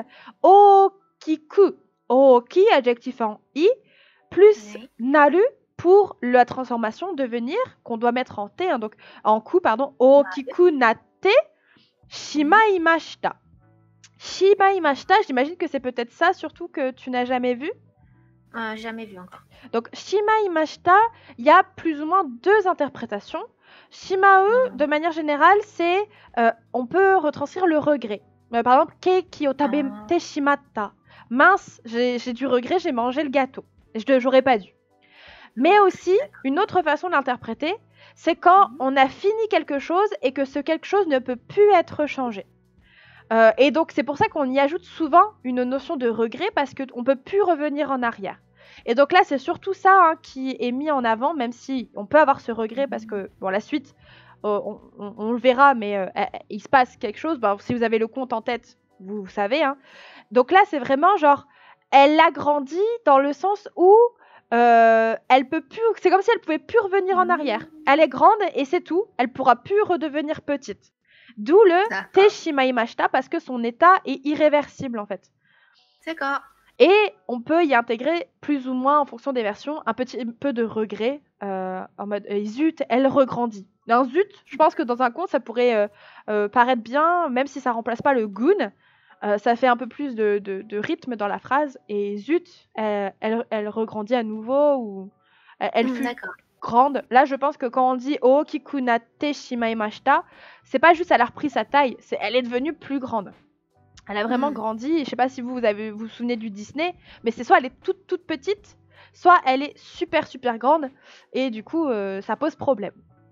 okiku, oki, adjectif en i, plus naru pour la transformation devenir, qu'on doit mettre en t, hein, donc en ku, pardon, okiku natte, shimaimashita. Shimaimashita, j'imagine que c'est peut-être ça surtout que tu n'as jamais vu. Jamais vu encore. Donc, shimaimashita, il y a plus ou moins deux interprétations. Shimau, de manière générale, c'est... on peut retranscrire le regret. Par exemple, keiki o tabete shimatta. Mince, j'ai du regret, j'ai mangé le gâteau. J'aurais pas dû. Mais aussi, une autre façon de l'interpréter, c'est quand on a fini quelque chose et que ce quelque chose ne peut plus être changé. Et donc, c'est pour ça qu'on y ajoute souvent une notion de regret parce qu'on ne peut plus revenir en arrière. Et donc là, c'est surtout ça hein, qui est mis en avant, même si on peut avoir ce regret parce que, bon, la suite, on le verra, mais il se passe quelque chose. Bah, si vous avez le conte en tête, vous savez. Hein. Donc là, c'est vraiment genre, elle a grandi dans le sens où elle peut plus, c'est comme si elle pouvait plus revenir en arrière. Elle est grande et c'est tout. Elle pourra plus redevenir petite. D'où le te shimaimashita parce que son état est irréversible en fait. D'accord. Et on peut y intégrer plus ou moins en fonction des versions un petit peu de regret en mode zut, elle regrandit. Un zut, je pense que dans un conte ça pourrait paraître bien, même si ça remplace pas le goon, ça fait un peu plus de rythme dans la phrase. Et zut, elle regrandit à nouveau ou elle fut grande. Là, je pense que quand on dit Okiku natte shimaimashita, c'est pas juste elle a repris sa taille, c'est elle est devenue plus grande. Elle a vraiment grandi. Je sais pas si vous vous souvenez du Disney, mais c'est soit elle est toute petite, soit elle est super grande, et du coup, ça pose problème.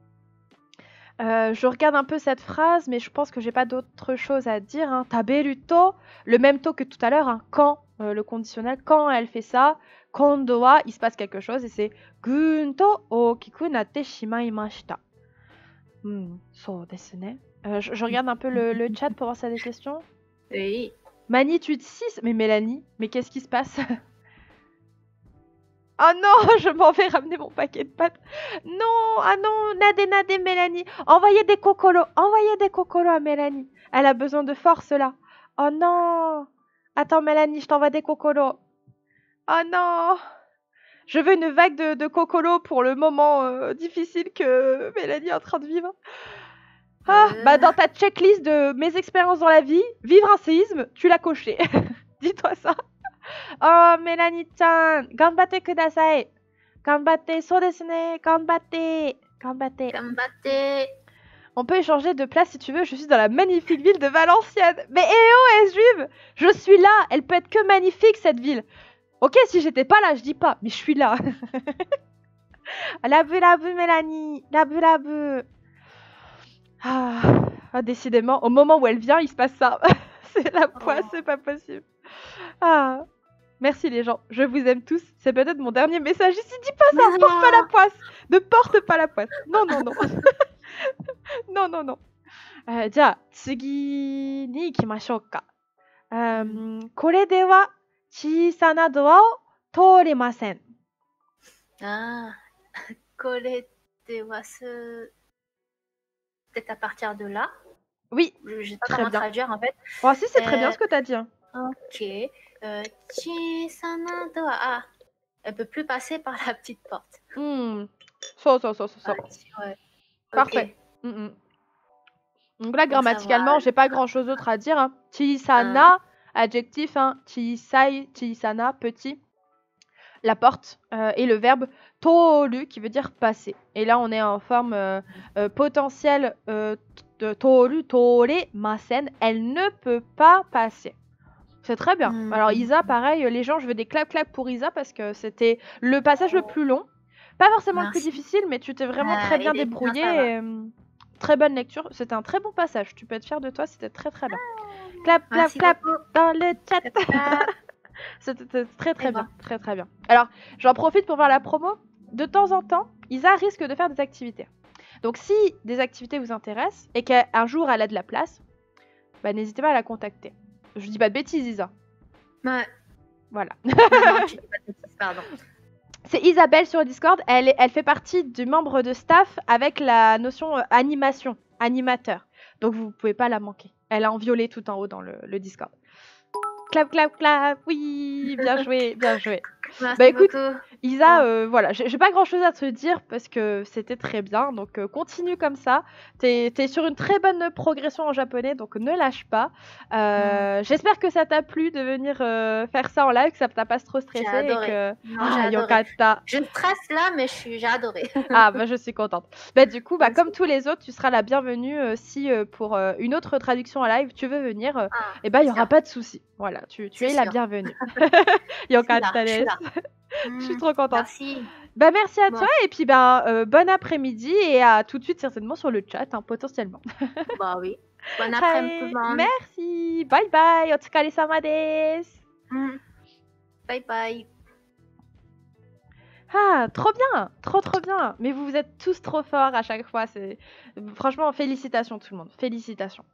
Je regarde un peu cette phrase, mais je pense que j'ai pas d'autre chose à dire. Hein. Taberu to, le même to que tout à l'heure, hein. Quand, le conditionnel, quand elle fait ça, kondo wa, il se passe quelque chose, et c'est gun to okiku natte shimaimashita. So desu ne. Je regarde un peu le chat pour voir si y a des questions. Oui. Magnitude 6, mais Mélanie, mais qu'est-ce qui se passe? Oh non, je m'en vais ramener mon paquet de pâtes. Non, ah non, nade, Mélanie. Envoyez des cocolos à Mélanie. Elle a besoin de force là. Oh non. Attends Mélanie, je t'envoie des cocolos. Oh non. Je veux une vague de cocolos pour le moment difficile que Mélanie est en train de vivre. Ah, bah dans ta checklist de mes expériences dans la vie, vivre un séisme, tu l'as coché. Dis-toi ça. Oh, Mélanie-chan, ganbatte kudasai. Ganbatte, so desu ne, ganbatte. On peut échanger de place si tu veux, je suis dans la magnifique ville de Valenciennes. Mais oh, juive, je suis là, elle peut être que magnifique cette ville. Ok, si j'étais pas là, je dis pas, mais je suis là. Labu, Mélanie, labu. Ah, décidément, au moment où elle vient, il se passe ça. C'est la poisse, c'est pas possible. Ah, merci les gens, je vous aime tous. C'est peut-être mon dernier message ici. Dis pas ça, porte pas la poisse. Ne porte pas la poisse. Non. Non, non, non. じゃあ、次に行きましょうか。これでは小さなドアを通れません。 Ah, c'est à partir de là. Oui, Je sais pas très comment bien. traduire en fait. Bon, si, c'est très bien ce que tu as dit. Hein. Ok. Chisana doa. Ah, elle peut plus passer par la petite porte. So. Ouais. Parfait. Ok. Donc là, grammaticalement, j'ai pas grand-chose d'autre à dire. Hein. Chisana, adjectif. Hein. Chisai, chisana, petit. La porte et le verbe toru qui veut dire passer. Et là, on est en forme potentielle de toru, tore, masen. Elle ne peut pas passer. C'est très bien. Alors Isa, pareil, les gens, je veux des clap pour Isa parce que c'était le passage le plus long. Pas forcément le plus difficile, mais tu t'es vraiment très bien débrouillé. Très bonne lecture. C'était un très bon passage. Tu peux être fier de toi, c'était très très bien. Clap dans le chat. C'était très bien. Très très bien. Alors, j'en profite pour voir la promo. De temps en temps, Isa risque de faire des activités. Donc si des activités vous intéressent et qu'un jour elle a de la place, bah, n'hésitez pas à la contacter. Je dis pas de bêtises, Isa. Ouais. Voilà. Non, je dis pas de bêtises, pardon. C'est Isabelle sur Discord. Elle fait partie du membre de staff avec la notion animation, animateur. Donc vous pouvez pas la manquer. Elle est en violet tout en haut dans le Discord. Clap. Oui, bien joué. Merci Bah écoute, beaucoup. Isa, voilà, j'ai pas grand chose à te dire parce que c'était très bien. Donc continue comme ça. T'es sur une très bonne progression en japonais, donc ne lâche pas. J'espère que ça t'a plu de venir faire ça en live, que ça t'a pas trop stressé. J'ai adoré. J'ai adoré. Yokata. Je stresse là, mais j'ai adoré. Ah, bah je suis contente. Bah du coup, comme tous les autres, tu seras la bienvenue si pour une autre traduction en live, tu veux venir. Et bah il y aura pas de souci. Voilà, tu es la bienvenue. Yokata desu. Je suis trop contente. Merci. Bah merci à toi et puis bon après-midi et à tout de suite certainement sur le chat potentiellement. Bah oui. Bon après-midi tout le monde. Merci. Bye bye. Otsukaresama desu. Bye bye. Ah, trop bien, trop bien. Mais vous êtes tous trop forts à chaque fois. Franchement, félicitations tout le monde. Félicitations.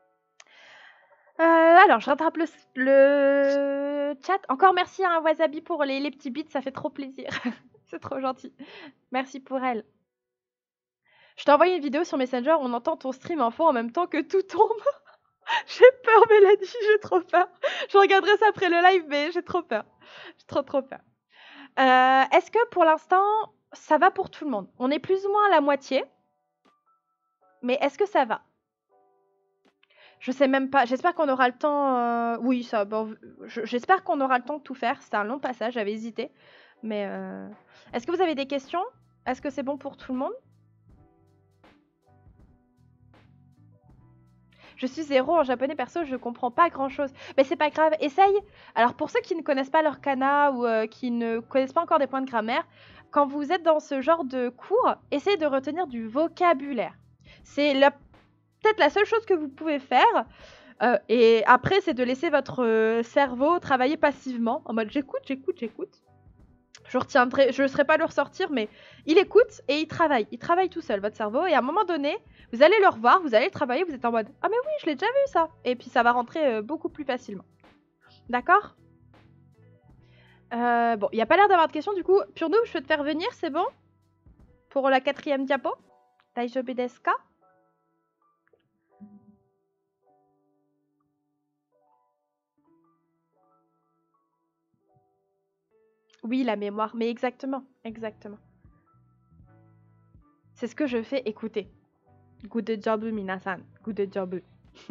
Alors, je rattrape le chat. Encore merci à Wasabi pour les petits bits, ça fait trop plaisir. C'est trop gentil. Merci pour elle. Je t'ai envoyé une vidéo sur Messenger, on entend ton stream en fond en même temps que tout tombe. J'ai peur, Mélanie, j'ai trop peur. Je regarderai ça après le live, mais j'ai trop peur. J'ai trop peur. Est-ce que pour l'instant, ça va pour tout le monde? On est plus ou moins à la moitié. Mais est-ce que ça va? Je sais même pas. J'espère qu'on aura le temps. Oui, ça. Bon, j'espère qu'on aura le temps de tout faire. C'est un long passage. J'avais hésité. Mais est-ce que vous avez des questions? Est-ce que c'est bon pour tout le monde? Je suis zéro en japonais perso. Je comprends pas grand-chose. Mais c'est pas grave. Essaye. Alors pour ceux qui ne connaissent pas leur kana ou qui ne connaissent pas encore des points de grammaire, quand vous êtes dans ce genre de cours, essayez de retenir du vocabulaire. C'est peut-être la seule chose que vous pouvez faire. Et après, c'est de laisser votre cerveau travailler passivement, en mode j'écoute. Je ne serai pas le ressortir, mais il écoute et il travaille tout seul, votre cerveau. Et à un moment donné, vous allez le revoir, vous allez le travailler, vous êtes en mode ah mais oui, je l'ai déjà vu ça. Et puis ça va rentrer beaucoup plus facilement. D'accord? Bon, il n'y a pas l'air d'avoir de questions, du coup. Purnou, je peux te faire venir, c'est bon? Pour la 4e diapo? Daijoubu desu ka? Oui, la mémoire, mais exactement. C'est ce que je fais écouter. Good job, minasan. Good job.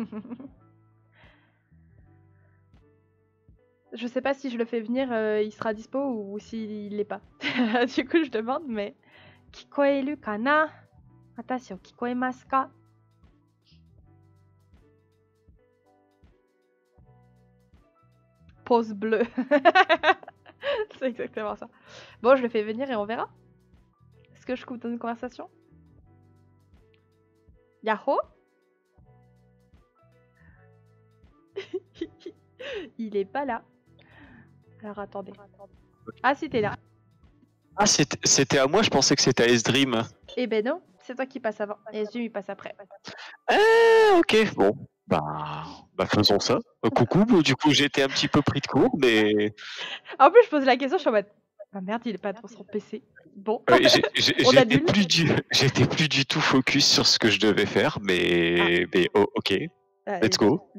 Je sais pas si je le fais venir, il sera dispo ou s'il l'est pas. Du coup, je demande, mais... Kikoeru kana? Watashi o kikoemasu ka? Pause bleue. C'est exactement ça. Bon, je le fais venir et on verra. Est-ce que je coupe dans une conversation? Yahoo? Il est pas là. Alors attendez. Ah si, t'es là. Ah, c'était à moi, je pensais que c'était à Esdream. Eh ben non, c'est toi qui passes avant. Et Jim, il passe après. Ok, bon. Bah, faisons ça. Coucou, du coup, j'ai été un petit peu pris de court, mais... En plus, je pose la question, je suis en mode... Ah merde, il est pas devant son PC. Bon, on j'étais annule. j'étais plus du tout focus sur ce que je devais faire, mais ok, let's go.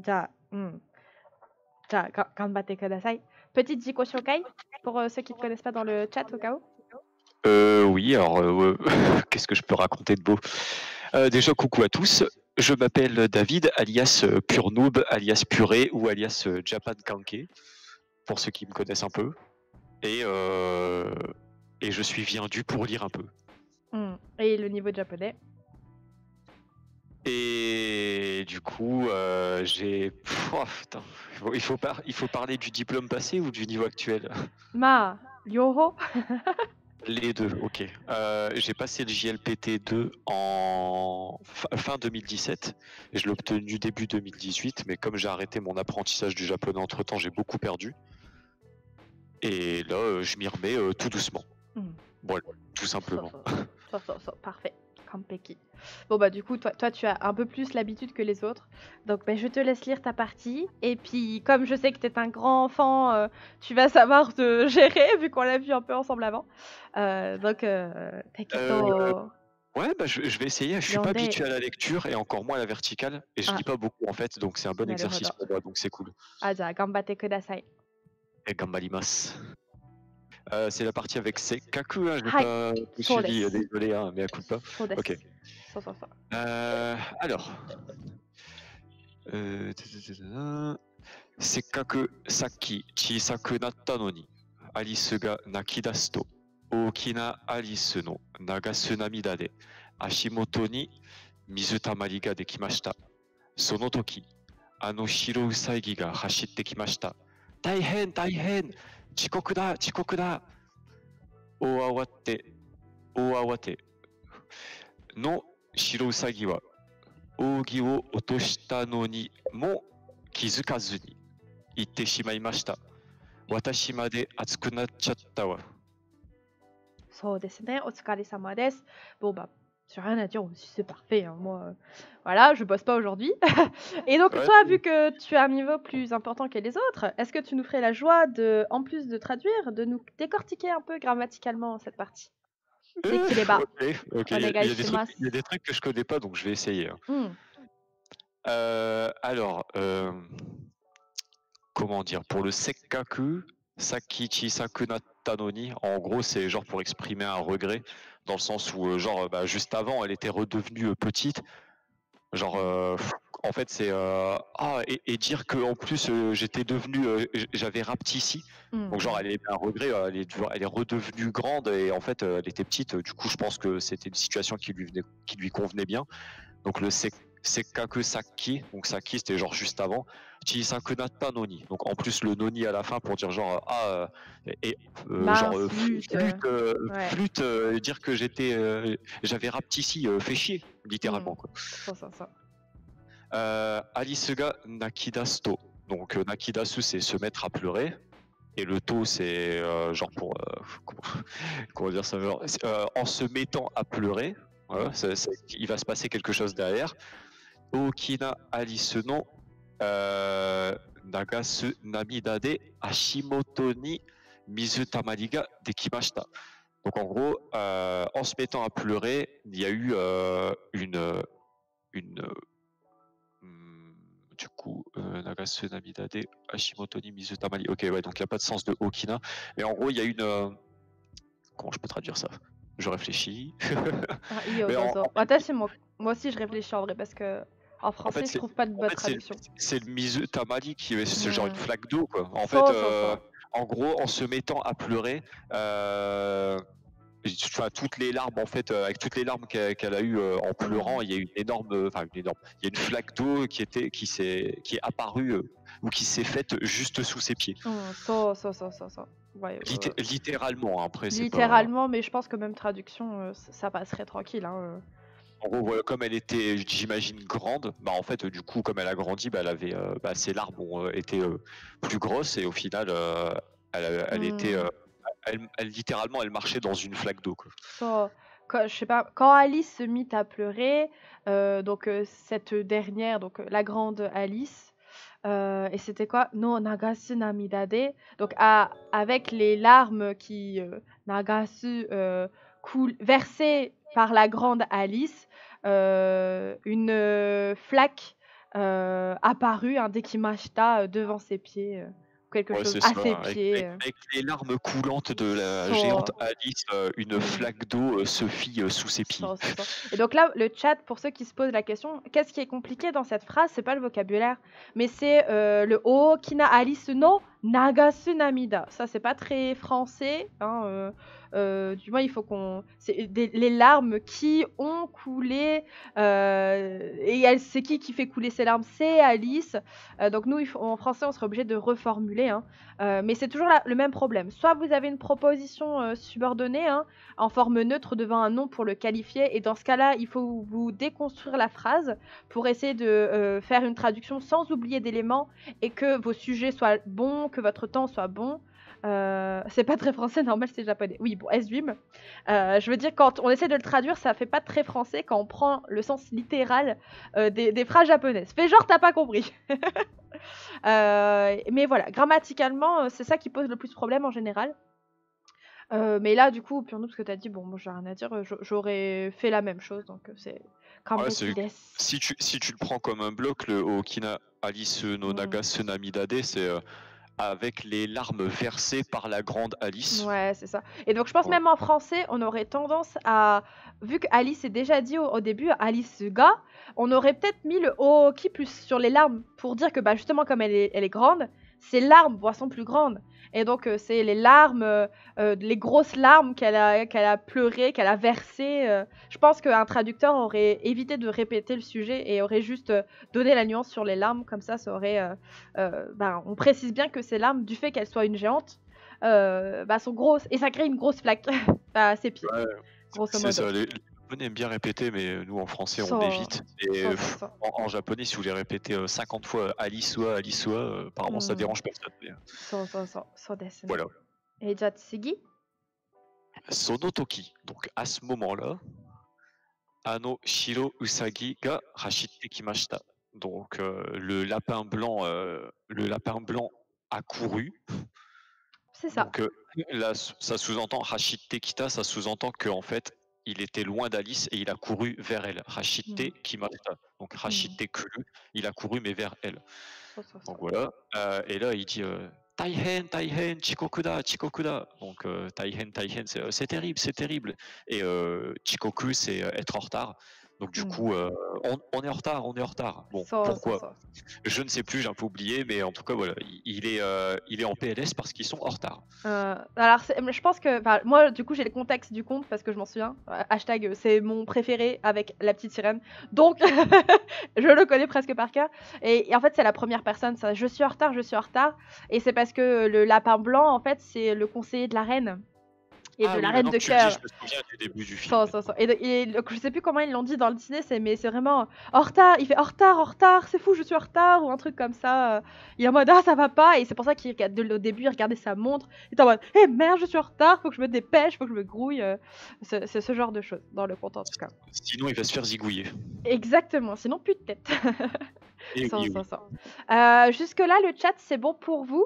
Ganbatte kudasai. Petite Jiko Shokai, pour ceux qui ne te connaissent pas dans le chat au cas où. Oui, alors, qu'est-ce que je peux raconter de beau? Déjà, coucou à tous. Je m'appelle David, alias Pure Noob, alias Purée ou alias Japan Kanke, pour ceux qui me connaissent un peu. Et je suis vendu pour lire un peu. Et le niveau de japonais? Et du coup, j'ai... Oh, putain. Il faut parler du diplôme passé ou du niveau actuel? Yoho. Les deux, ok. J'ai passé le JLPT 2 en fin 2017 et je l'ai obtenu début 2018, mais comme j'ai arrêté mon apprentissage du japonais entre-temps, j'ai beaucoup perdu. Et là, je m'y remets tout doucement. Voilà, tout simplement. Parfait. Kampeki. Bon bah du coup, toi tu as un peu plus l'habitude que les autres. Donc je te laisse lire ta partie. Et puis comme je sais que tu es un grand enfant, tu vas savoir te gérer vu qu'on l'a vu un peu ensemble avant. Donc Tekito... Ouais, je vais essayer. Je suis pas habitué à la lecture et encore moins à la verticale. Et je lis pas beaucoup en fait, donc c'est un bon exercice pour moi, donc c'est cool. Ganbatte kudasai. Et gambarimasu. C'est la partie avec Sekkaku, hein, je n'ai pas tout suivi, désolé, hein, mais à coup de pas. Ok. Alors. Sekkaku sakki chisaku natta no ni, Alice ga nakidasu to, ookina Alice no nagasu namida de, ashimoto ni mizu tamari ga dekimashita. Sono toki, ano shiro usagi ga hashitte kimashita. Taihen, taihen! 遅刻だ遅刻だ大慌ての白ウサギは扇を落としたのにも気づかずに行ってしまいました。私まで熱くなっちゃったわ。 そうですね、お疲れ様です。Bon bah, j'ai rien à dire aussi, c'est parfait. Hein. Moi, voilà, je bosse pas aujourd'hui. Et donc, toi, vu que tu as un niveau plus important que les autres, est-ce que tu nous ferais la joie de, en plus de traduire, de nous décortiquer un peu grammaticalement cette partie? C'est qu'il est bas. Ok. Il y a des trucs que je connais pas, donc je vais essayer. Alors, comment dire, pour le Sekkaku, Saki Chisaku natta no ni, en gros, c'est genre pour exprimer un regret, dans le sens où, juste avant, elle était redevenue petite. Genre, en fait, c'est et dire que en plus j'étais devenu, j'avais rapetissé. Donc genre, elle est un regret, elle est redevenue grande et en fait, elle était petite. Du coup, je pense que c'était une situation qui lui convenait bien. Donc le Sekkaku Saki, donc Saki c'était genre juste avant. Chisaku natta no ni. Donc en plus le noni à la fin pour dire genre flûte, dire que j'avais rapetissé, fait chier littéralement quoi. Alice ga nakidasu to. Donc nakidasu c'est se mettre à pleurer et le to c'est genre pour comment dire ça, genre, en se mettant à pleurer. Voilà, il va se passer quelque chose derrière. Okina Alice no nagasu namida de ashimoto ni mizu tamari ga dekimashita. Donc en gros, en se mettant à pleurer, il y a eu du coup, nagasu namida de ashimoto ni mizu tamari. Ok, ouais, donc il n'y a pas de sens de okina. Mais en gros, il y a une... Comment je peux traduire ça? Je réfléchis. Moi aussi, je réfléchis en vrai parce que en français, je trouve pas de bonne traduction. C'est le mizu tamari qui est ce genre une flaque d'eau, quoi. En fait, en gros, en se mettant à pleurer, toutes les larmes, en fait, avec toutes les larmes qu'elle a eues en pleurant, il y a une énorme, il y a une flaque d'eau qui est apparue ou qui s'est faite juste sous ses pieds. Ouais, littéralement, après c'est littéralement, mais je pense que même traduction, ça passerait tranquille. Hein. En gros, voilà, comme elle était, j'imagine, grande, en fait, du coup, comme elle a grandi, elle avait, ses larmes ont été plus grosses et au final, elle était, littéralement, elle marchait dans une flaque d'eau. je sais pas, quand Alice se mit à pleurer, donc cette dernière, donc la grande Alice, et c'était quoi? No nagasu namida de, donc avec les larmes qui nagasu versées par la grande Alice, une flaque apparut, un dekimashita devant ses pieds, quelque Ouais, chose c'est à ça. ses Avec, pieds. avec les larmes coulantes de la géante Alice, une flaque d'eau se fit sous ses pieds. Et donc là, le chat, pour ceux qui se posent la question, qu'est-ce qui est compliqué dans cette phrase? C'est pas le vocabulaire, mais c'est le o kina Alice no nagasu namida. Ça, c'est pas très français. Hein, du moins, il faut qu'on. C'est les larmes qui ont coulé. Et c'est qui fait couler ces larmes? C'est Alice. Donc nous, en français, on serait obligé de reformuler. Hein. Mais c'est toujours le même problème. Soit vous avez une proposition subordonnée, hein, en forme neutre devant un nom pour le qualifier, et dans ce cas-là, il faut vous déconstruire la phrase pour essayer de faire une traduction sans oublier d'éléments et que vos sujets soient bons, que votre temps soit bon. C'est pas très français, normal, c'est japonais. Oui, bon, esvim. Je veux dire, quand on essaie de le traduire, ça fait pas très français quand on prend le sens littéral des phrases japonaises. Fais genre, t'as pas compris. Mais voilà, grammaticalement, c'est ça qui pose le plus de problème en général. Mais là, du coup, pour nous, parce que t'as dit, bon, moi j'ai rien à dire, j'aurais fait la même chose, donc c'est comme si tu le prends comme un bloc, le Okina Alice no Nagasu Namidade, c'est avec les larmes versées par la grande Alice. Ouais, c'est ça. Et donc je pense même en français, on aurait tendance à, vu que Alice est déjà dit au début, Alice ga, on aurait peut-être mis le oki plus sur les larmes pour dire que bah justement comme elle est grande, ses larmes sont plus grandes. Et donc c'est les larmes, les grosses larmes qu'elle a pleurées, qu'elle a versées. Je pense qu'un traducteur aurait évité de répéter le sujet et aurait juste donné la nuance sur les larmes. Comme ça aurait... on précise bien que ces larmes, du fait qu'elles soient une géante, sont grosses. Et ça crée une grosse flaque à ses pieds. Ouais, c'est ça, les Japonais aiment bien répéter, mais nous en français on évite. Et en japonais, si vous les répétez 50 fois Alice-wa, apparemment ça dérange personne. Voilà. Et Jatsugi Sonotoki, donc à ce moment-là, Ano shiro usagi ga hashitte kimashita. Donc le lapin blanc a couru. C'est ça. Donc là, ça sous-entend Hashite Kita, ça sous-entend qu'en fait, il était loin d'Alice et il a couru vers elle. Hashite Kimata. Donc Hashite Kuru, il a couru mais vers elle. Donc voilà. Et là, il dit Taihen, Taihen, Chikokuda, Chikokuda. Donc Taihen, Taihen, c'est terrible, c'est terrible. Et Chikoku, c'est être en retard. Donc du coup, on est en retard, on est en retard. Bon, pourquoi? Je ne sais plus, j'ai un peu oublié, mais en tout cas, voilà, il est en PLS parce qu'ils sont en retard. Alors, je pense que, moi, du coup, j'ai le contexte du conte parce que je m'en souviens. Hashtag, c'est mon préféré avec la petite sirène. Donc, je le connais presque par cœur. Et en fait, c'est la première personne, ça. Je suis en retard, je suis en retard. Et c'est parce que le lapin blanc, en fait, c'est le conseiller de la reine. Et de la reine de cœur. Je me souviens du début du film. Et donc, je sais plus comment ils l'ont dit dans le ciné, mais c'est vraiment en retard. Il fait en retard, c'est fou, je suis en retard, ou un truc comme ça. Il est en mode ça va pas, et c'est pour ça qu'il au début il regardait sa montre. Il est en mode merde, je suis en retard, faut que je me dépêche, faut que je me grouille. C'est ce genre de choses dans le conte en tout cas. Sinon il va se faire zigouiller. Exactement, sinon plus de tête. Jusque là le chat c'est bon pour vous?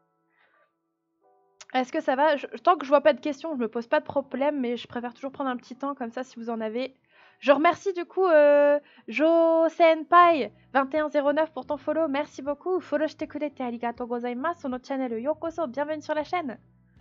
Est-ce que ça va? Tant que je vois pas de questions, je me pose pas de problème, mais je préfère toujours prendre un petit temps comme ça si vous en avez. Je remercie du coup Jo Senpai 2109 pour ton follow, merci beaucoup. Follow shite kurete arigatou gozaimasu, sono channel yokoso, bienvenue sur la chaîne.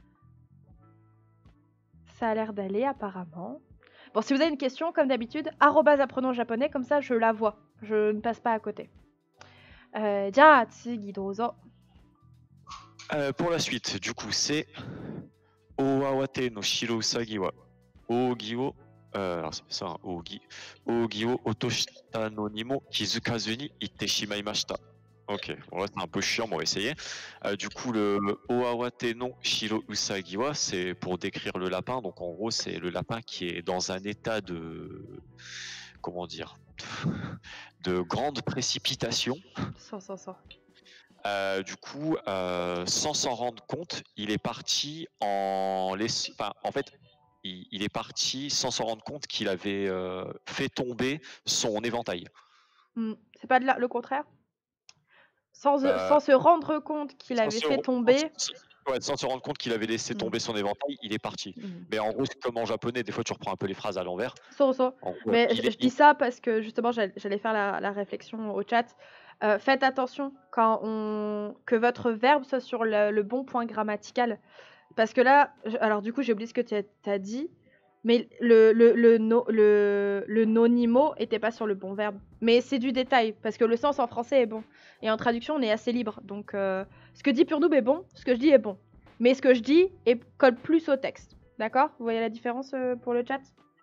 Ça a l'air d'aller apparemment. Bon, si vous avez une question, comme d'habitude, @apprenons japonais, comme ça je la vois, je ne passe pas à côté. Ja, tsugi dozo. Pour la suite, du coup, c'est Owawate no shiro usagi wa Ogi wo alors c'est ça, Ogi wo otoshita no ni mo kizukazu ni itte shimaimashita. Ok, bon là c'est un peu chiant, mais on va essayer. Du coup, le Owawate no shiro usagi wa, c'est pour décrire le lapin. Donc en gros, c'est le lapin qui est dans un état de... comment dire, de grande précipitation. Du coup, sans s'en rendre compte, il est parti en fait, il est parti sans s'en rendre compte qu'il avait fait tomber son éventail. C'est pas le contraire? Sans Bah, se rendre compte qu'il sans avait se fait re- tomber. sans se rendre compte qu'il avait laissé tomber son éventail, il est parti. Mais en gros, c'est comme en japonais, des fois tu reprends un peu les phrases à l'envers. So. En gros, Mais je dis ça parce que justement, j'allais faire la réflexion au chat. Faites attention que votre verbe soit sur le bon point grammatical. Parce que là, alors du coup, j'ai oublié ce que tu as dit, mais le nonimo était pas sur le bon verbe. Mais c'est du détail, parce que le sens en français est bon. Et en traduction, on est assez libre. Donc, ce que dit Purnoob est bon, ce que je dis est bon. Mais ce que je dis colle plus au texte. D'accord? Vous voyez la différence pour le chat?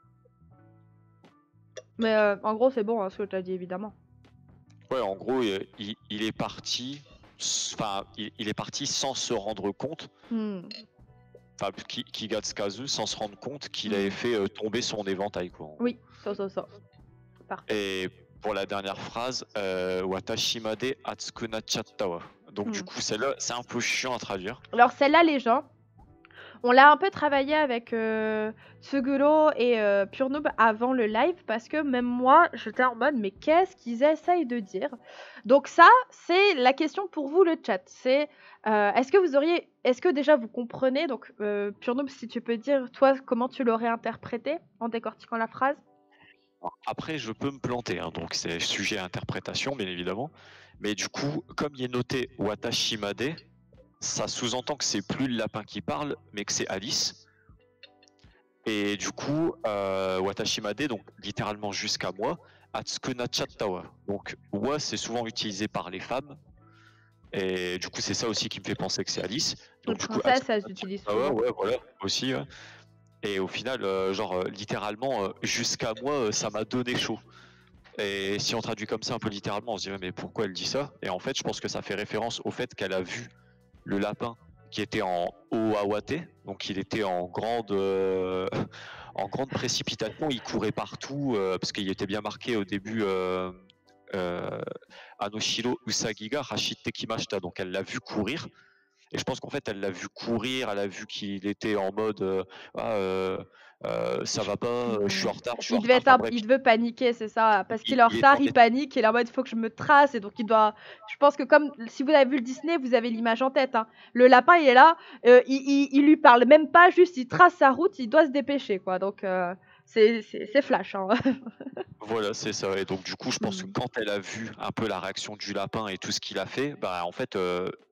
Mais en gros, c'est bon, ce que tu as dit, évidemment. Ouais, en gros, il est parti. Enfin, il est parti sans se rendre compte. Enfin, Kigatsukazu, sans se rendre compte qu'il avait fait tomber son éventail, quoi. Oui, ça. Parfait. Et pour la dernière phrase, Watashimade atsuku nachatta wa. Donc du coup, celle-là, c'est un peu chiant à traduire. Alors celle-là, les gens, on l'a un peu travaillé avec Tsuguro et Purnoob avant le live parce que même moi, j'étais en mode mais qu'est-ce qu'ils essayent de dire? Donc ça, c'est la question pour vous le chat. C'est est-ce que déjà vous comprenez? Donc Purnoob, si tu peux dire toi comment tu l'aurais interprété en décortiquant la phrase? Après, je peux me planter, hein, donc c'est sujet à interprétation, bien évidemment. Mais du coup, comme il est noté Watashimade, ça sous-entend que c'est plus le lapin qui parle, mais que c'est Alice. Et du coup, Watashimade, donc littéralement jusqu'à moi, Atsuku nachatta wa. Donc, wa, c'est souvent utilisé par les femmes. Et du coup, c'est ça aussi qui me fait penser que c'est Alice. Donc, Les princesses, elles utilisent souvent. Ouais, voilà, aussi. Ouais. Et au final, littéralement, jusqu'à moi, ça m'a donné chaud. Et si on traduit comme ça un peu littéralement, on se dit mais pourquoi elle dit ça? Et en fait, je pense que ça fait référence au fait qu'elle a vu le lapin qui était en Oawate, donc il était en grande précipitation, il courait partout parce qu'il était bien marqué au début Anoshiro Usagiga Hashite Kimashita, donc elle l'a vu courir. Et je pense qu'en fait, elle l'a vu courir, elle a vu qu'il était en mode ça va pas, je suis en retard, il devait paniquer, c'est ça, parce qu'il est en retard, il panique, il est en mode il faut que je me trace, et donc il doit. Je pense que comme si vous avez vu le Disney, vous avez l'image en tête. Hein. Le lapin, il est là, il lui parle même pas, juste il trace sa route, il doit se dépêcher, quoi. Donc c'est flash. Hein. Voilà, c'est ça. Et donc du coup, je pense que quand elle a vu un peu la réaction du lapin et tout ce qu'il a fait, bah en fait,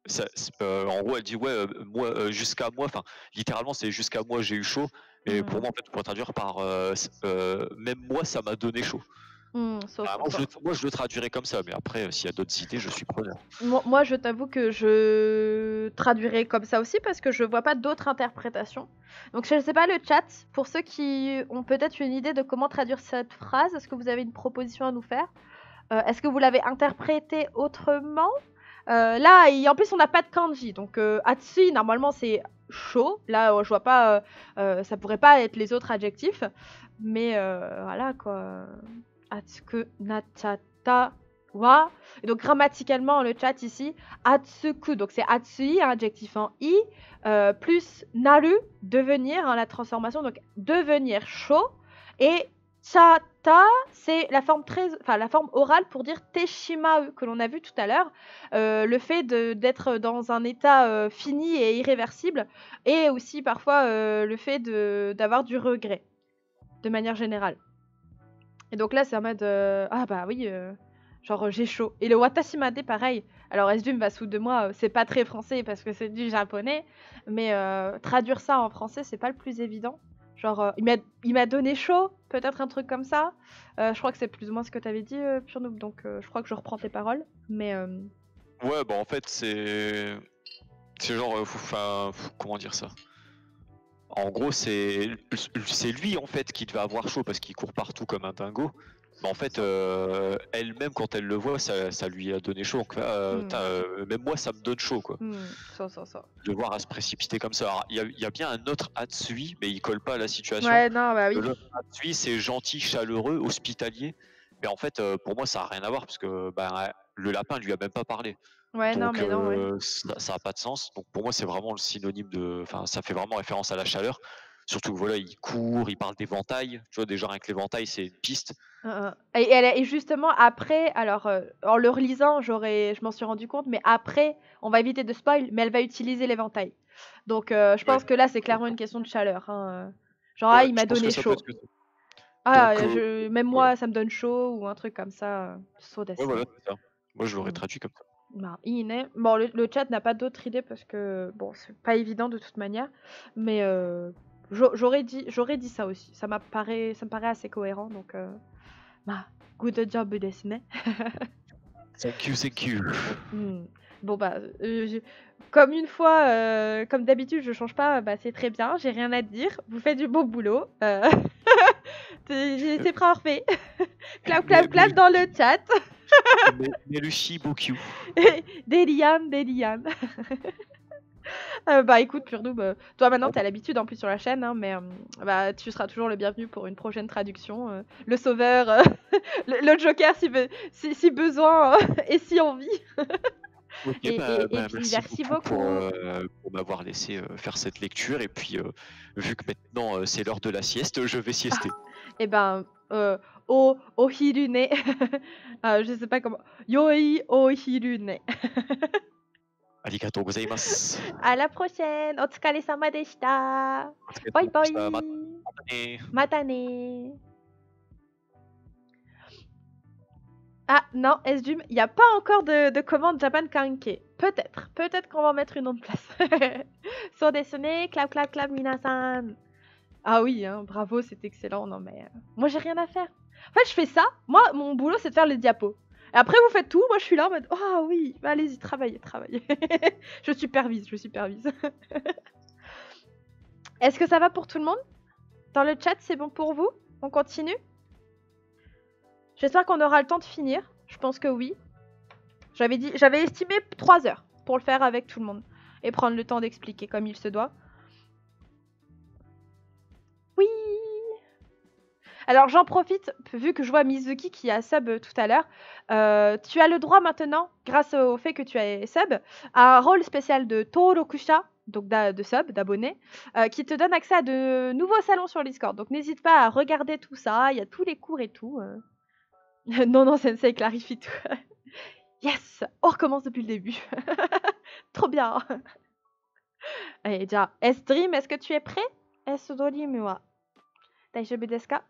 en gros, elle dit ouais, moi jusqu'à moi, enfin littéralement c'est jusqu'à moi j'ai eu chaud. Et pour moi, en fait, on pourrait traduire par même moi, ça m'a donné chaud. Moi, je le traduirais comme ça, mais après, s'il y a d'autres idées, je suis preneur. Moi, je t'avoue que je traduirais comme ça aussi parce que je vois pas d'autres interprétations. Donc, je ne sais pas le chat. Pour ceux qui ont peut-être une idée de comment traduire cette phrase, est-ce que vous avez une proposition à nous faire? Est-ce que vous l'avez interprétée autrement? Là, en plus, on n'a pas de kanji. Donc, Atsui, normalement, c'est chaud. Là, je vois pas. Ça pourrait pas être les autres adjectifs. Mais voilà quoi. Atsuku nachata wa. Et donc, grammaticalement, le chat ici, Atsuku. Donc, c'est Atsui, un adjectif en i. Plus naru, devenir, hein, la transformation. Donc, devenir chaud. Et chata, c'est la forme orale pour dire teshimau que l'on a vu tout à l'heure, le fait d'être dans un état fini et irréversible, et aussi parfois le fait d'avoir du regret, de manière générale. Et donc là, c'est en mode ah bah oui, genre j'ai chaud. Et le watashimade, pareil. Alors Esdum va sous de moi, c'est pas très français parce que c'est du japonais, mais traduire ça en français, c'est pas le plus évident. Genre, il m'a donné chaud, peut-être un truc comme ça. Je crois que c'est plus ou moins ce que tu avais dit, Purnoob, donc je crois que je reprends tes paroles. Mais. Ouais, bah en fait, c'est genre. Comment dire ça? En gros, c'est lui en fait qui devait avoir chaud parce qu'il court partout comme un dingo. Mais en fait, elle-même, quand elle le voit, ça lui a donné chaud. Donc, même moi, ça me donne chaud, quoi. Ça. De voir à se précipiter comme ça. Il y a bien un autre Atsui, mais il colle pas à la situation. Ouais, non, bah oui. L'autre Atsui, c'est gentil, chaleureux, hospitalier. Mais en fait, pour moi, ça n'a rien à voir parce que le lapin lui a même pas parlé. Ouais, donc, non, mais non, ouais. ça n'a pas de sens. Donc pour moi, c'est vraiment le synonyme de. Enfin, ça fait vraiment référence à la chaleur. Surtout que voilà, il court, il parle d'éventail. Tu vois, déjà avec l'éventail, c'est une piste. Et justement, après, alors, en le relisant, je m'en suis rendu compte, mais après, on va éviter de spoil, mais elle va utiliser l'éventail. Donc, je pense que là, c'est clairement une question de chaleur. Hein. Genre, ah, Ouais, il je m'a pense que donné ça peut chaud. être que ça. Ah, Donc, même voilà. moi, ça me donne chaud, ou un truc comme ça. Saut Ouais, voilà, dessin. c'est ça. Moi, je l'aurais Mm. traduit comme ça. Bah, bon, le chat n'a pas d'autres idées parce que, bon, c'est pas évident de toute manière. Mais j'aurais dit ça aussi. Ça me paraît assez cohérent. Donc, bah, good job desu ne. Thank you, thank you. Bon, bah, comme une fois, comme d'habitude, je change pas, bah, c'est très bien, j'ai rien à dire. Vous faites du bon boulot. C'est parfait. Clap, clap, clap dans le chat. Melushi Bokyu. Des lianes. Bah écoute, Purdue, toi maintenant t'as l'habitude en plus sur la chaîne, hein, mais bah, tu seras toujours le bienvenu pour une prochaine traduction. Le sauveur, le Joker si besoin et si envie. Ok, Et puis merci beaucoup. Pour m'avoir laissé faire cette lecture. Et puis, vu que maintenant c'est l'heure de la sieste, je vais siester. Et ben, o hirune. Je sais pas comment. Yoi o hirune. Arigatou gozaimasu. À la prochaine. Otsukare-sama deshita. Bye bye. Mata ne. Ah non, Esdum, il n'y a pas encore de commande Japan Kanke. Peut-être qu'on va en mettre une autre place. Sur dessiné, clap clap clap minasan. Ah oui, hein, bravo, c'est excellent. Non mais moi j'ai rien à faire. En fait, je fais ça. Moi, mon boulot c'est de faire les diapos. Et après vous faites tout. Moi je suis là en mode oh oui, bah, allez-y, travaillez. je supervise. Est-ce que ça va pour tout le monde? Dans le chat, c'est bon pour vous? On continue? J'espère qu'on aura le temps de finir. Je pense que oui. J'avais estimé 3 heures pour le faire avec tout le monde. Et prendre le temps d'expliquer comme il se doit. Oui. Alors j'en profite, vu que je vois Mizuki qui a sub tout à l'heure. Tu as le droit maintenant, grâce au fait que tu as sub, à un rôle spécial de Torokusha, donc de sub, d'abonné, qui te donne accès à de nouveaux salons sur Discord. Donc n'hésite pas à regarder tout ça, il y a tous les cours et tout. Non, Sensei clarifie tout. Yes, on recommence depuis le début. Trop bien. Allez, déjà, S-Dream, est-ce que tu es prêt? S-Dream, wa daijoubu desu ka?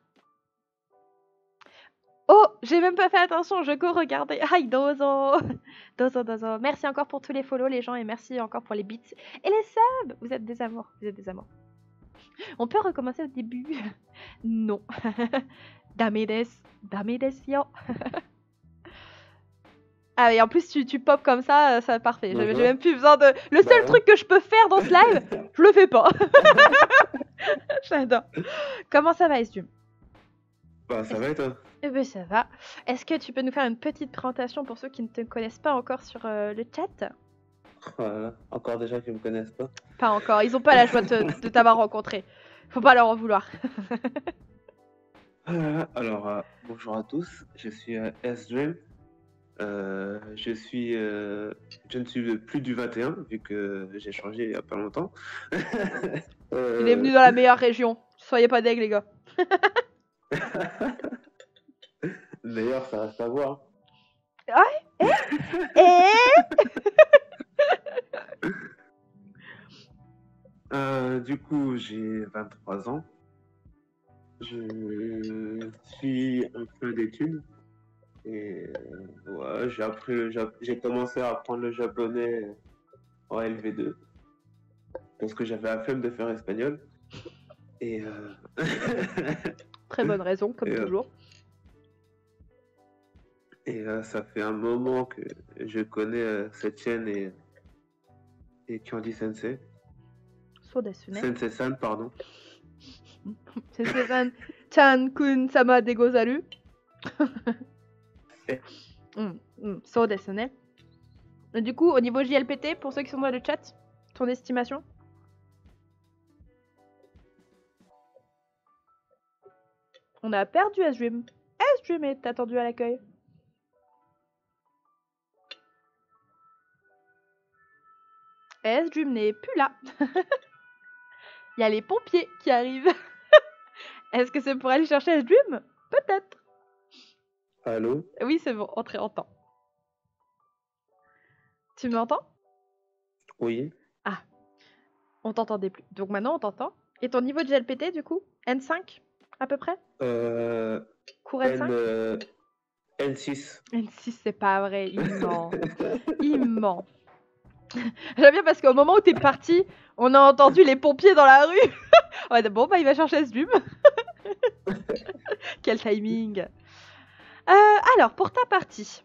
Oh, j'ai même pas fait attention, je go regarder. Aïe, dozo. Dozo. Merci encore pour tous les follow, les gens, et merci encore pour les bits et les subs. Vous êtes des amours. On peut recommencer au début? Non. Dame desu yo. Ah, et en plus, tu pop comme ça, c'est parfait. J'ai même plus besoin de. Le seul truc que je peux faire dans ce live, je le fais pas. J'adore. Comment ça va, Esdum? Bah, ça va et toi? Eh ben, ça va. Est-ce que tu peux nous faire une petite présentation pour ceux qui ne te connaissent pas encore sur le chat? Voilà, encore des gens qui me connaissent pas. Pas encore, ils ont pas la joie de t'avoir rencontré. Faut pas leur en vouloir. Alors, bonjour à tous, je suis S-Dream. Je ne suis plus du 21, vu que j'ai changé il y a pas longtemps. Il est venu dans la meilleure région. Soyez pas deg, les gars. D'ailleurs, ça reste à voir. Ouais. Du coup, j'ai 23 ans. Je suis en fin d'études. Et ouais, j'ai commencé à apprendre le japonais en LV2 parce que j'avais la flemme de faire espagnol. Et très bonne raison, comme toujours. Et ça fait un moment que je connais cette chaîne et Candy Sensei. Sensei-san, pardon. Sensei-san, Chan-kun sama de gozaru. So desu ne. Du coup, au niveau JLPT, pour ceux qui sont dans le chat, ton estimation? On a perdu S-Dream. S-Dream est attendu à l'accueil. S-Dream n'est plus là. Il y a les pompiers qui arrivent. Est-ce que c'est pour aller chercher Asdrim? Peut-être. Allô? Oui, c'est bon, entrée en temps. Tu m'entends? Oui. Ah, on t'entendait plus. Donc maintenant, on t'entend. Et ton niveau de GLPT, du coup? N5, à peu près? Cours N5? N6. N6, c'est pas vrai, il ment. Il ment. J'aime bien parce qu'au moment où t'es parti, on a entendu les pompiers dans la rue. Ouais, bon, bah il va chercher Asdrim. Quel timing. Alors, pour ta partie,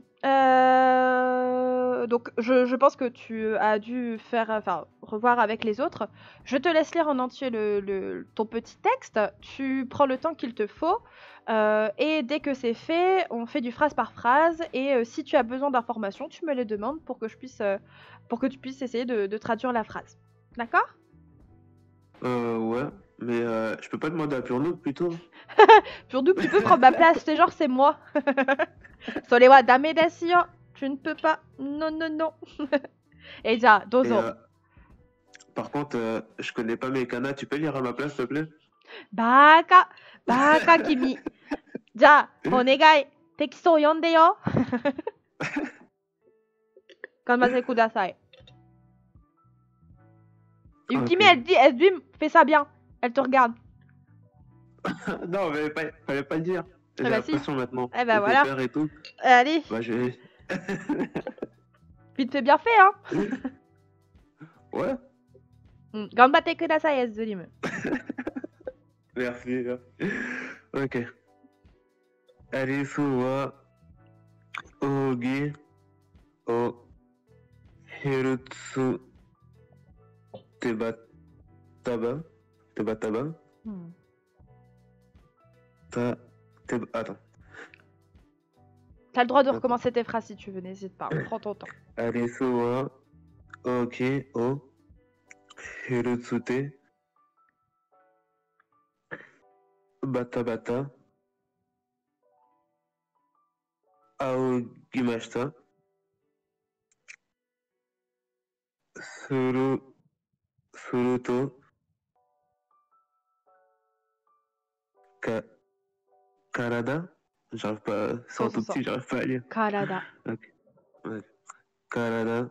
donc je pense que tu as dû revoir avec les autres. Je te laisse lire en entier ton petit texte. Tu prends le temps qu'il te faut. Et dès que c'est fait, on fait du phrase par phrase. Et si tu as besoin d'informations, tu me les demandes pour que tu puisses essayer de traduire la phrase. D'accord? Ouais, mais je peux pas demander à Purno plutôt? Purdue, tu peux prendre ma place, c'est genre c'est moi. Solewa dame desu yo. Tu ne peux pas. Non, non, non. Et ja, Et, dozo. par contre, je connais pas mes kanas, tu peux lire à ma place, s'il te plaît? Baka, baka kimi. Ja, onegai. Tekiso yonde yo. Ganmase kudasai. Yukimi, Ok. elle dit, Asdrim, fais ça bien. Elle te regarde. Non, mais fallait pas le dire. J'ai bah l'impression maintenant. Eh bah Au voilà. pépère et tout. Allez, Bah, je vais. vite fait bien fait, hein. Ouais, Ganbate kudasai, Asdrim. merci. Ok. Arisu wa ogi o hirutsu tebataba attends. T'as le droit de recommencer tes phrases si tu veux, n'hésite pas. Prends ton temps. Arisu wa ogi o hirutsu te batabata aogimashita. Suruto Karada, j'arrive pas, c'est un tout petit, j'arrive pas à lire. Karada. Ok. Ouais. Karada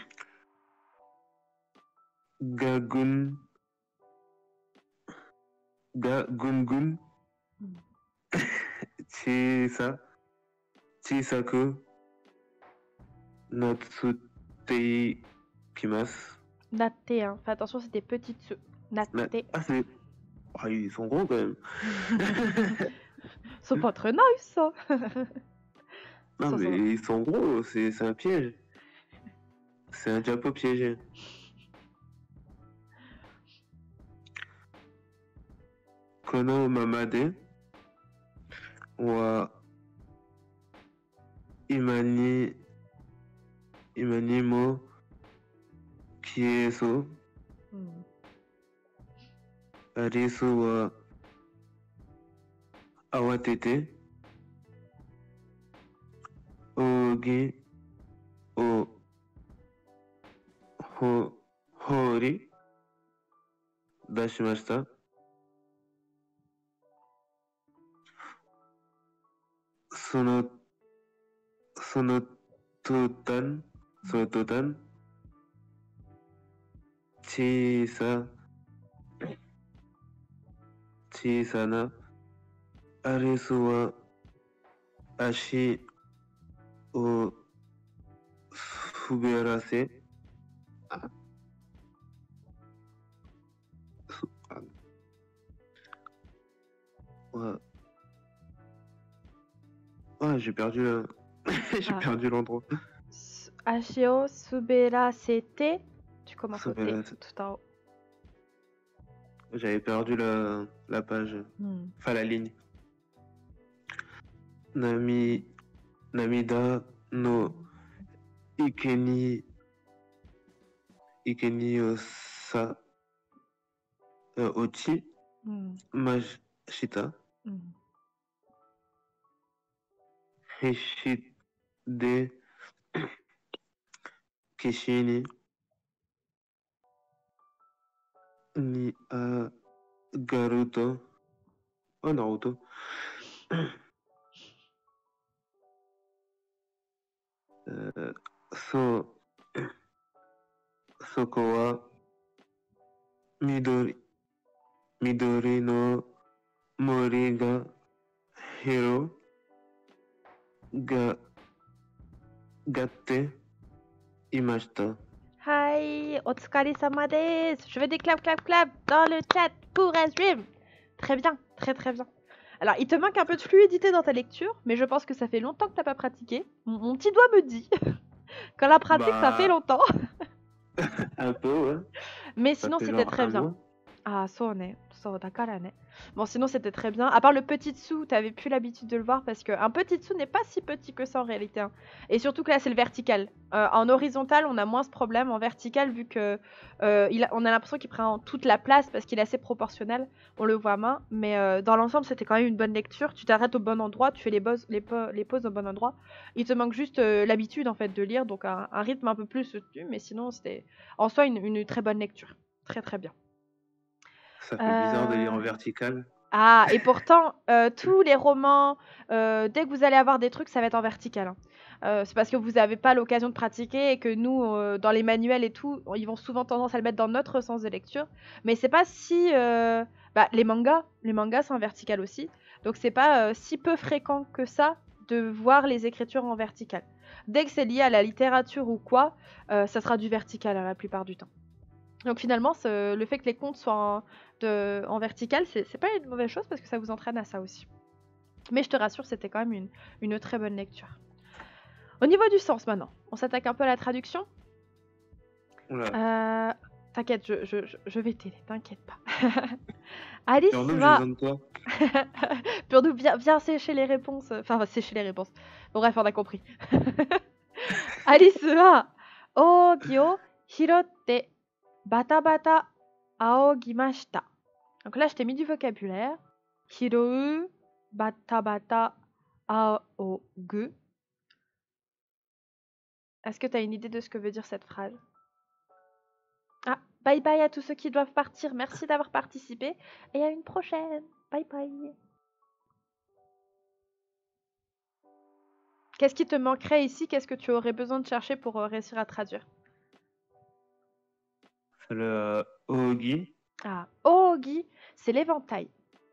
Gagungun Chisaku Natsutei Kimasu. Natte, hein. Fais attention, c'est des petites natte. Ah, c'est. Ah, ils sont gros quand même. Ils sont pas très nice, ça. Non, mais ils sont gros, c'est un piège. C'est un diapo piégé. Kono Mamade wa Imani mo Kieso Arisu wa Awatete Ogi o Hori Dashimashita. Sono totan chisana arisu wa ashi o suberase Ah, j'ai perdu perdu l'endroit. Ashio suberasete. Tu commences au T, tout en haut. J'avais perdu la page. Enfin, la ligne. Namida no Ikeni osa ochi mashita. Hishide Kishini ni Garuto. Oh, Naruto. So, Soko wa Midori no mori ga hiro ga gatte imashita. Hi, otsukare-sama desu. Je veux des clap clap clap dans le chat pour Azrim. Très bien, très très bien. Alors, il te manque un peu de fluidité dans ta lecture, mais je pense que ça fait longtemps que t'as pas pratiqué. Mon petit doigt me dit que la pratique, ça fait Bah, longtemps. un peu, ouais. Mais Ça sinon, fait c'était genre très un bien. mois. Ah, so ne. So, dakara ne. Bon, sinon, c'était très bien. À part le petit dessous, t'avais plus l'habitude de le voir parce qu'un petit dessous n'est pas si petit que ça en réalité, hein. Et surtout que là, c'est le vertical. En horizontal, on a moins ce problème. En vertical, vu que on a l'impression qu'il prend toute la place parce qu'il est assez proportionnel, on le voit à main. Mais dans l'ensemble, c'était quand même une bonne lecture. Tu t'arrêtes au bon endroit, tu fais les pauses au bon endroit. Il te manque juste l'habitude en fait de lire, donc un rythme un peu plus soutenu. Mais sinon, c'était en soi une très bonne lecture. Très très bien. Ça fait bizarre de lire en Euh, vertical. Ah, et pourtant, tous les romans, dès que vous allez avoir des trucs, ça va être en vertical, hein. C'est parce que vous n'avez pas l'occasion de pratiquer et que nous, dans les manuels et tout, ils vont souvent tendance à le mettre dans notre sens de lecture. Mais c'est pas si, bah, les mangas c'est en vertical aussi. Donc c'est pas si peu fréquent que ça de voir les écritures en vertical. Dès que c'est lié à la littérature ou quoi, ça sera du vertical, hein, la plupart du temps. Donc finalement, le fait que les contes soient en vertical, c'est pas une mauvaise chose parce que ça vous entraîne à ça aussi. Mais je te rassure, c'était quand même une très bonne lecture. Au niveau du sens maintenant, on s'attaque un peu à la traduction. Oula. T'inquiète, je vais t'aider, t'inquiète pas. Alice Surnomme, j'ai va besoin de toi. pour nous bien sécher les réponses. Enfin, sécher les réponses. Bon, bref, on a compris. Alice va Ogio hirotte bata bata aogimashita. Donc là, je t'ai mis du vocabulaire. Hirou, bata bata, aogu. Est-ce que tu as une idée de ce que veut dire cette phrase? Ah, bye bye à tous ceux qui doivent partir. Merci d'avoir participé. Et à une prochaine. Bye bye. Qu'est-ce qui te manquerait ici? Qu'est-ce que tu aurais besoin de chercher pour réussir à traduire? C'est le Oogi. Ah, Oogi, c'est l'éventail.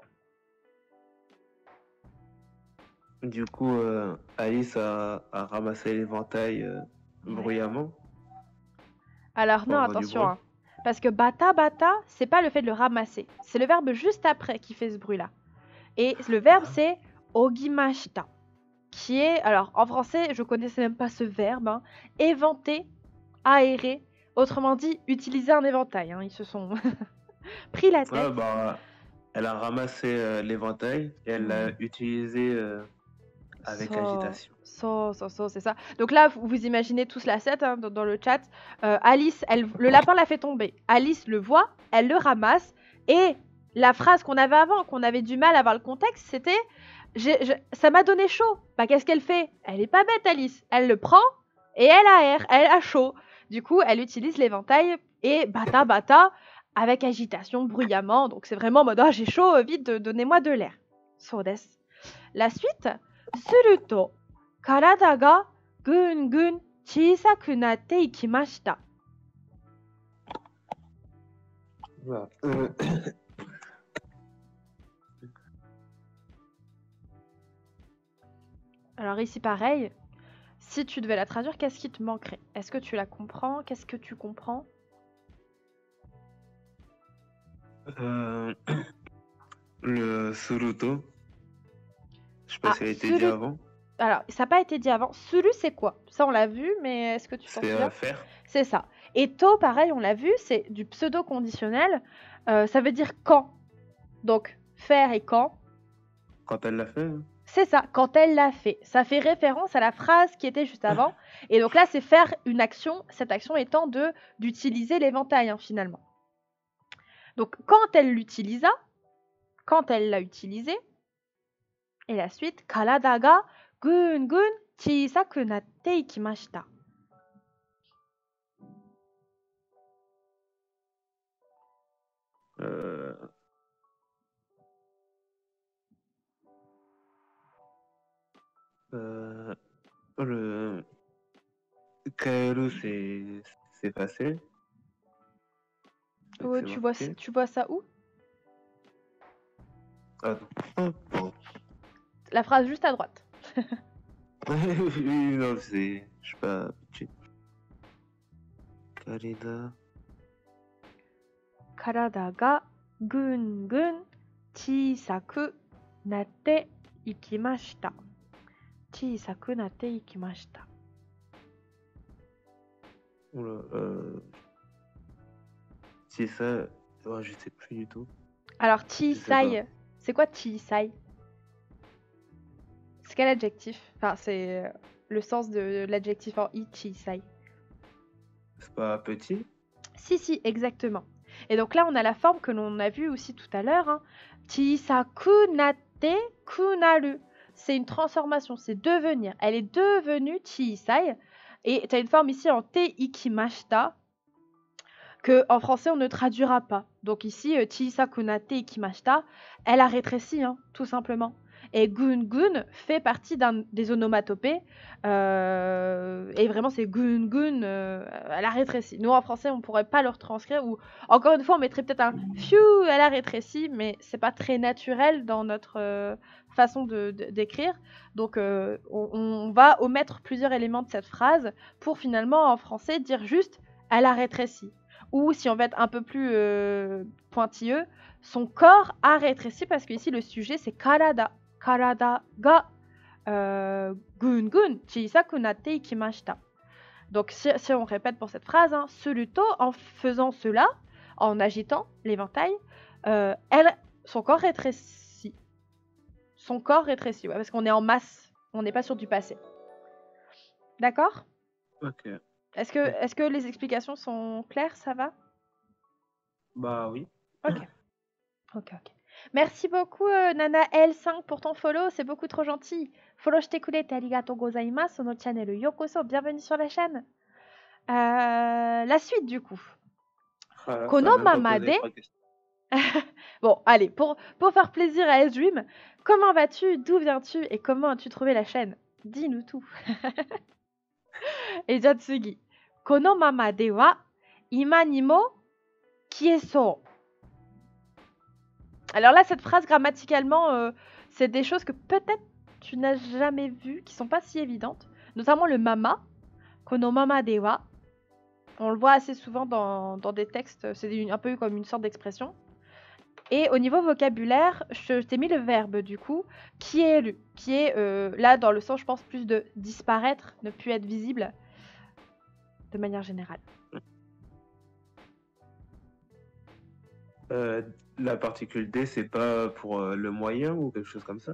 Du coup, Alice a ramassé l'éventail bruyamment. Alors non, attention, hein. Parce que bata bata, c'est pas le fait de le ramasser. C'est le verbe juste après qui fait ce bruit-là. Et le verbe, c'est ogimashita, qui est, alors en français, je connaissais même pas ce verbe, hein, éventer, aérer, autrement dit, utiliser un éventail, hein. Ils se sont pris la tête. Ouais, bah, elle a ramassé l'éventail et elle l'a utilisé avec agitation. C'est ça. Donc là, vous imaginez tous la scène, hein, dans le chat. Alice, le lapin l'a fait tomber. Alice le voit, elle le ramasse. Et la phrase qu'on avait avant, qu'on avait du mal à voir le contexte, c'était ça m'a donné chaud. Bah, qu'est-ce qu'elle fait? Elle est pas bête, Alice. Elle le prend et elle aère, elle a chaud. Du coup, elle utilise l'éventail et bata bata avec agitation, bruyamment. Donc c'est vraiment en mode, ah, j'ai chaud, vite, donnez-moi de l'air. So desu. La suite, suruto, karada ga gun gun chisaku natte ikimashita. Voilà. Alors ici pareil, si tu devais la traduire, qu'est-ce qui te manquerait? Est-ce que tu la comprends? Qu'est-ce que tu comprends? Le suruto. Je sais pas si elle a été dit avant. Alors, ça n'a pas été dit avant. Suru, c'est quoi? Ça, on l'a vu, mais est-ce que tu t'en souviens? C'est faire. C'est ça. Et to, pareil, on l'a vu, c'est du pseudo-conditionnel. Ça veut dire quand. Donc, faire et quand. Quand elle l'a fait. Hein. C'est ça, quand elle l'a fait. Ça fait référence à la phrase qui était juste avant. Et donc là, c'est faire une action, cette action étant d'utiliser l'éventail, hein, finalement. Donc, quand elle l'utilisa, quand elle l'a utilisé, et la suite, karada ga gun gun chisaku natte ikimashita. Euh, euh, le Kaeru, c'est facile. Oh, C'est marqué. tu vois ça où? Ah non. Ah, bon. La phrase juste à droite. Non, je suis pas habitué. Karida. 体がぐんぐん小さくなっていきました。小さくなっていきました。 Oula, si ça, oh, je sais plus du tout. Alors, Je sais pas. chisai, c'est quoi chisai? C'est quel adjectif? Enfin, c'est le sens de l'adjectif en i, chisai. C'est pas petit? Si, exactement. Et donc là, on a la forme que l'on a vue aussi tout à l'heure. Hein. Chisaku natte kunaru. C'est une transformation, c'est devenir. Elle est devenue chisai. Et tu as une forme ici en te ikimashita que en français on ne traduira pas. Donc ici, chisaku natte ikimashita, elle a rétréci, hein, tout simplement. Et gun fait partie des onomatopées. Et vraiment, c'est gun, elle a rétréci. Nous, en français, on pourrait pas le retranscrire. Ou encore une fois, on mettrait peut-être un phew, elle a rétréci, mais c'est pas très naturel dans notre façon d'écrire. Donc, on va omettre plusieurs éléments de cette phrase pour finalement, en français, dire juste elle a rétréci. Ou si on veut être un peu plus pointilleux, son corps a rétréci parce que ici le sujet c'est karada. Karada ga gun chisaku natte ikimashita. Donc si on répète pour cette phrase, hein, Suruto, en faisant cela, en agitant l'éventail, son corps rétrécit. Son corps rétrécit, ouais, parce qu'on est en masse, on n'est pas sur du passé. D'accord? Ok. Est-ce que les explications sont claires, ça va? Bah oui. Ok. Merci beaucoup Nana L5 pour ton follow, c'est beaucoup trop gentil. Follow shite kurete arigatou gozaimasu sono channel yokoso, bienvenue sur la chaîne. La suite du coup. Voilà, Kono ça a même pas mama posé de... trois questions. Bon, allez, pour faire plaisir à S-Dream, comment vas-tu, d'où viens-tu et comment as-tu trouvé la chaîne? Dis-nous tout. Et Jatsugi. Kono mama de wa ima ni mo kieso. Alors là, cette phrase grammaticalement, c'est des choses que peut-être tu n'as jamais vues, qui sont pas si évidentes. Notamment le mama, kono mama de wa. On le voit assez souvent dans des textes, c'est un peu comme une sorte d'expression. Et au niveau vocabulaire, je t'ai mis le verbe du coup, kieru, qui est là dans le sens, je pense, plus de disparaître, ne plus être visible, de manière générale. La particule D, c'est pas pour le moyen ou quelque chose comme ça?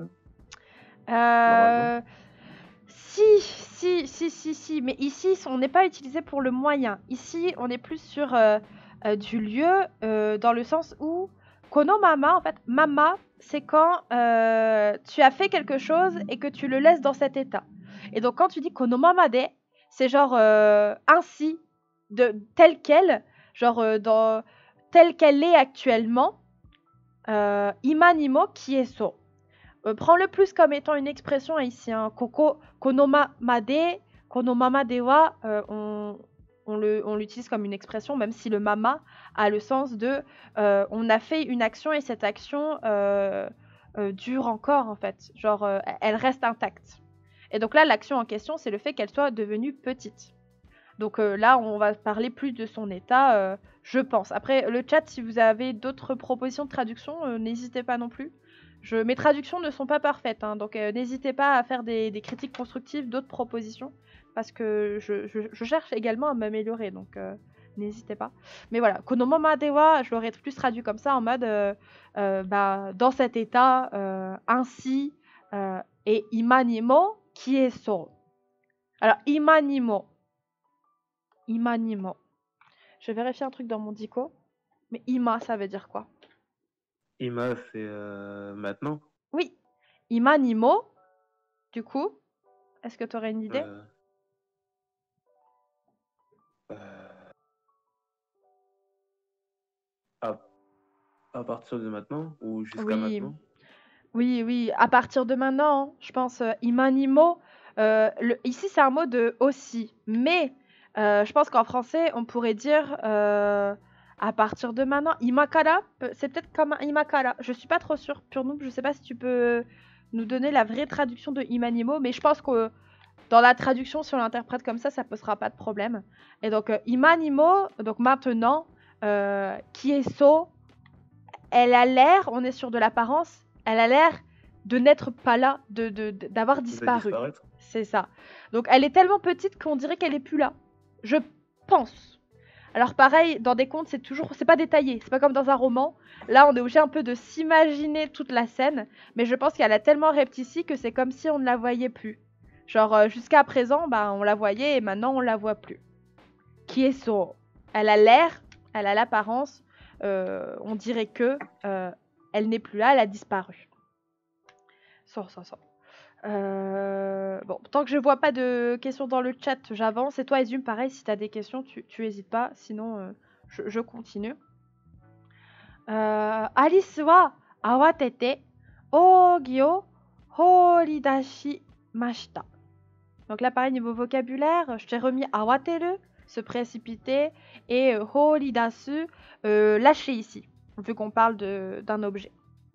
Si, mais ici, on n'est pas utilisé pour le moyen. Ici, on est plus sur du lieu, dans le sens où kono mama, en fait, mama, c'est quand tu as fait quelque chose et que tu le laisses dans cet état. Et donc, quand tu dis kono mama de, c'est genre ainsi, tel quel, genre tel qu'elle est actuellement, ima ni mo kieso. Prends-le plus comme étant une expression ici. Hein. Kono mama de wa, on l'utilise comme une expression, même si le mama a le sens de on a fait une action et cette action dure encore en fait. Genre, elle reste intacte. Et donc là, l'action en question, c'est le fait qu'elle soit devenue petite. Donc là, on va parler plus de son état, je pense. Après, le chat, si vous avez d'autres propositions de traduction, n'hésitez pas non plus. Mes traductions ne sont pas parfaites, hein, donc n'hésitez pas à faire des critiques constructives, d'autres propositions, parce que je cherche également à m'améliorer, donc n'hésitez pas. Mais voilà, Konomama Dewa, je l'aurais plus traduit comme ça, en mode dans cet état, ainsi, et Imanimo qui est so. Alors, Imanimo. Je vais vérifier un truc dans mon dico, mais Ima, ça veut dire quoi? Ima, c'est maintenant? Oui, Imanimo. Du coup, est-ce que tu aurais une idée? À partir de maintenant ou jusqu'à Oui, maintenant? oui, oui, à partir de maintenant, hein, je pense, imanimo, ici c'est un mot de aussi, mais je pense qu'en français on pourrait dire à partir de maintenant, imakara, c'est peut-être comme un imakara, je suis pas trop sûre, pour nous, je sais pas si tu peux nous donner la vraie traduction de imanimo, mais je pense que dans la traduction, si on l'interprète comme ça posera pas de problème. Et donc, imanimo, donc maintenant, qui est so, elle a l'air, on est sur de l'apparence, elle a l'air de n'être pas là, d'avoir De disparu. disparaître? C'est ça. Donc elle est tellement petite qu'on dirait qu'elle est plus là. Je pense. Alors pareil, dans des contes, c'est pas détaillé, c'est pas comme dans un roman. Là, on est obligé un peu de s'imaginer toute la scène, mais je pense qu'elle a tellement reptici que c'est comme si on ne la voyait plus. Genre jusqu'à présent, bah, on la voyait et maintenant on la voit plus. Qui est so? Elle a l'air, elle a l'apparence, on dirait que elle n'est plus là, elle a disparu. So. Bon, tant que je vois pas de questions dans le chat, j'avance. Et toi, Ezum, pareil, si tu as des questions, tu hésites pas. Sinon, je continue. Alice wa awatete ogi o horidashimashita. Donc là, pareil, niveau vocabulaire, je t'ai remis awateru, se précipiter, et horidasu, lâcher ici, vu qu'on parle d'un objet.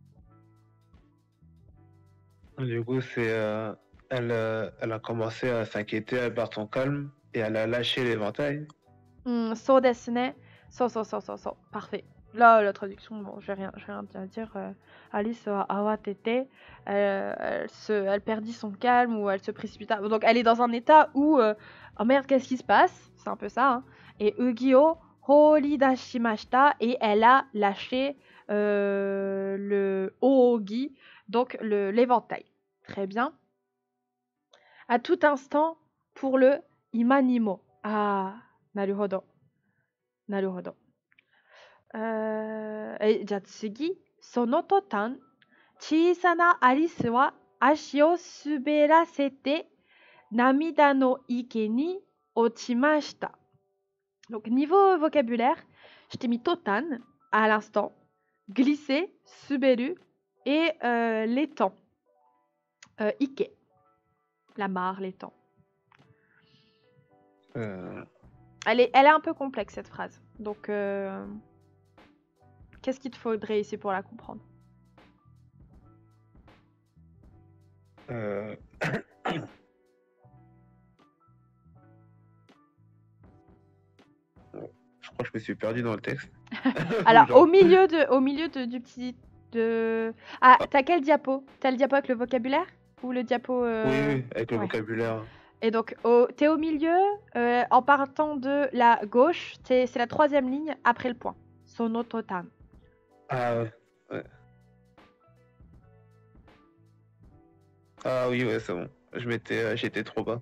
Du coup, elle a commencé à s'inquiéter, elle perd son calme et elle a lâché l'éventail. So desu ne. So. Parfait. Là, la traduction, bon, j'ai rien à dire. Alice wa awatete, elle perdit son calme ou elle se précipita. Donc, elle est dans un état où, oh merde, qu'est-ce qui se passe? C'est un peu ça. Hein. Et ugi o horidashimashita, et elle a lâché le oogi, donc l'éventail. Très bien. À tout instant, pour le imanimo. Ah, naruhodo. Naruhodo. じゃあ次。その途端、小さなアリスは足を滑らせて涙の池に落ちました。Donc, niveau vocabulaire, je t'ai mis totan à l'instant, glisser, suberu et l'étang. Ike, la mare, l'étang. Elle est un peu complexe cette phrase. Donc, qu'est-ce qu'il te faudrait ici pour la comprendre? Je crois que je me suis perdu dans le texte. Alors, au milieu du petit... Ah, t'as quel diapo? T'as le diapo avec le vocabulaire? Ou le diapo... Oui, avec le vocabulaire. Et donc, t'es au milieu, en partant de la gauche, c'est la troisième ligne après le point. Sono totan. Ah ouais. Ah oui, ouais, c'est bon. J'étais trop bas.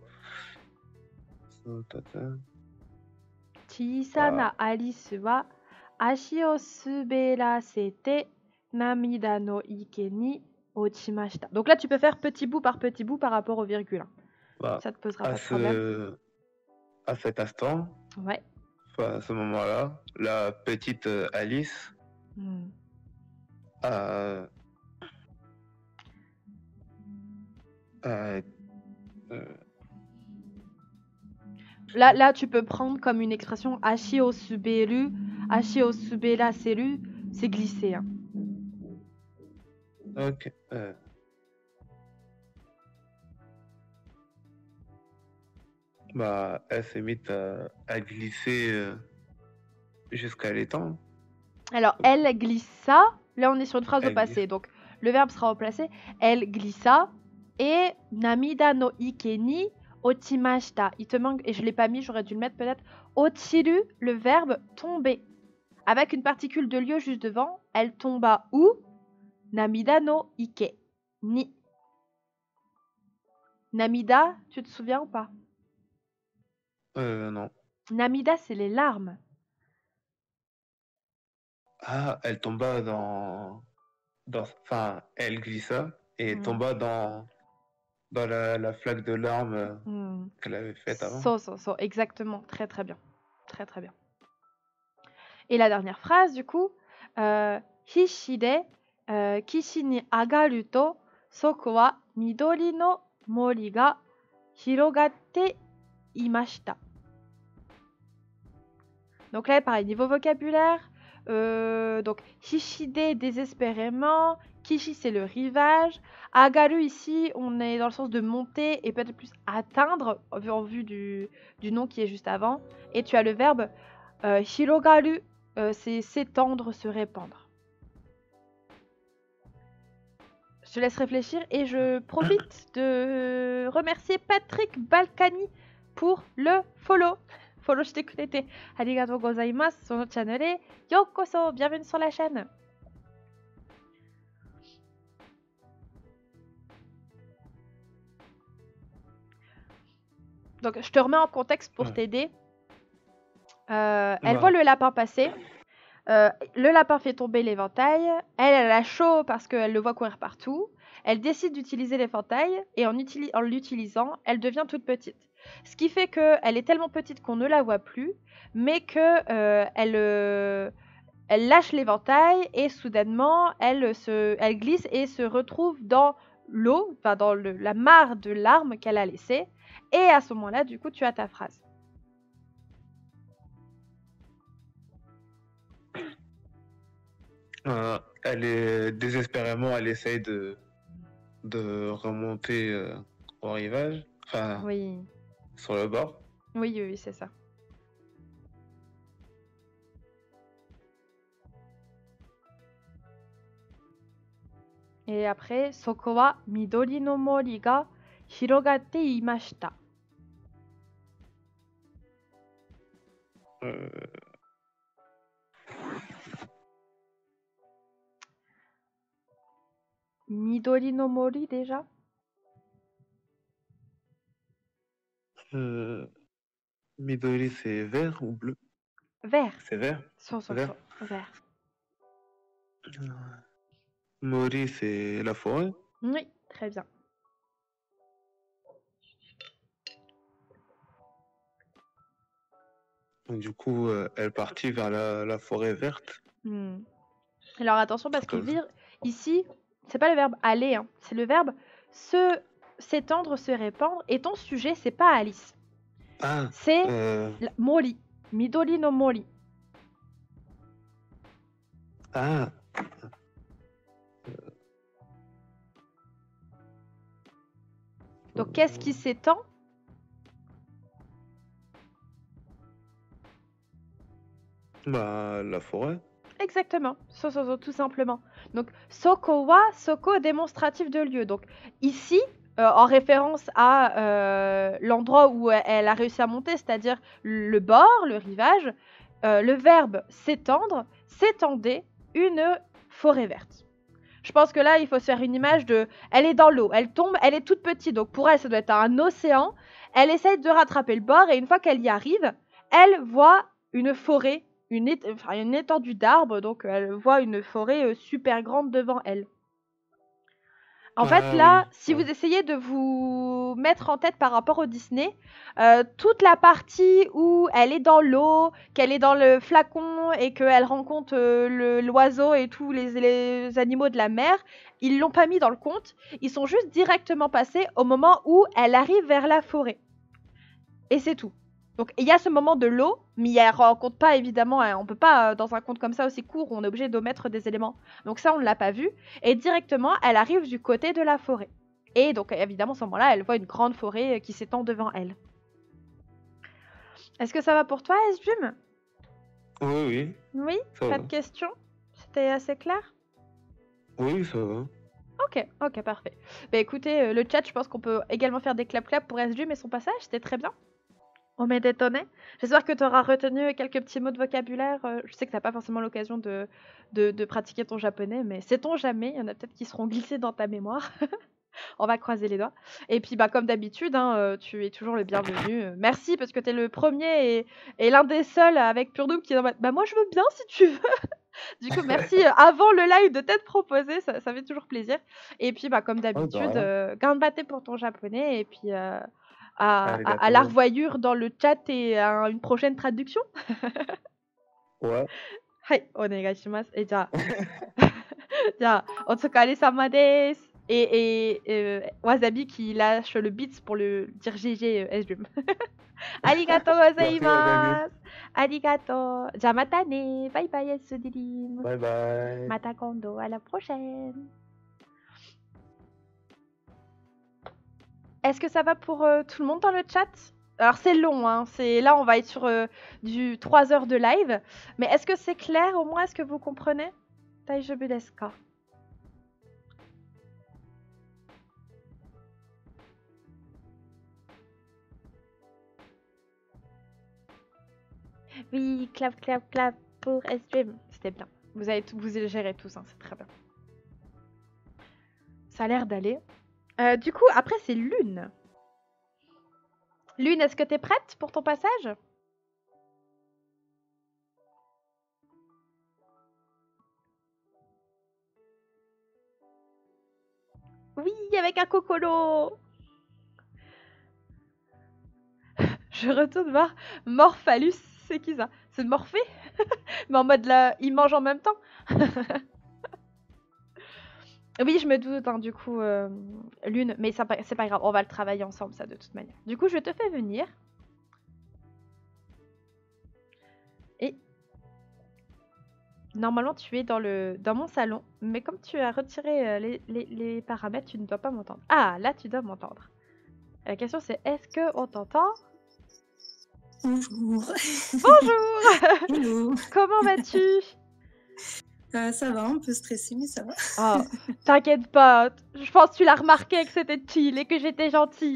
Chisana Alice wa ashi o suberasete namida no ike ni ochimashita. Donc là, tu peux faire petit bout par rapport au virgule. Bah, ça te posera pas de problème. À cet instant, ouais. À ce moment-là, la petite Alice Là, tu peux prendre comme une expression ashi o suberu, ashi o subera seru, c'est glisser. Hein. Ok. Bah, elle s'est mise à glisser jusqu'à l'étang. Alors, elle glissa. Là, on est sur une phrase au passé. Donc, le verbe sera remplacé. Elle glissa. Et namida no ike ni ochimashita. Il te manque, et je ne l'ai pas mis, j'aurais dû le mettre peut-être. Ochiru, le verbe tomber. Avec une particule de lieu juste devant. Elle tomba où? Namida no ike ni. Namida, tu te souviens ou pas? Non. Namida, c'est les larmes. Ah, elle tomba enfin, elle glissa et tomba dans la flaque de larmes qu'elle avait faite avant. So, exactement. Très, très bien. Très, très bien. Et la dernière phrase, du coup, 必死で、岸に上がると、そこは緑の森が広がっていました。Donc là, pareil, niveau vocabulaire, donc Hishide désespérément, Kishi c'est le rivage, Agaru ici on est dans le sens de monter et peut-être plus atteindre en vue du nom qui est juste avant, et tu as le verbe Hirogaru, c'est s'étendre, se répandre. Je te laisse réfléchir et je profite de remercier Patrick Balkany pour le follow. Follow してくれてありがとうございます。そのチャンネルへようこそ。Bienvenue sur la chaîne. Donc, je te remets en contexte pour t'aider. Elle voit le lapin passer. Le lapin fait tomber l'éventail. Elle a chaud parce qu'elle le voit courir partout. Elle décide d'utiliser l'éventail et en l'utilisant, elle devient toute petite. Ce qui fait qu'elle est tellement petite qu'on ne la voit plus, mais qu'elle lâche l'éventail et soudainement, elle glisse et se retrouve dans l'eau, enfin dans la mare de larmes qu'elle a laissée. Et à ce moment-là, du coup, tu as ta phrase. Elle est désespérément, elle essaye de remonter au rivage, enfin Oui, sur le bord. oui, c'est ça. Et après, Soko wa midori no mori ga hirogatte imashita. Midori no mori déjà? Midori, c'est vert ou bleu? Vert. C'est vert. Vert. Mori, c'est la forêt. Oui, très bien. Donc, du coup, elle partit vers la forêt verte. Alors attention parce que ici, c'est pas le verbe aller, hein, c'est le verbe s'étendre, se répandre. Et ton sujet, c'est pas Alice. C'est Mori. Midori no mori. Donc qu'est-ce qui s'étend? La forêt. Exactement, tout simplement. Donc Soko wa, Soko démonstratif de lieu. Donc ici, en référence à l'endroit où elle a réussi à monter, c'est-à-dire le bord, le rivage, le verbe s'étendre, s'étendait une forêt verte. Je pense que là, il faut se faire une image de... Elle est dans l'eau, elle tombe, elle est toute petite, donc pour elle, ça doit être un océan. Elle essaye de rattraper le bord et une fois qu'elle y arrive, elle voit une forêt, une étendue d'arbres, donc elle voit une forêt super grande devant elle. En fait, là, si vous essayez de vous mettre en tête par rapport au Disney, toute la partie où elle est dans l'eau, qu'elle est dans le flacon et qu'elle rencontre l'oiseau et tous les animaux de la mer, ils l'ont pas mis dans le compte. Ils sont juste directement passés au moment où elle arrive vers la forêt. Et c'est tout. Donc il y a ce moment de l'eau, mais elle ne rencontre pas évidemment, on peut pas dans un conte comme ça aussi court où on est obligé d'omettre des éléments. Donc ça on ne l'a pas vu. Et directement elle arrive du côté de la forêt. Et donc évidemment à ce moment-là elle voit une grande forêt qui s'étend devant elle. Est-ce que ça va pour toi Esjum? Oui. Oui, pas de questions? C'était assez clair? Oui, ça va. Ok, parfait. Bah écoutez, le chat, je pense qu'on peut également faire des clap-clap pour Esjum et son passage, c'était très bien. On m'est détonné. J'espère que tu auras retenu quelques petits mots de vocabulaire. Je sais que tu n'as pas forcément l'occasion de pratiquer ton japonais, mais sait-on jamais, il y en a peut-être qui seront glissés dans ta mémoire. On va croiser les doigts. Et puis, comme d'habitude, hein, tu es toujours le bienvenu. Merci parce que tu es le premier et l'un des seuls avec Purdue qui est en mode moi je veux bien si tu veux. Du coup, merci avant le live de t'être proposé, ça fait toujours plaisir. Et puis, comme d'habitude, ganbatte pour ton japonais et puis à la revoyure dans le chat et à une prochaine traduction. Ouais. はい、お願いします。じゃあ、じゃあ、お疲れ様です。Wasabi qui lâche le beats pour le dire GG S-Dream. ありがとうござい Merci, Wasabi. ます。ありがとう。じゃあまたね。バイバイ S-Dream. Bye bye. Mata kondo. À la prochaine. Est-ce que ça va pour tout le monde dans le chat? Alors c'est long, hein. Là on va être sur du 3 heures de live. Mais est-ce que c'est clair au moins? Est-ce que vous comprenez? Daijoubu desu ka? Oui, clap, clap, clap pour S-Dream. C'était bien. Vous gérez tous, hein, c'est très bien. Ça a l'air d'aller. Du coup, après, c'est Lune. Lune, est-ce que t'es prête pour ton passage? Oui, avec un cocolo. Je retourne voir Morphalus. C'est qui ça? C'est Morphée? Mais en mode là, il mange en même temps. Oui, je me doute, hein, du coup, Lune. Mais c'est pas grave, on va le travailler ensemble, ça, de toute manière. Du coup, je te fais venir. Et normalement, tu es dans mon salon. Mais comme tu as retiré les paramètres, tu ne dois pas m'entendre. Ah, là, tu dois m'entendre. La question, c'est est-ce qu'on t'entend? Bonjour. Bonjour. Hello. Comment vas-tu? Ça va, un peu stressé, mais ça va. Oh, t'inquiète pas. Je pense que tu l'as remarqué que c'était chill et que j'étais gentille.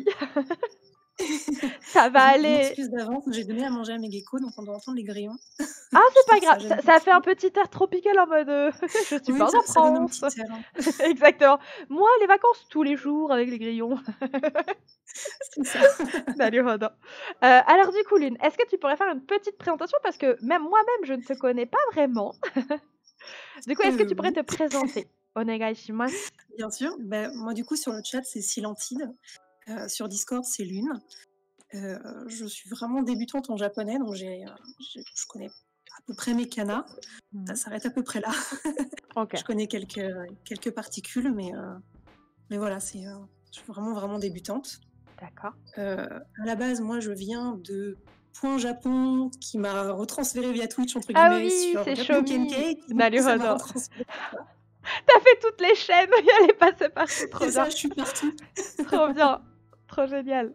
Ça va J'ai une aller. excuse d'avance, j'ai donné à manger à mes geckos, donc on doit entendre les grillons. Ah, c'est pas Ça grave. gêne Ça pas fait un trop. petit air tropical en mode je suis Oui, pas en ça donne un France. petit air. Hein. Exactement. Moi, les vacances tous les jours avec les grillons. C'est ça. Naruhodo. Alors du coup, Lune, est-ce que tu pourrais faire une petite présentation parce que même moi-même, je ne te connais pas vraiment. Du coup, est-ce que tu pourrais Oui, te présenter? Onegai shimasu. bien sûr. Ben, moi, du coup, sur le chat, c'est Silentide. Sur Discord, c'est Lune. Je suis vraiment débutante en japonais, donc je connais à peu près mes kanas. Ça s'arrête à peu près là. Ok. Je connais quelques particules, mais voilà, je suis vraiment débutante. D'accord. À la base, moi, je viens de Point Japon, qui m'a retransféré via Twitch, entre Ah guillemets, oui, sur c'est Japon Shomi. Kenkei. Ça Naruhodo. m'a retransféré. T'as fait toutes les chaînes. Elle est passée partout. Trop C'est bien. ça, je suis partout. Trop bien. Trop génial.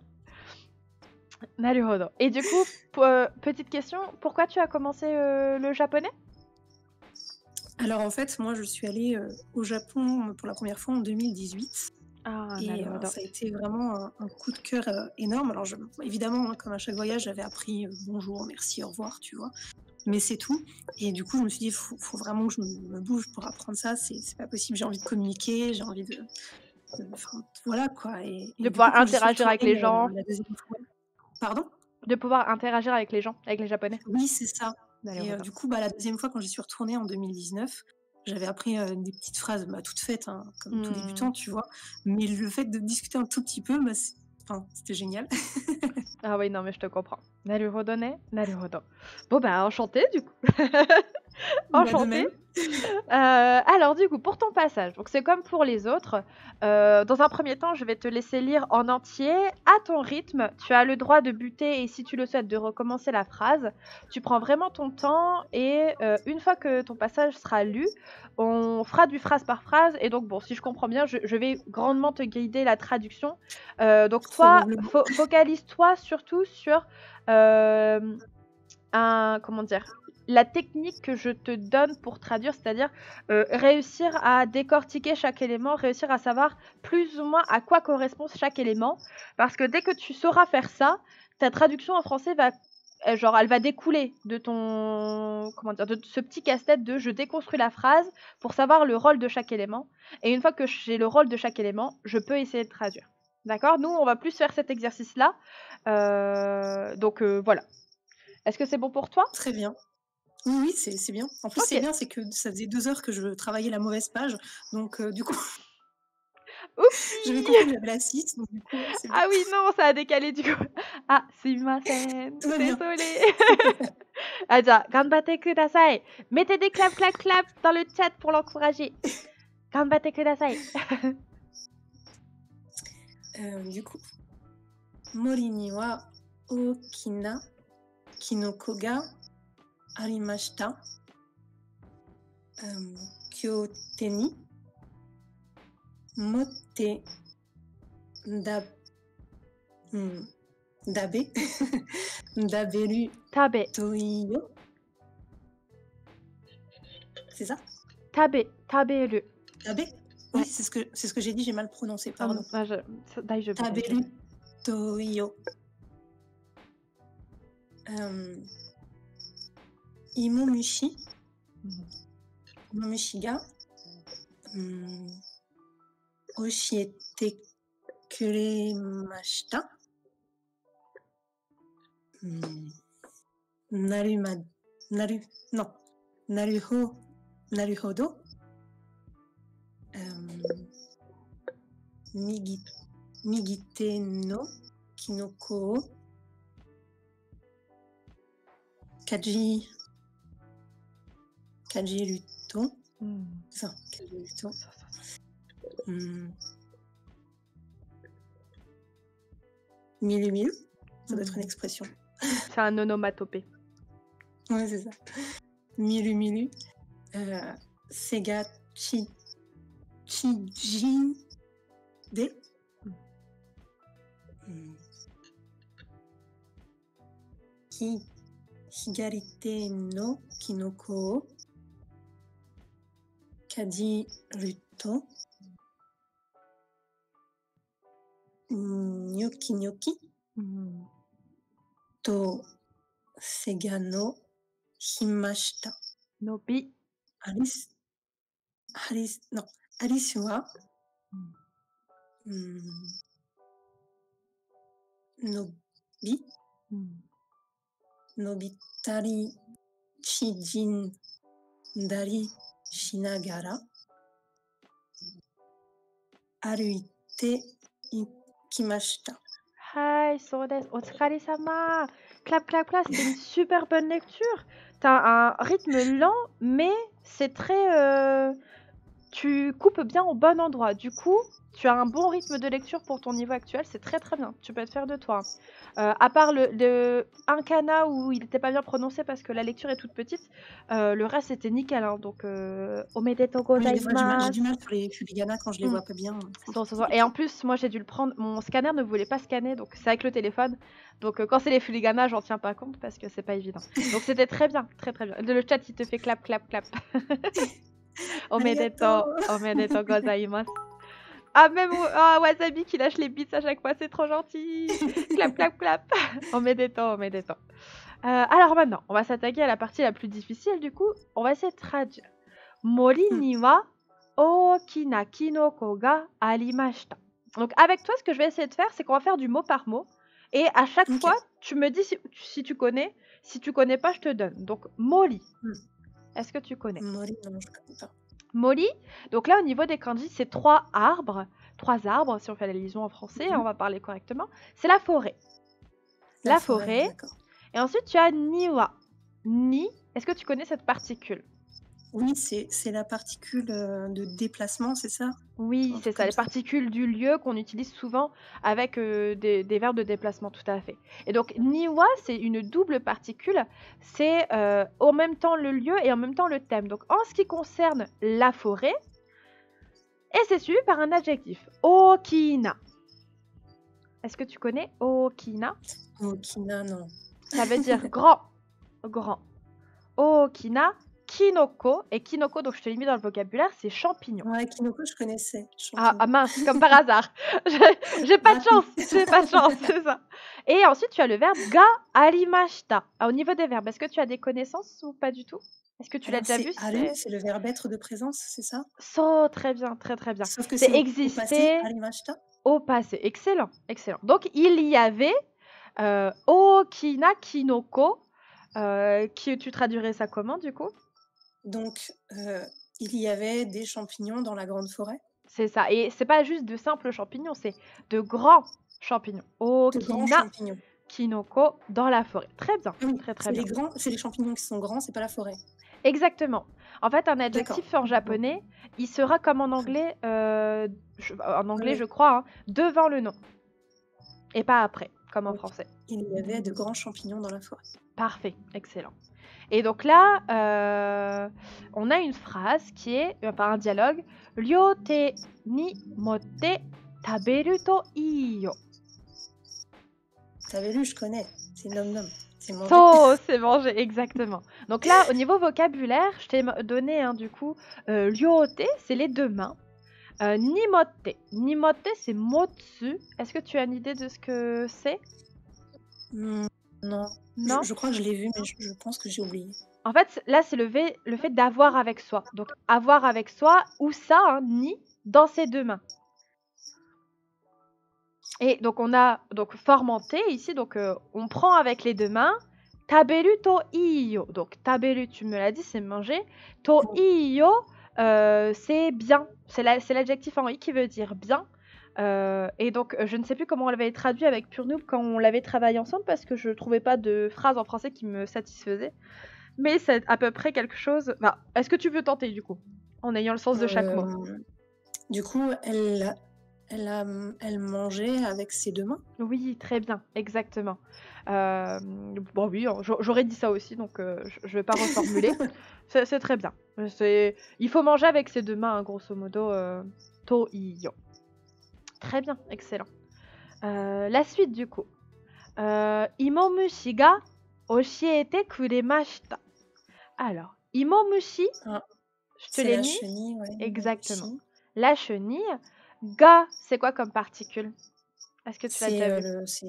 Naruhodo. Et du coup, petite question, pourquoi tu as commencé le japonais? Alors, en fait, moi, je suis allée au Japon pour la première fois en 2018. Ah, Et Naruhodo. ça a été vraiment un coup de cœur énorme. Alors, évidemment, hein, comme à chaque voyage, j'avais appris bonjour, merci, au revoir, tu vois. Mais c'est tout. Et du coup, je me suis dit, faut vraiment que je me bouge pour apprendre ça. C'est pas possible. J'ai envie de communiquer, j'ai envie de enfin, voilà quoi. Et De du pouvoir coup, quand j'y suis interagir avec les retournée gens. la deuxième fois. Pardon? De pouvoir interagir avec les gens, avec les japonais. Oui, c'est ça. Et Naruhodo. du coup, la deuxième fois, quand j'y suis retournée en 2019, j'avais appris des petites phrases toutes faites, hein, comme tout débutant, tu vois. Mais le fait de discuter un tout petit peu, c'était génial. Ah oui, non, mais je te comprends. Naruhodo ne? Naruhodo. Bon, bah, enchanté du coup. De Enchantée. même. Alors du coup, pour ton passage, donc c'est comme pour les autres. Dans un premier temps, je vais te laisser lire en entier à ton rythme. Tu as le droit de buter et si tu le souhaites de recommencer la phrase. Tu prends vraiment ton temps et une fois que ton passage sera lu, on fera du phrase par phrase. Et donc bon, si je comprends bien, je vais grandement te guider la traduction. Donc toi, Probablement. focalise-toi surtout sur comment dire, la technique que je te donne pour traduire, c'est-à-dire réussir à décortiquer chaque élément, réussir à savoir plus ou moins à quoi correspond chaque élément, parce que dès que tu sauras faire ça, ta traduction en français va, elle va découler de de ce petit casse-tête de je déconstruis la phrase pour savoir le rôle de chaque élément, et une fois que j'ai le rôle de chaque élément, je peux essayer de traduire. D'accord? Nous, on va plus faire cet exercice-là, donc voilà. Est-ce que c'est bon pour toi? Très bien. Oui, c'est bien. En plus, Ok. c'est bien, c'est que ça faisait 2 heures que je travaillais la mauvaise page. Donc, du coup, Oupsie! j'avais compris que j'avais la 6. Donc, du coup, c'est bien. Ah oui, non, ça a décalé du coup. Ah, sumimasen. Tout va bien. Désolée. Aja, ganbatte kudasai. Mettez des clap, clap, clap dans le chat pour l'encourager. Ganbatte kudasai. Du coup, mori ni wa okina kinoko ga arimashita. Kyote ni motte dabe daberu Tabe, toiyo. C'est ça? taberu. Dabe? Ouais. Oui, c'est ce que j'ai dit, j'ai mal prononcé, pardon. Daijoubu. Taberu toiyo. Imomushi. Imomushi ga oshiete kuremashita. Naruhodo. Migite no kinoko o kajiruto. Ça, kajiruto. Milu milu. Ça doit être une expression. C'est un onomatopée. Ouais, c'est ça. Milu milu. Sega chijin de. Higarite no kinoko o kajiruto. Nyoki nyoki. To sega no himashita. Nobi. Alice wa nobi. Nobitari chijindari shinagara aruite ikimashita. Hi, Sodes. Otsukaresama. Clap, clap, clap. C'était une super bonne lecture. T'as un rythme lent, mais c'est très... tu coupes bien au bon endroit. Du coup, tu as un bon rythme de lecture pour ton niveau actuel. C'est très très bien. Tu peux te faire de toi. À part un kana où il n'était pas bien prononcé parce que la lecture est toute petite, le reste c'était nickel. Hein. Donc, omedetou Oui, des fois, j'ai gozaimasu. du mal sur les furigana quand je les vois pas bien. Et en plus, moi j'ai dû le prendre. Mon scanner ne voulait pas scanner, donc c'est avec le téléphone. Donc quand c'est les furigana, j'en tiens pas compte parce que c'est pas évident. Donc c'était très bien, très très bien. Le chat il te fait clap, clap, clap. Omedetou gozaimasu. Ah, même Wasabi qui lâche les beats à chaque fois, c'est trop gentil. Clap, clap, clap. Omedetou. Alors maintenant, on va s'attaquer à la partie la plus difficile du coup. On va essayer de traduire. Mori ni wa okina kinoko ga arimashita. Donc avec toi, ce que je vais essayer de faire, c'est qu'on va faire du mot par mot. Et à chaque fois, tu me dis si tu connais. Si tu connais pas, je te donne. Donc, Mori. Est-ce que tu connais? Mori, non, je connais pas. Mori, donc là au niveau des kanji, c'est 3 arbres si on fait la liaison en français, on va parler correctement. C'est la forêt. La forêt. Et ensuite tu as niwa. Ni, est-ce que tu connais cette particule? Oui, c'est la particule de déplacement, c'est ça? Oui, c'est ça, les particules du lieu qu'on utilise souvent avec des verbes de déplacement, tout à fait. Et donc, niwa, c'est une double particule, c'est en même temps le lieu et en même temps le thème. Donc, en ce qui concerne la forêt, et c'est suivi par un adjectif, okina. Est-ce que tu connais okina? Okina, non. Ça veut dire grand, grand. Okina. Kinoko, et kinoko, donc je te l'ai mis dans le vocabulaire, c'est champignon. Ouais, kinoko, je connaissais. Ah mince, comme par hasard. J'ai pas de chance, c'est ça. Et ensuite, tu as le verbe ga arimashita. Au niveau des verbes, est-ce que tu as des connaissances ou pas du tout? Est-ce que tu l'as déjà vu? C'est le verbe être de présence, c'est ça? Très bien, très très bien. Sauf que c'est exister. Au passé, arimashita. Au passé, excellent, excellent. Donc, il y avait okina kinoko. Tu traduirais ça comment du coup? Donc, il y avait des champignons dans la grande forêt. C'est ça. Et c'est pas juste de simples champignons, c'est de grands champignons. Okina kinoko dans la forêt. Très bien, Ah oui, très très c'est bien. les grands, c'est les champignons qui sont grands, c'est pas la forêt. Exactement. En fait, un D'accord. adjectif en japonais, il sera comme en anglais, Ouais. je crois, hein, devant le nom et pas après, comme en Ok. français. Il y avait de grands champignons dans la forêt. Parfait, excellent. Et donc là, on a une phrase qui est, un dialogue. Ryote ni motte taberu to ii yo. T'avais lu, je connais. C'est nom-nom. C'est manger. So, c'est manger, exactement. Donc là, au niveau vocabulaire, je t'ai donné, hein, du coup, ryote, c'est les deux mains. Nimotte. Nimotte, c'est motsu. Est-ce que tu as une idée de ce que c'est? Non. Non? Je crois que je l'ai vu, mais je pense que j'ai oublié. En fait, là, c'est le fait d'avoir avec soi. Donc, avoir avec soi, ou ça, hein, ni, dans ses deux mains. Et donc, on a donc formanté ici. Donc, on prend avec les deux mains. Taberu to iyo. Donc, taberu, tu me l'as dit, c'est manger. To iyo, c'est bien. C'est l'adjectif en i qui veut dire bien. Et donc, je ne sais plus comment on l'avait traduit avec Pure Noob quand on l'avait travaillé ensemble parce que je trouvais pas de phrase en français qui me satisfaisait. Mais c'est à peu près quelque chose. Bah, est-ce que tu peux tenter du coup, en ayant le sens de chaque mot? Du coup, elle mangeait avec ses deux mains. Oui, très bien, exactement. Bon, oui, j'aurais dit ça aussi, donc je vais pas reformuler. C'est très bien. Il faut manger avec ses deux mains, hein, grosso modo. To iyo. Très bien, excellent. La suite du coup. Imomushi ga oshiete kuremashita. Alors, imomushi, je te C'est l'ai la mis. chenille, ouais. Exactement. Imomushi. La chenille. Ga, c'est quoi comme particule? Est-ce que tu l'as déjà vu? C'est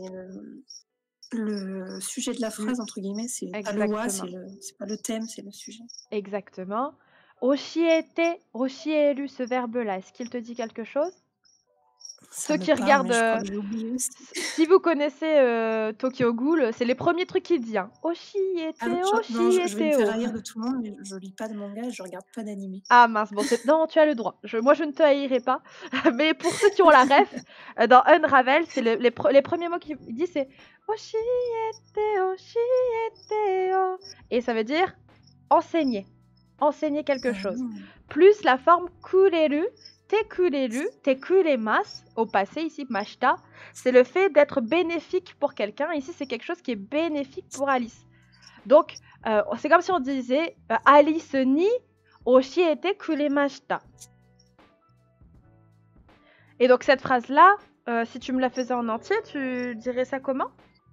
le sujet de la phrase, entre guillemets. C'est pas le wa, c'est pas le thème, c'est le sujet. Exactement. Oshiete, oshieru, ce verbe-là, est-ce qu'il te dit quelque chose? Ça Ceux me qui parle, regardent, mais je crois que j'ai oublié aussi. si vous connaissez Tokyo Ghoul, c'est les premiers trucs qu'il dit. Hein. Oshiete, Ah, non, je vais me oshiete, faire oh. haïr de tout le monde, mais je lis pas de manga et je regarde pas d'anime. Ah mince, bon, non, tu as le droit. Moi, je ne te haïrai pas. Mais pour ceux qui ont la ref, dans Unravel, c'est les premiers mots qu'il dit, c'est Oshiete, oshiete, oh. Et ça veut dire enseigner. Enseigner quelque chose. Plus la forme kureru, tekuremasu, au passé, ici, mashita, c'est le fait d'être bénéfique pour quelqu'un. Ici, c'est quelque chose qui est bénéfique pour Alice. Donc, c'est comme si on disait Alice ni oshiete kuremashita. Et donc, cette phrase-là, si tu me la faisais en entier, tu dirais ça comment?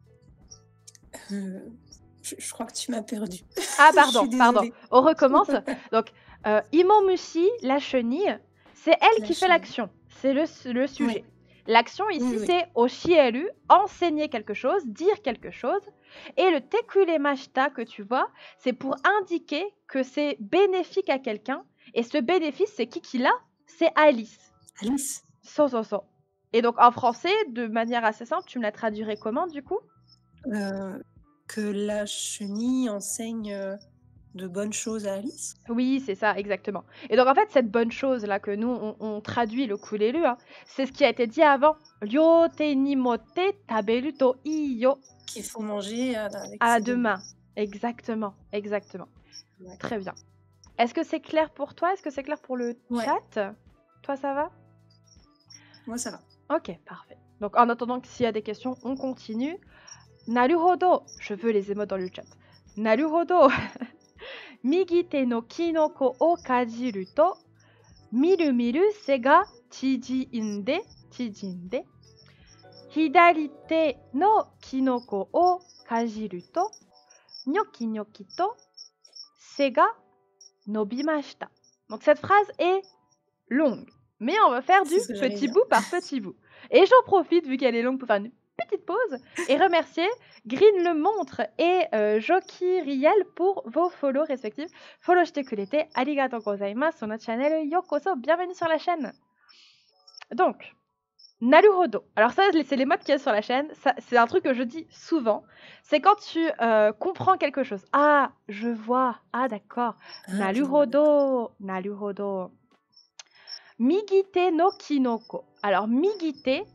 Je crois que tu m'as perdu. Ah, pardon. On recommence. Donc, imomushi, la chenille, c'est elle qui fait l'action. C'est le sujet. Oui. L'action ici, c'est oshieru, enseigner quelque chose, dire quelque chose. Et le tekuremashita que tu vois, c'est pour indiquer que c'est bénéfique à quelqu'un. Et ce bénéfice, c'est qui l'a? C'est Alice. Alice. So. Et donc, en français, de manière assez simple, tu me la traduirais comment, du coup? Que la chenille enseigne de bonnes choses à Alice. Oui, c'est ça, exactement. Et donc, en fait, cette bonne chose-là que nous, on traduit le kureru, hein, c'est ce qui a été dit avant. Ryote ni motte taberu to iyo. Qu'il faut manger avec à deux mains. Exactement. Ouais. Très bien. Est-ce que c'est clair pour toi? Est-ce que c'est clair pour le chat? Toi, ça va? Moi, ça va. Ok, parfait. Donc, en attendant que s'il y a des questions, on continue. Naruhodo. Je veux les émotes dans le chat. Naruhodo. Migite no kinoko o kajiru to miru se ga chijinde. Hidarite no kinoko o kajiru to nyoki to se ga nobimashita. Donc cette phrase est longue, mais on va faire du petit bout par petit bout. Et j'en profite, vu qu'elle est longue, pour faire une petite pause et remercier Green le Montre et Joki Riel pour vos follow respectifs. Follow shite kurete arigatou gozaimasu sur notre channel Yokoso. Bienvenue sur la chaîne. Donc, Naruhodo. Alors ça, c'est les mots qu'il y a sur la chaîne. C'est un truc que je dis souvent. C'est quand tu comprends quelque chose. Ah, je vois. Ah, d'accord. Naruhodo. Migite no kinoko. Alors, migite,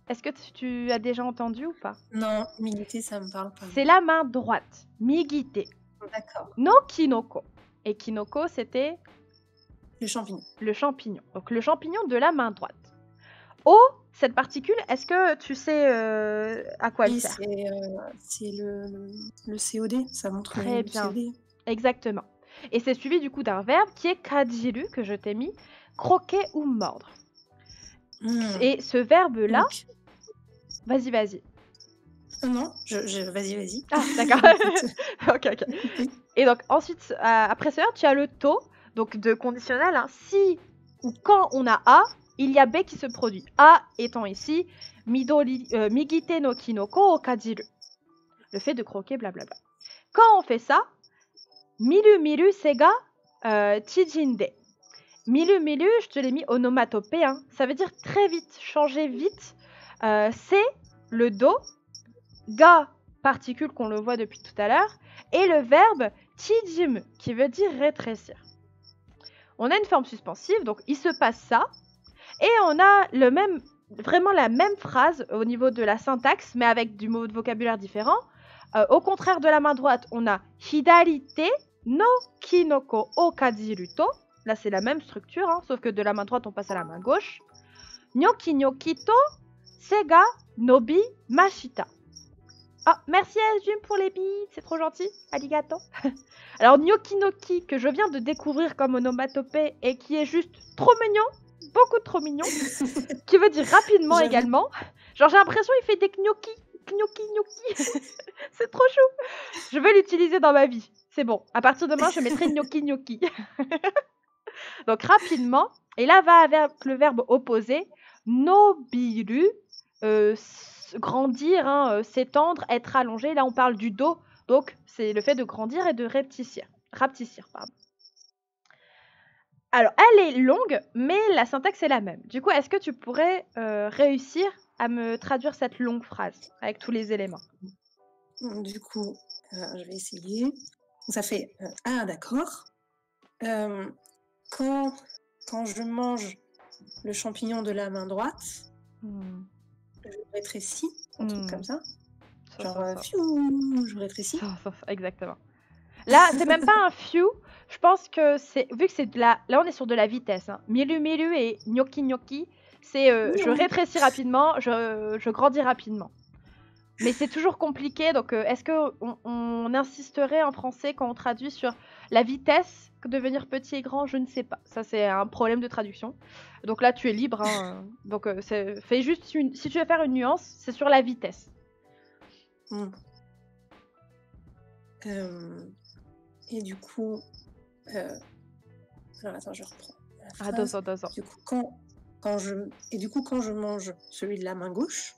Est-ce que tu as déjà entendu ou pas? Non, Migite, ça me parle pas. C'est la main droite. Migite. D'accord. No kinoko. Et kinoko, c'était Le champignon. le champignon. Donc le champignon de la main droite. O, cette particule, est-ce que tu sais à quoi elle Oui, sert? c'est le COD, ça montre Très le bien. COD. Exactement. Et c'est suivi du coup d'un verbe qui est kajiru, que je t'ai mis, croquer ou mordre. Et ce verbe-là, Donc, vas-y. non, vas-y. Ah, d'accord. Ok. Et donc ensuite, après ce verbe, tu as le to, donc de conditionnel, hein. Si ou quand on a a, il y a b qui se produit. A étant ici migite no kinoko o kajiru, le fait de croquer, blablabla. Quand on fait ça, miru sega chijinde. Miru, je te l'ai mis onomatopée, hein. Ça veut dire très vite, changer vite. C'est le do, ga, particule qu'on le voit depuis tout à l'heure, et le verbe chijimu, qui veut dire rétrécir. On a une forme suspensive, donc il se passe ça, et on a vraiment la même phrase au niveau de la syntaxe, mais avec du mot de vocabulaire différent. Au contraire de la main droite, on a hidarite no kinoko o kajiru to. Là, c'est la même structure, hein, sauf que de la main droite, on passe à la main gauche. Nyoki nyoki to sega nobi mashita. Ah, merci Jim pour les billes, c'est trop gentil, arigato. Alors, gnocchi gnocchi, que je viens de découvrir comme onomatopée et qui est juste trop mignon, beaucoup trop mignon, qui veut dire rapidement également. Genre, j'ai l'impression qu'il fait des gnocchi. C'est trop chou. Je veux l'utiliser dans ma vie. C'est bon, à partir de demain, je mettrai gnocchi gnocchi. Donc, rapidement, et là va avec le verbe opposé, nobiru, grandir, hein, s'étendre, être allongé. Là, on parle du dos, donc c'est le fait de grandir et de rapetissir. Alors, elle est longue, mais la syntaxe est la même. Du coup, est-ce que tu pourrais réussir à me traduire cette longue phrase avec tous les éléments? Du coup, je vais essayer. Ça fait ah, d'accord. Quand je mange le champignon de la main droite, je rétrécis, un truc comme ça. Genre, je rétrécis. Exactement. Là, c'est même pas un few. Je pense que c'est, vu que c'est de la, là on est sur de la vitesse. Hein. Miru et gnocchi gnocchi, c'est je rétrécis rapidement, je grandis rapidement. Mais c'est toujours compliqué. Donc, est-ce que on insisterait en français quand on traduit sur la vitesse que devenir petit et grand? Je ne sais pas. Ça, c'est un problème de traduction. Donc là, tu es libre. Hein. Donc, fais juste si tu veux faire une nuance, c'est sur la vitesse. Et du coup, alors attends, je reprends. Ah, 200. Du coup, quand je mange celui de la main gauche,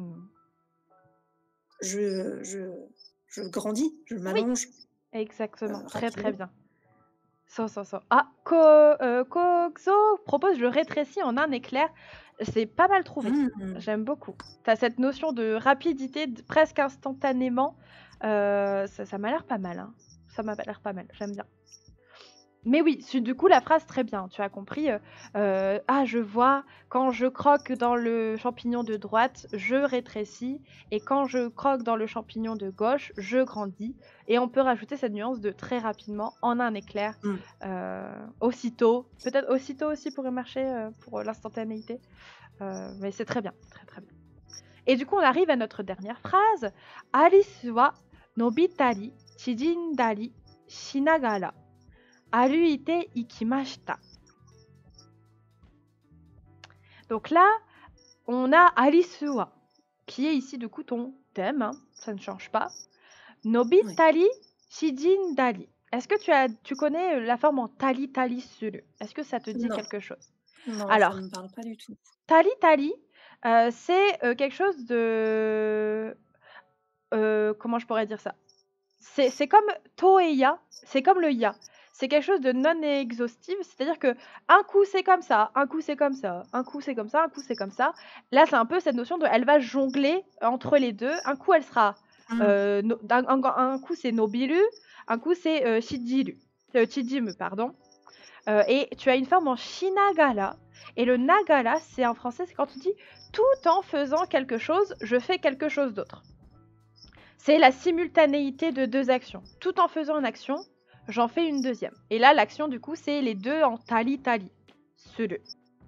je grandis, je m'allonge. Oui, exactement, très bien. Ah, Kokzo propose le rétréci en un éclair. C'est pas mal trouvé. J'aime beaucoup. T'as cette notion de rapidité presque instantanément. Ça m'a l'air pas mal. Hein. Ça m'a l'air pas mal. J'aime bien. Mais oui, du coup, la phrase, très bien. Tu as compris. Ah, je vois. Quand je croque dans le champignon de droite, je rétrécis. Et quand je croque dans le champignon de gauche, je grandis. Et on peut rajouter cette nuance de très rapidement, en un éclair. Aussitôt. Peut-être aussitôt aussi pourrait marcher pour l'instantanéité. Mais c'est très bien. Très bien. Et du coup, on arrive à notre dernière phrase. Alice wa nobitari, chijindari, shinagara. Aruite ikimashita. Donc là, on a Alisuwa, qui est ici du coup ton thème, hein, ça ne change pas. Nobitari, shijindari. Est-ce que tu connais la forme en tali suru? Est-ce que ça te dit quelque chose? Non, alors, ça ne me parle pas du tout. Tali, c'est quelque chose de... comment je pourrais dire ça? C'est comme to et ya, c'est comme le ya. C'est quelque chose de non exhaustif, c'est-à-dire que un coup c'est comme ça, un coup c'est comme ça, un coup c'est comme ça, un coup c'est comme ça. Là, c'est un peu cette notion de elle va jongler entre les deux. Un coup, elle sera... un coup, c'est nobiru, un coup, c'est chijimu, pardon. Et tu as une forme en shinagara. Et le nagara, c'est en français, c'est quand tu dis tout en faisant quelque chose, je fais quelque chose d'autre. C'est la simultanéité de deux actions. Tout en faisant une action, j'en fais une deuxième. Et là, l'action, du coup, c'est les deux en tali-tali. Suru.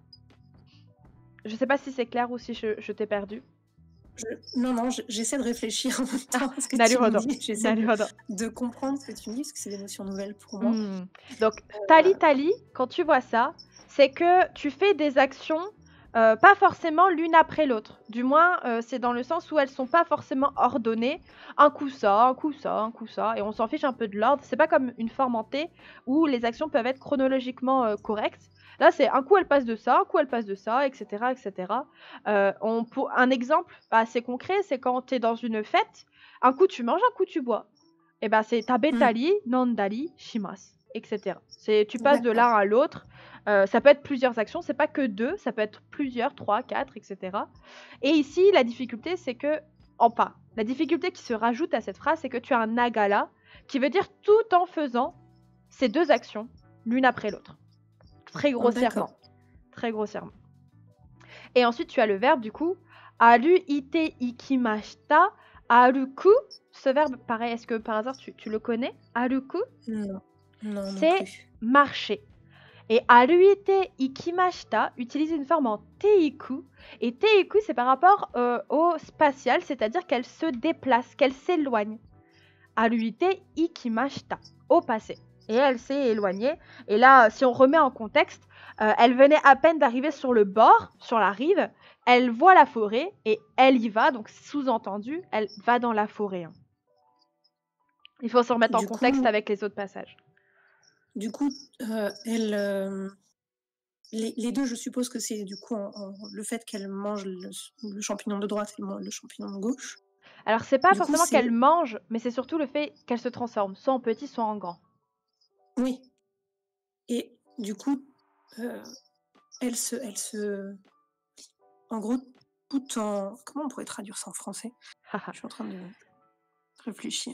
Je sais pas si c'est clair ou si je t'ai perdu. Non, j'essaie de réfléchir en même temps à ce que tu Naruhodo. me dis. J'essaie Naruhodo. de comprendre ce que tu me dis, parce que c'est des notions nouvelles pour moi. Donc, tali-tali, quand tu vois ça, c'est que tu fais des actions pas forcément l'une après l'autre. Du moins, c'est dans le sens où elles sont pas forcément ordonnées. Un coup ça, un coup ça, un coup ça. Et on s'en fiche un peu de l'ordre. C'est pas comme une forme en T où les actions peuvent être chronologiquement correctes. Là, c'est un coup elle passe de ça, un coup elle passe de ça, etc. etc. Un exemple assez concret, c'est quand tu es dans une fête, un coup tu manges, un coup tu bois. Et ben c'est tabetali, nandali, shimasu, etc. Tu passes de l'un à l'autre. Ça peut être plusieurs actions, c'est pas que deux, ça peut être plusieurs, 3, 4, etc. Et ici, la difficulté, c'est que, la difficulté qui se rajoute à cette phrase, c'est que tu as un nagala, qui veut dire tout en faisant ces deux actions, l'une après l'autre. Très grossièrement. Très grossièrement. Et ensuite, tu as le verbe, du coup, aru ite ikimashita, aruku. Ce verbe, pareil, est-ce que par hasard, tu le connais? Aruku? Non. C'est marcher. Et aruite ikimashita utilise une forme en teiku. Et teiku, c'est par rapport au spatial, c'est-à-dire qu'elle se déplace, qu'elle s'éloigne. Aruite ikimashita, au passé. Et elle s'est éloignée. Et là, si on remet en contexte, elle venait à peine d'arriver sur le bord, sur la rive. Elle voit la forêt et elle y va. Donc, sous-entendu, elle va dans la forêt. Il faut se remettre en contexte avec les autres passages. Du coup, les deux, je suppose que c'est du coup le fait qu'elle mange le champignon de droite et le champignon de gauche. Alors, c'est pas forcément qu'elle mange, mais c'est surtout le fait qu'elle se transforme, soit en petit, soit en grand. Oui. Et du coup, elle se... En gros, tout en... Comment on pourrait traduire ça en français? Je suis en train de réfléchir.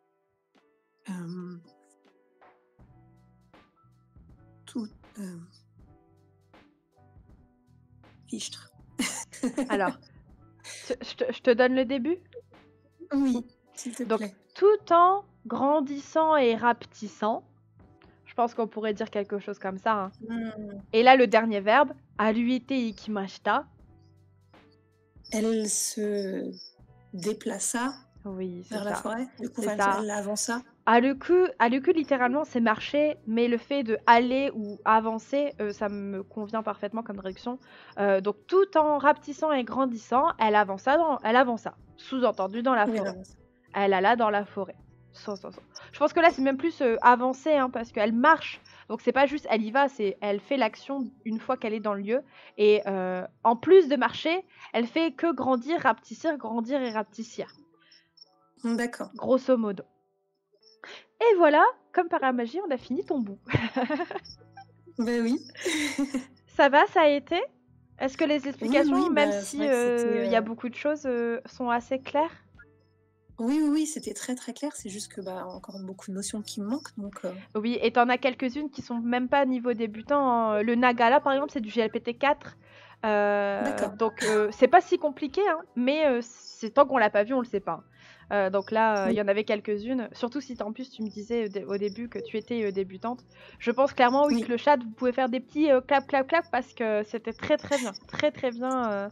Fichtre. Alors, je te donne le début? Oui, s'il te plaît. Donc, tout en grandissant et rapetissant, je pense qu'on pourrait dire quelque chose comme ça. Et là, le dernier verbe, aruite ikimashita. Elle se déplaça vers la forêt. Du coup, elle avança. Aruku, littéralement, c'est marcher, mais le fait de aller ou avancer, ça me convient parfaitement comme traduction. Donc, tout en rapetissant et grandissant, elle avança. Sous-entendu dans la forêt. Elle alla dans la forêt. Je pense que là, c'est même plus avancer, parce qu'elle marche. Donc, c'est pas juste elle y va, elle fait l'action une fois qu'elle est dans le lieu. Et en plus de marcher, elle fait que grandir, grandir et rapetissir. D'accord. Grosso modo. Et voilà, comme par la magie, on a fini ton bout. Ben oui. Ça va, ça a été? Est-ce que les explications, même si y a beaucoup de choses, sont assez claires? Oui, c'était très très clair. C'est juste que encore beaucoup de notions qui me manquent. Donc, Oui, et t'en as quelques-unes qui sont même pas niveau débutant. Le Nagala, par exemple, c'est du GLPT 4. D'accord. Donc, c'est pas si compliqué, mais c'est tant qu'on l'a pas vu, on le sait pas. Donc là, il y en avait quelques-unes. Surtout si en plus tu me disais au début que tu étais débutante. Je pense clairement que le chat, vous pouvez faire des petits clap clap clap parce que c'était très très bien. Très très bien.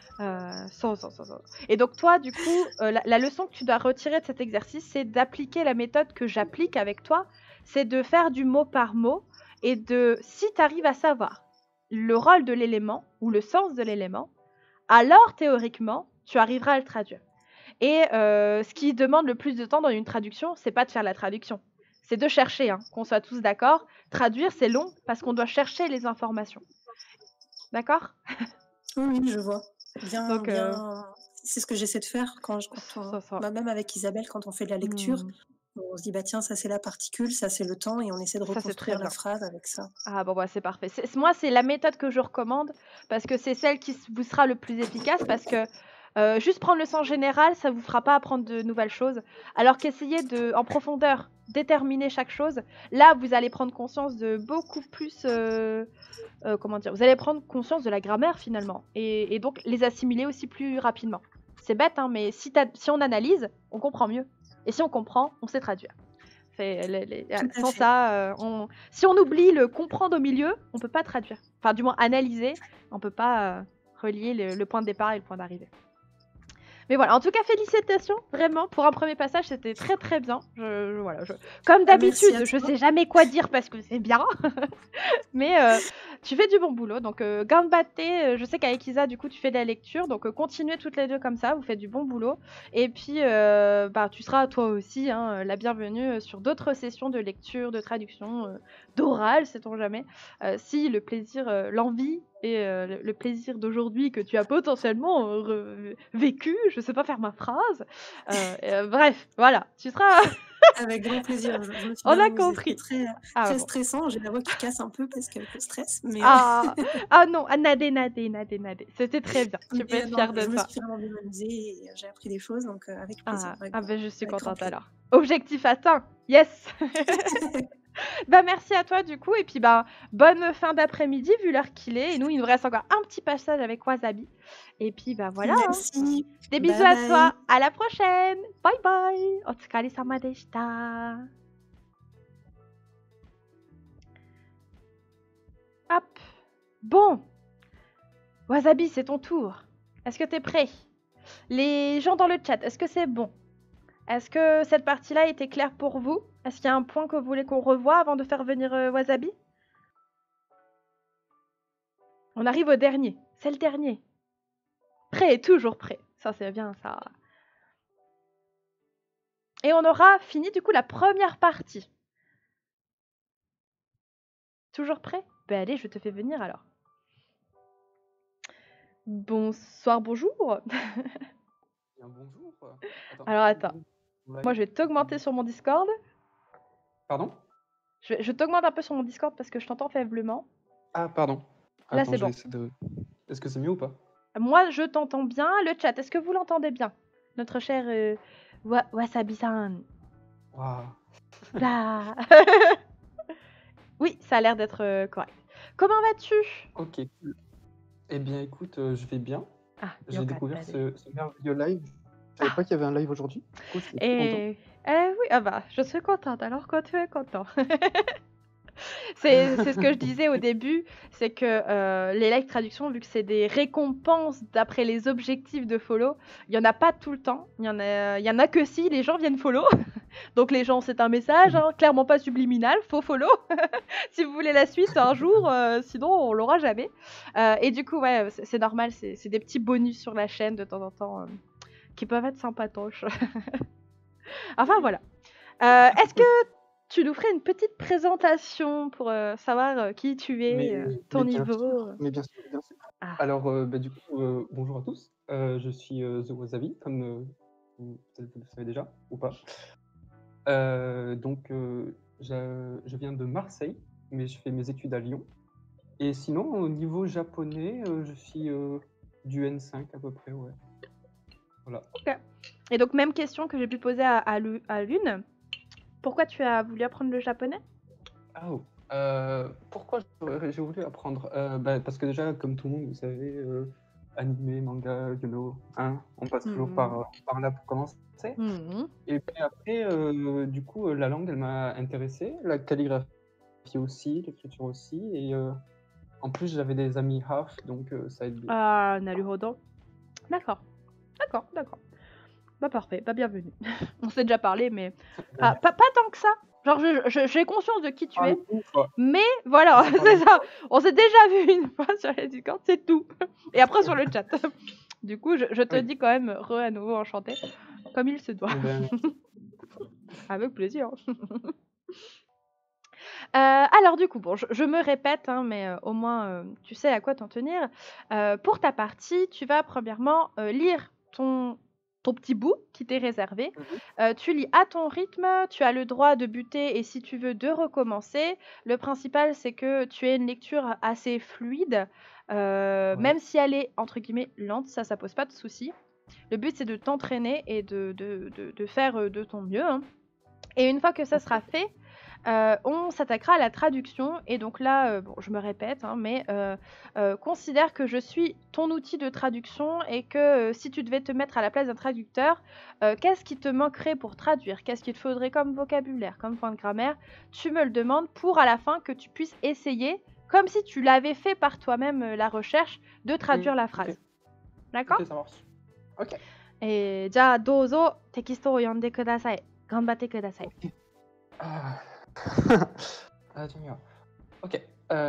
Et donc toi, du coup, la leçon que tu dois retirer de cet exercice, c'est d'appliquer la méthode que j'applique avec toi. C'est de faire du mot par mot et si tu arrives à savoir le rôle de l'élément ou le sens de l'élément, alors théoriquement, tu arriveras à le traduire. Et ce qui demande le plus de temps dans une traduction, c'est pas de faire la traduction, c'est de chercher, qu'on soit tous d'accord. Traduire, c'est long parce qu'on doit chercher les informations. D'accord? Oui, je vois. Bien. C'est ce que j'essaie de faire même avec Isabelle, quand on fait de la lecture. On se dit, tiens, ça c'est la particule, ça c'est le temps, et on essaie de reconstruire la phrase avec ça. Ah bon, c'est parfait. Moi, c'est la méthode que je recommande, parce que c'est celle qui vous sera le plus efficace, parce que Juste prendre le sens général, ça vous fera pas apprendre de nouvelles choses. Alors qu'essayer de, en profondeur, déterminer chaque chose, là, vous allez prendre conscience de beaucoup plus... comment dire, vous allez prendre conscience de la grammaire finalement et donc les assimiler aussi plus rapidement. C'est bête, hein, mais si on analyse, on comprend mieux. Et si on comprend, on sait traduire. Sans ça, si on oublie le comprendre au milieu, on peut pas traduire. Enfin, du moins analyser, on peut pas relier le point de départ et le point d'arrivée. Mais voilà, en tout cas, félicitations, vraiment, pour un premier passage, c'était très très bien. Comme d'habitude, je sais jamais quoi dire parce que c'est bien, mais tu fais du bon boulot. Donc, ganbatte, je sais qu'avec Isa, du coup, tu fais de la lecture, donc continuez toutes les deux comme ça, vous faites du bon boulot. Et puis, tu seras toi aussi la bienvenue sur d'autres sessions de lecture, de traduction, d'oral, sait-on jamais. Si le plaisir, l'envie et le plaisir d'aujourd'hui que tu as potentiellement vécu, je sais pas faire ma phrase. Bref, voilà, tu seras. Avec grand plaisir. On a compris. Très stressant. J'ai la voix qui casse un peu parce qu'elle me stresse. Mais... non, nadé. C'était très bien. Tu peux être fière de ça. Je me suis vraiment bien amusée et j'ai appris des choses, donc avec plaisir. Je suis contente alors. Objectif atteint. Yes. Merci à toi du coup et puis bonne fin d'après-midi vu l'heure qu'il est et nous il nous reste encore un petit passage avec Wasabi et puis voilà. Merci. Des bisous à toi, à la prochaine. Bye bye. Otsukare-sama deshita. Hop. Bon. Wasabi, c'est ton tour. Est-ce que t'es prêt? Les gens dans le chat, est-ce que c'est bon? Est-ce que cette partie-là était claire pour vous? Est-ce qu'il y a un point que vous voulez qu'on revoie avant de faire venir Wasabi? On arrive au dernier. C'est le dernier. Prêt, toujours prêt. Ça, c'est bien, ça. Et on aura fini, du coup, la première partie. Toujours prêt? Ben allez, je te fais venir, alors. Bonsoir, bonjour. Bonjour. Alors, attends. Moi, je vais t'augmenter sur mon Discord. Pardon? Je t'augmente un peu sur mon Discord parce que je t'entends faiblement. Ah, pardon. Là, c'est bon. Est-ce que c'est mieux ou pas? Moi, je t'entends bien. Le chat, est-ce que vous l'entendez bien? Notre cher Wasabi-san. Waouh. Là. Oui, ça a l'air d'être correct. Comment vas-tu? Ok. Eh bien, écoute, je vais bien. J'ai découvert ce merveilleux live. Je savais pas qu'il y avait un live aujourd'hui. Oui, je suis contente. Alors quand tu es content. C'est ce que je disais au début, c'est que les live traductions, vu que c'est des récompenses d'après les objectifs de follow, il y en a pas tout le temps. Il y en a que si les gens viennent follow. Donc les gens, c'est un message, clairement pas subliminal, faut follow. Si vous voulez la suite un jour, sinon on l'aura jamais. Et du coup, ouais, c'est normal, c'est des petits bonus sur la chaîne de temps en temps qui peuvent être sympatoches. Enfin voilà. Est-ce que tu nous ferais une petite présentation pour savoir qui tu es, ton niveau? Mais bien sûr, bien sûr. Alors, du coup, bonjour à tous. Je suis The Wasabi, comme peut-être vous le savez déjà, ou pas. Donc, je viens de Marseille, mais je fais mes études à Lyon. Et sinon, au niveau japonais, je suis du N5 à peu près, ouais. Voilà. Ok. Et donc, même question que j'ai pu poser à Lune. Pourquoi tu as voulu apprendre le japonais? Pourquoi j'ai voulu apprendre? Parce que déjà, comme tout le monde, vous savez, animé, manga, on passe toujours par là pour commencer. Et puis après, du coup, la langue, elle m'a intéressé, la calligraphie aussi, l'écriture aussi, et en plus, j'avais des amis half, donc ça aide bien. Ah, naruhodo. D'accord. Parfait, bienvenue. On s'est déjà parlé, mais pas tant que ça. Genre, j'ai conscience de qui tu es, mais voilà, c'est ça. On s'est déjà vu une fois sur les Discord, c'est tout. Et après sur le chat. Du coup, je te dis quand même à nouveau enchanté, comme il se doit. Avec plaisir. Alors du coup, bon, je me répète, mais au moins tu sais à quoi t'en tenir. Pour ta partie, tu vas premièrement lire ton petit bout qui t'est réservé. Tu lis à ton rythme, tu as le droit de buter et si tu veux de recommencer. Le principal, c'est que tu aies une lecture assez fluide, même si elle est entre guillemets lente, ça pose pas de souci. Le but, c'est de t'entraîner et de faire de ton mieux, hein. Et une fois que ça sera fait, on s'attaquera à la traduction. Et donc là, bon, je me répète, hein, mais considère que je suis ton outil de traduction et que si tu devais te mettre à la place d'un traducteur, qu'est-ce qui te manquerait pour traduire? Qu'est-ce qu'il te faudrait comme vocabulaire, comme point de grammaire? Tu me le demandes pour à la fin que tu puisses essayer, comme si tu l'avais fait par toi-même la recherche, de traduire la phrase. D'accord? Ok, ça marche. Ok. じゃあどうぞテキストを読んでください。頑張ってください。 Ah. Ok.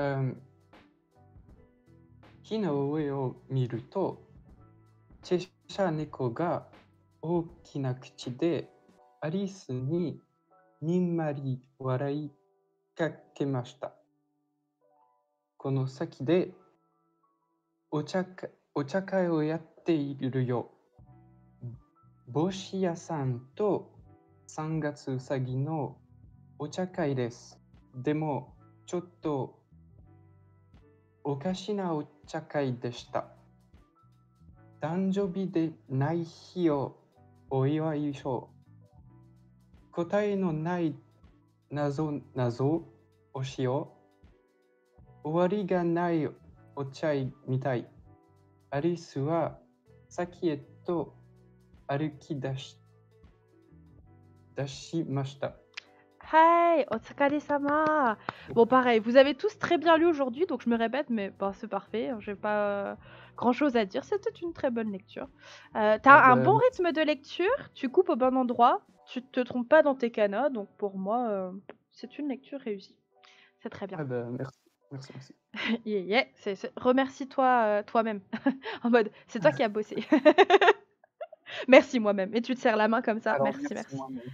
木の上を見ると、チェシャ猫が大きな口でアリスににんまり笑いかけました。この先でお茶会をやっているよ。帽子屋さんと3月うさぎのお茶会です。でもちょっとおかしなお茶会でした。誕生日でない日をお祝いしよう。答えのない謎をしよう。終わりがないお茶みたい。アリスは先へと歩き出しました。 Hi, Otsukare-sama. Bon, pareil, vous avez tous très bien lu aujourd'hui, donc je me répète, mais bon, c'est parfait. J'ai pas grand-chose à dire. C'était une très bonne lecture. T'as un bon rythme de lecture, tu coupes au bon endroit, tu te trompes pas dans tes canas, donc pour moi, c'est une lecture réussie. C'est très bien. Merci. Yeah. Remercie-toi toi-même. En mode, c'est toi qui as bossé. Merci moi-même. Et tu te serres la main comme ça. Alors, merci. moi-même.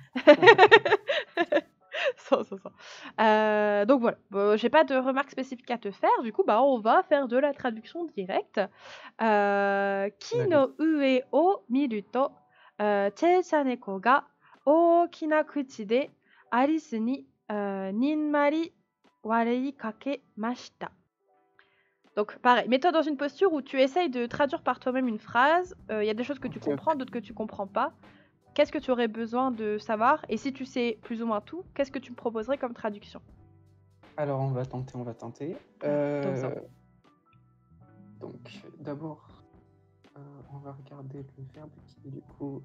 Donc voilà, bon, j'ai pas de remarques spécifiques à te faire. Du coup, on va faire de la traduction directe. Ki no ue o miru to, cheisha neko ga ookina kuchi de Alice ni ninmari warei kakemashita. Donc pareil, mets-toi dans une posture où tu essayes de traduire par toi-même une phrase. Il y a des choses que tu comprends, d'autres que tu comprends pas. Qu'est-ce que tu aurais besoin de savoir? Et si tu sais plus ou moins tout, qu'est-ce que tu me proposerais comme traduction? Alors, on va tenter. Donc, d'abord, on va regarder le verbe qui est du coup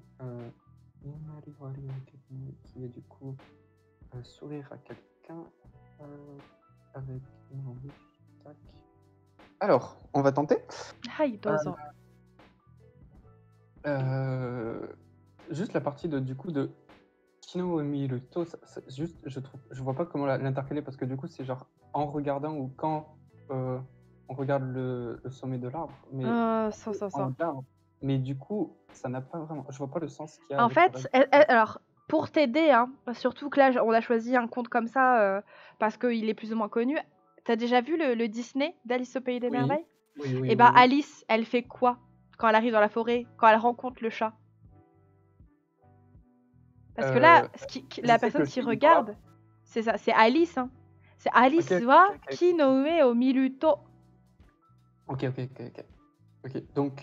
qui est du coup sourire à quelqu'un avec une embûche. Tac. Alors, on va tenter. Juste la partie du coup de Kino Miruto, juste je vois pas comment l'intercaler parce que du coup c'est genre en regardant ou quand on regarde le sommet de l'arbre, mais mais du coup ça n'a pas vraiment, je vois pas le sens qu'il y a. En fait, alors pour t'aider, hein, surtout que là on a choisi un conte comme ça parce qu'il est plus ou moins connu. T'as déjà vu le Disney d'Alice au Pays des Merveilles? Oui. Et bah Alice, elle fait quoi quand elle arrive dans la forêt, quand elle rencontre le chat? Parce que là, la personne qui regarde, c'est ça, c'est Alice. Hein. C'est Alice wa ki no ue o miru to. Ok. Donc,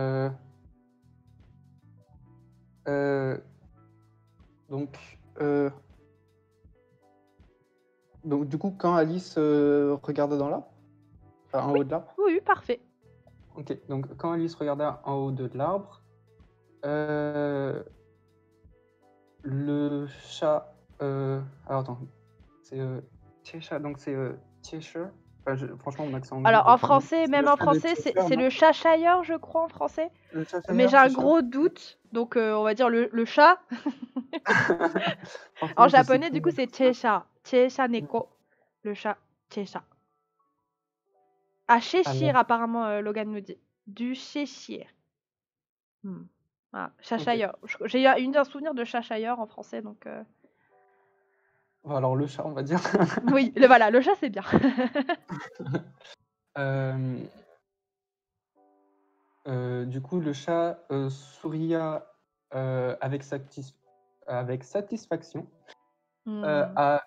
du coup, quand Alice regarde dans l'arbre, en haut de l'arbre. Oui, parfait. Ok, donc quand Alice regarda en haut de l'arbre, le chat. Alors attends, c'est Cheshire, donc c'est Cheshire. Franchement, mon accent. Alors en français, même en français, c'est le Cheshire, je crois, en français. Mais j'ai un gros doute, donc on va dire le chat. En japonais, du coup, c'est Cheshire. Cheshire neko. Le chat, Cheshire. À Cheshire, apparemment, Logan nous dit. Du Cheshire. Voilà, Cheshire. J'ai eu un souvenir de Cheshire en français, donc. Alors le chat, on va dire. Oui, voilà, le chat, c'est bien. Du coup, le chat souria avec satisfaction à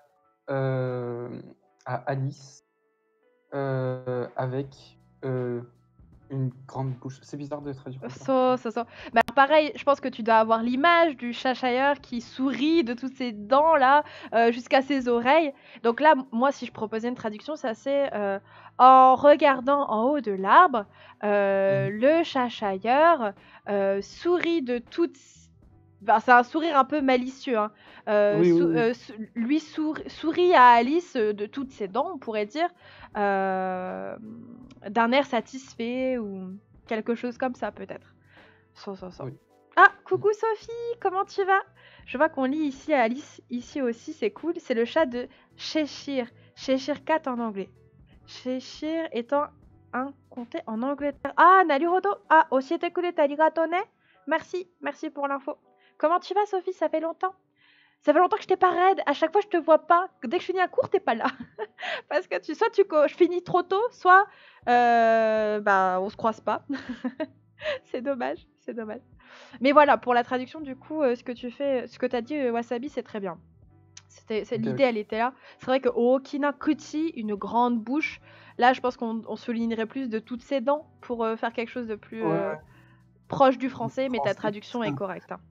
Alice avec une grande bouche. C'est bizarre de traduire comme ça. Mais alors pareil, je pense que tu dois avoir l'image du Cheshire qui sourit de toutes ses dents là jusqu'à ses oreilles. Donc là, moi, si je proposais une traduction, ça c'est en regardant en haut de l'arbre, le Cheshire sourit de toutes. Enfin, c'est un sourire un peu malicieux. Hein. Lui sourit à Alice de toutes ses dents, on pourrait dire, d'un air satisfait ou quelque chose comme ça, peut-être. Oui. Ah, coucou Sophie, comment tu vas? Je vois qu'on lit ici à Alice, ici aussi, c'est cool. C'est le chat de Cheshire. Cheshire Cat en anglais. Cheshire étant un comté en Angleterre. Ah, naruhodo. Ah, oshiete kurete arigato ne. Merci pour l'info. Comment tu vas, Sophie? Ça fait longtemps. Ça fait longtemps que je t'ai pas raid. À chaque fois, je te vois pas. Dès que je finis un cours, t'es pas là. Parce que je finis trop tôt, soit on se croise pas. C'est dommage. Mais voilà, pour la traduction, du coup, ce que t'as dit, Wasabi, c'est très bien. L'idée, elle était là. C'est vrai que Okina Kuchi, une grande bouche, là, je pense qu'on soulignerait plus de toutes ses dents pour faire quelque chose de plus proche du français, mais ta traduction est correcte. Hein.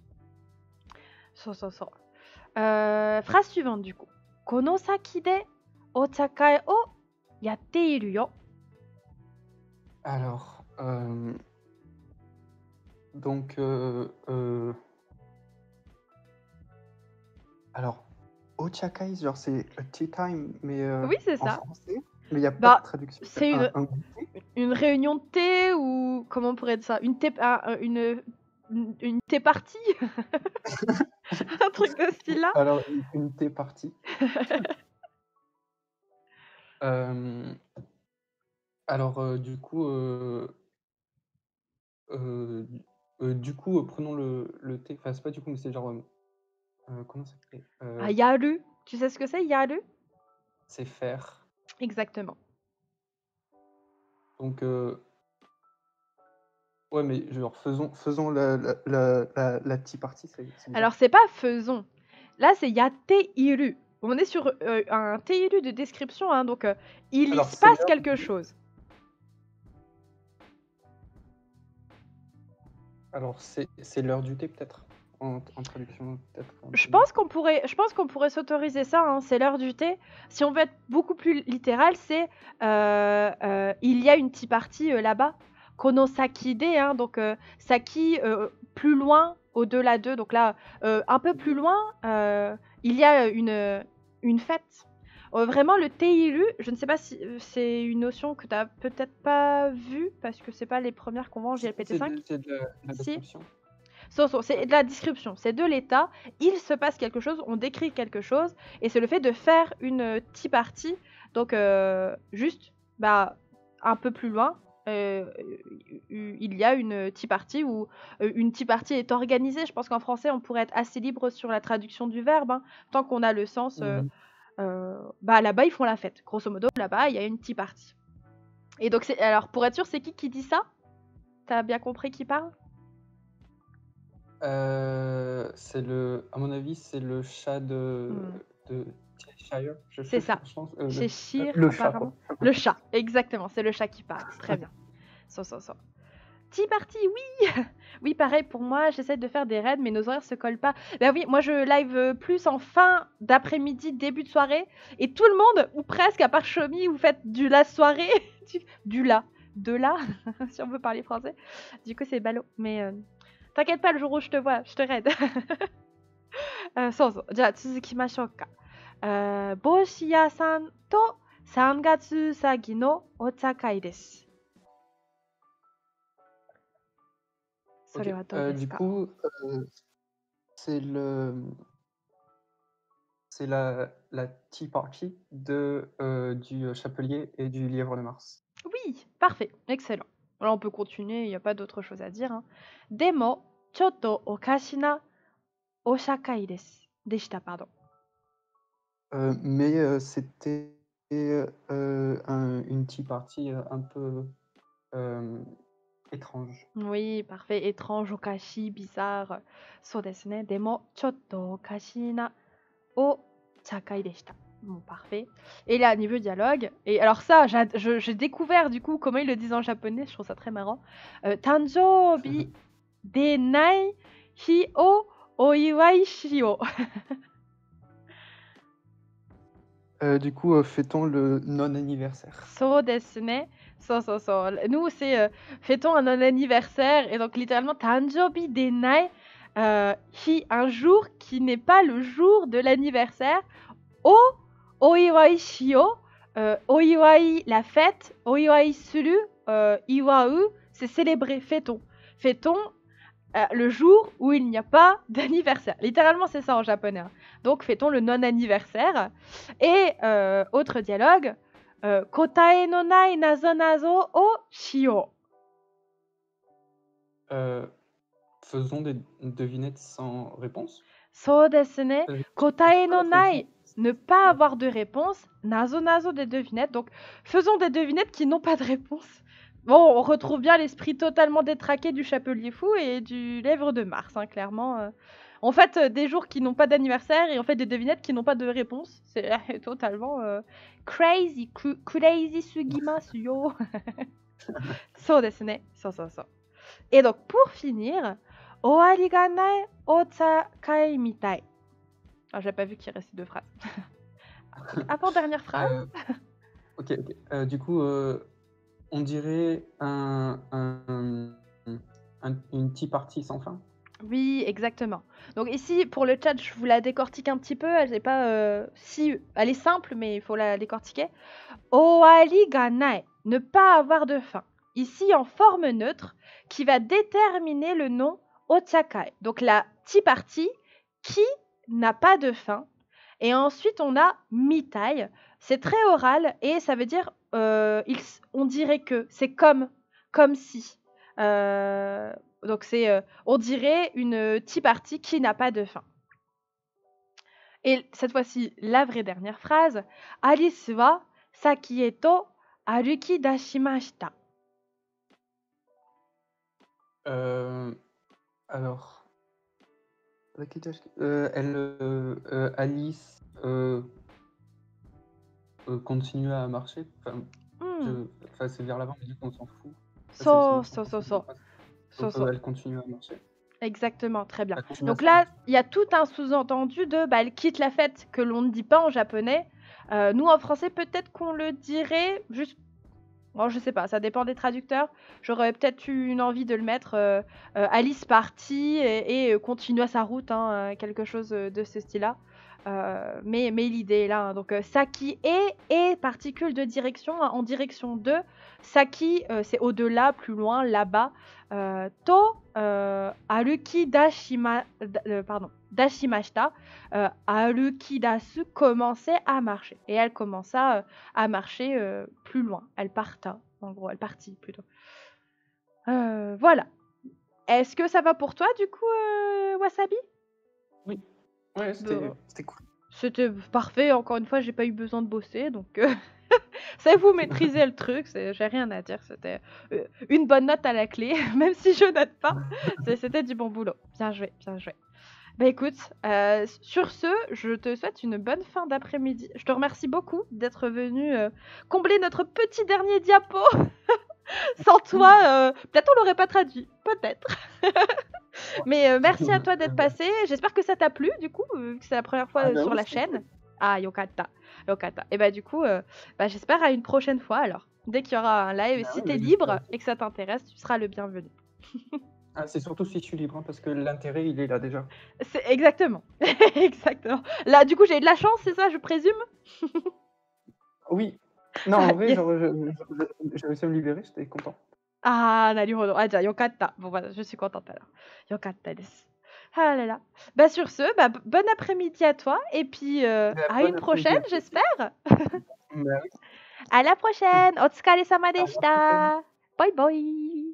Phrase suivante, du coup. Konosaki de ochakai o yatte iru yo. Alors, donc, alors, ochakai, genre c'est a tea time, mais oui, c'est en ça. français, mais il n'y a pas de traduction. C'est une réunion de thé ou comment on pourrait dire ça? Une thé party. Un truc de ce style-là. Alors, une thé party. Alors, du coup, prenons le thé. Enfin, c'est pas du coup, mais c'est genre, comment ça s'appelle? Yaru. Tu sais ce que c'est, yaru? C'est faire. Exactement. Donc, ouais, mais genre faisons la tea party. Alors, c'est pas faisons. Là, c'est yatte iru. On est sur un teiru de description, hein, donc il se passe quelque chose. Alors, c'est l'heure du thé, peut-être, en traduction, peut-être. Je pense qu'on pourrait s'autoriser ça, hein, c'est l'heure du thé. Si on veut être beaucoup plus littéral, c'est il y a une tea party là-bas. Konosaki de, hein, donc Saki plus loin, au-delà d'eux. Donc là, un peu plus loin, il y a une fête. Vraiment, le teiru, je ne sais pas si c'est une notion que tu n'as peut-être pas vue, parce que c'est pas les premières qu'on vend en JLPT5. C'est de la description. C'est de la description, c'est de l'état. Il se passe quelque chose, on décrit quelque chose, et c'est le fait de faire une tea party. Donc, juste, un peu plus loin, il y a une tea party où une tea party est organisée. Je pense qu'en français, on pourrait être assez libre sur la traduction du verbe, hein, tant qu'on a le sens. Là-bas, ils font la fête. Grosso modo, là-bas, il y a une tea party. Et donc, alors, pour être sûr, c'est qui dit ça? T'as bien compris qui parle? À mon avis, c'est le chat de Cheshire. C'est ça. Cheshire, le apparemment. Le chat, exactement. C'est le chat qui parle. Très bien. Tea party, oui. Oui, pareil pour moi. J'essaie de faire des raids, mais nos horaires se collent pas. Oui, moi je live plus en fin d'après-midi, début de soirée, et tout le monde, ou presque, à part Chomi, vous faites la soirée, de là, si on veut parler français. Du coup, c'est ballot. Mais t'inquiète pas, le jour où je te vois, je te raid. じゃあ続きましょうか。帽子屋さんと3月うさぎのお茶会です。それはどうですか？ Du coup, c'est la tea party du chapelier et du lièvre de Mars. Oui, parfait, excellent. Alors on peut continuer, il n'y a pas d'autre chose à dire. Hein. Demo, chotto okashina oshakai desu. Deshita, pardon. Mais c'était une tea party un peu étrange. Oui, parfait, étrange, okashi, bizarre. So desu ne. Demo, chotto okashina oshakai deshita. Bon, parfait. Et là, niveau dialogue, et alors ça, j'ai découvert du coup comment ils le disent en japonais, je trouve ça très marrant. Tanjoubi de nai hi o oiwai shio. Du coup, fêtons le non-anniversaire. So desu ne. So. Nous, c'est fêtons un non-anniversaire, et donc littéralement, Tanjoubi de nai hi, un jour qui n'est pas le jour de l'anniversaire, o oiwai shio, oiwai, la fête, oiwai suru, iwau, c'est célébrer, fêtons. Fêtons le jour où il n'y a pas d'anniversaire. Littéralement, c'est ça en japonais. Hein. Donc, fêtons le non-anniversaire. Et autre dialogue, kotae no nai nazo nazo o shio. Faisons des devinettes sans réponse. So desu ne. Kotae no nai, ne pas avoir de réponse. Nazo nazo, des devinettes. Donc, faisons des devinettes qui n'ont pas de réponse. Bon, on retrouve bien l'esprit totalement détraqué du Chapelier Fou et du Lèvre de Mars, hein, clairement. On fait des jours qui n'ont pas d'anniversaire et on fait des devinettes qui n'ont pas de réponse. C'est totalement crazy, crazy sugimasu yo. So desu ne. So. Et donc, pour finir, Owari ga nai otsakai mitai. Ah, j'ai pas vu qu'il restait 2 phrases. Avant-dernière phrase. Ok. Du coup, on dirait une tea party sans fin. Oui, exactement. Donc ici, pour le chat, je vous la décortique un petit peu. Elle est pas elle est simple, mais il faut la décortiquer. Owari ga nai, ne pas avoir de fin. Ici, en forme neutre, qui va déterminer le nom otsakai. Donc la tea party qui n'a pas de fin. Et ensuite, on a mitai. C'est très oral et ça veut dire on dirait que, c'est comme si. Donc c'est, on dirait une tea party qui n'a pas de fin. Et cette fois-ci, la vraie dernière phrase. Alice wa saki eto aruki dashimashita. Alors, Alice continue à marcher. Enfin, c'est vers l'avant, mais du coup, on s'en fout. Elle continue à marcher. Exactement, très bien. Donc là, il y a tout un sous-entendu de elle quitte la fête que l'on ne dit pas en japonais. Nous, en français, peut-être qu'on le dirait juste. Bon, je sais pas, ça dépend des traducteurs. J'aurais peut-être eu une envie de le mettre Alice partie et continue à sa route, hein, quelque chose de ce style-là. Mais l'idée est là. Hein. Donc, Saki et particule de direction, hein, en direction de. Saki, c'est au-delà, plus loin, là-bas. To, aruki dashimashita. Aruki dasu, commençait à marcher. Et elle commença à marcher plus loin. Elle parta, en gros, elle partit plutôt. Voilà. Est-ce que ça va pour toi, du coup, Wasabi? Oui. Ouais, c'était cool. C'était parfait. Encore une fois, j'ai pas eu besoin de bosser, donc c'est vous maîtrisez le truc. J'ai rien à dire. C'était une bonne note à la clé, même si je note pas. C'était du bon boulot. Bien joué. Bah écoute, sur ce, je te souhaite une bonne fin d'après-midi. Je te remercie beaucoup d'être venu combler notre petit dernier diapo. Sans toi, peut-être on l'aurait pas traduit. Peut-être. Mais merci à toi d'être passé. J'espère que ça t'a plu, du coup, vu que c'est la première fois sur la chaîne. Cool. Ah, yokata. Et bah du coup, j'espère à une prochaine fois alors. Dès qu'il y aura un live, si t'es libre et que ça t'intéresse, tu seras le bienvenu. C'est surtout si je suis libre, hein, parce que l'intérêt, il est là déjà. C'est exactement. Exactement. Là, du coup, j'ai eu de la chance, c'est ça, je présume? Oui. Non, en vrai, j'ai réussi à me libérer, j'étais content. Ah, naruhodo. Ah, déjà, yokata. Bon, voilà, je suis contente alors. Yokata desu. Ah là là. Bah, sur ce, bon après-midi à toi, et puis à une prochaine, j'espère. Oui. À la prochaine. Otsukare-sama deshita. Bye bye.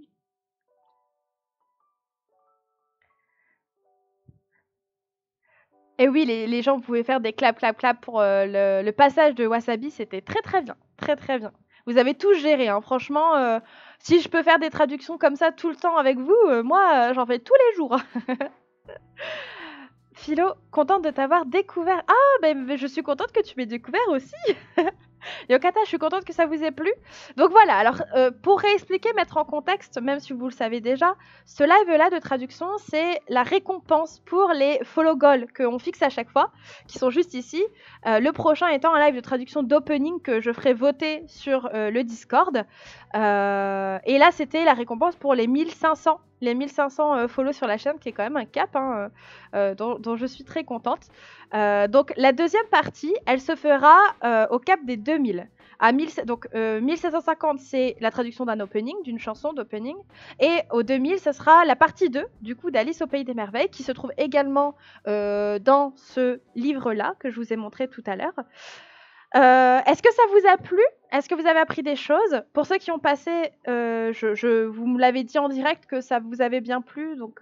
Et oui, les gens pouvaient faire des clap pour le passage de Wasabi, c'était très bien. Très bien. Vous avez tout géré, hein. Franchement, si je peux faire des traductions comme ça tout le temps avec vous, moi, j'en fais tous les jours. Philo, contente de t'avoir découvert. Ah, ben je suis contente que tu m'aies découvert aussi. Yokata, je suis contente que ça vous ait plu. Donc voilà, alors pour réexpliquer, mettre en contexte, même si vous le savez déjà, ce live-là de traduction, c'est la récompense pour les follow goals qu'on fixe à chaque fois, qui sont juste ici. Le prochain étant un live de traduction d'opening que je ferai voter sur le Discord. Et là, c'était la récompense pour les 1500. Les 1500 follows sur la chaîne, qui est quand même un cap, hein, dont je suis très contente. Donc la deuxième partie, elle se fera au cap des 2000. Donc 1750, c'est la traduction d'un opening, d'une chanson d'opening. Et au 2000, ce sera la partie 2, du coup, d'Alice au Pays des Merveilles, qui se trouve également dans ce livre-là, que je vous ai montré tout à l'heure. Est-ce que ça vous a plu? Est-ce que vous avez appris des choses? Pour ceux qui ont passé, vous me l'avez dit en direct que ça vous avait bien plu, donc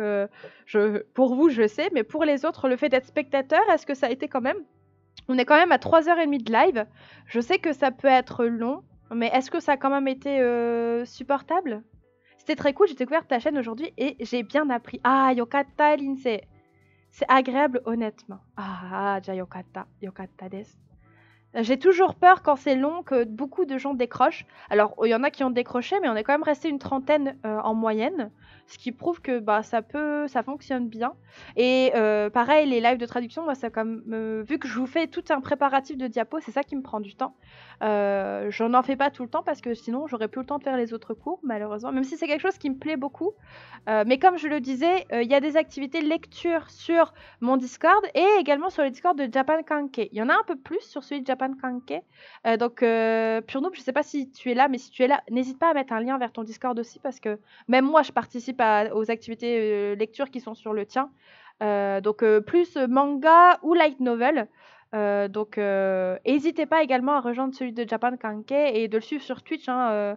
pour vous, je sais, mais pour les autres, le fait d'être spectateur, est-ce que ça a été quand même? On est quand même à 3h30 de live. Je sais que ça peut être long, mais est-ce que ça a quand même été supportable? C'était très cool, j'ai découvert ta chaîne aujourd'hui et j'ai bien appris. Ah, Yokata Lindsay. C'est agréable, honnêtement. Ah, ja Yokata. Yokata desu. J'ai toujours peur quand c'est long que beaucoup de gens décrochent. Alors, il y en a qui ont décroché, mais on est quand même resté une trentaine en moyenne, ce qui prouve que ça fonctionne bien. Et pareil, les lives de traduction, moi, ça vu que je vous fais tout un préparatif de diapos, c'est ça qui me prend du temps. Je n'en fais pas tout le temps parce que sinon, j'aurais plus le temps de faire les autres cours, malheureusement, même si c'est quelque chose qui me plaît beaucoup. Mais comme je le disais, il y a des activités lecture sur mon Discord et également sur le Discord de Japan Kanke. Il y en a un peu plus sur celui de Japan Kanke. Donc, Purnoob, je sais pas si tu es là, mais si tu es là, n'hésite pas à mettre un lien vers ton Discord aussi parce que même moi, je participe aux activités lecture qui sont sur le tien. Donc, plus manga ou light novel. Donc, n'hésitez pas également à rejoindre celui de Japan Kanke et de le suivre sur Twitch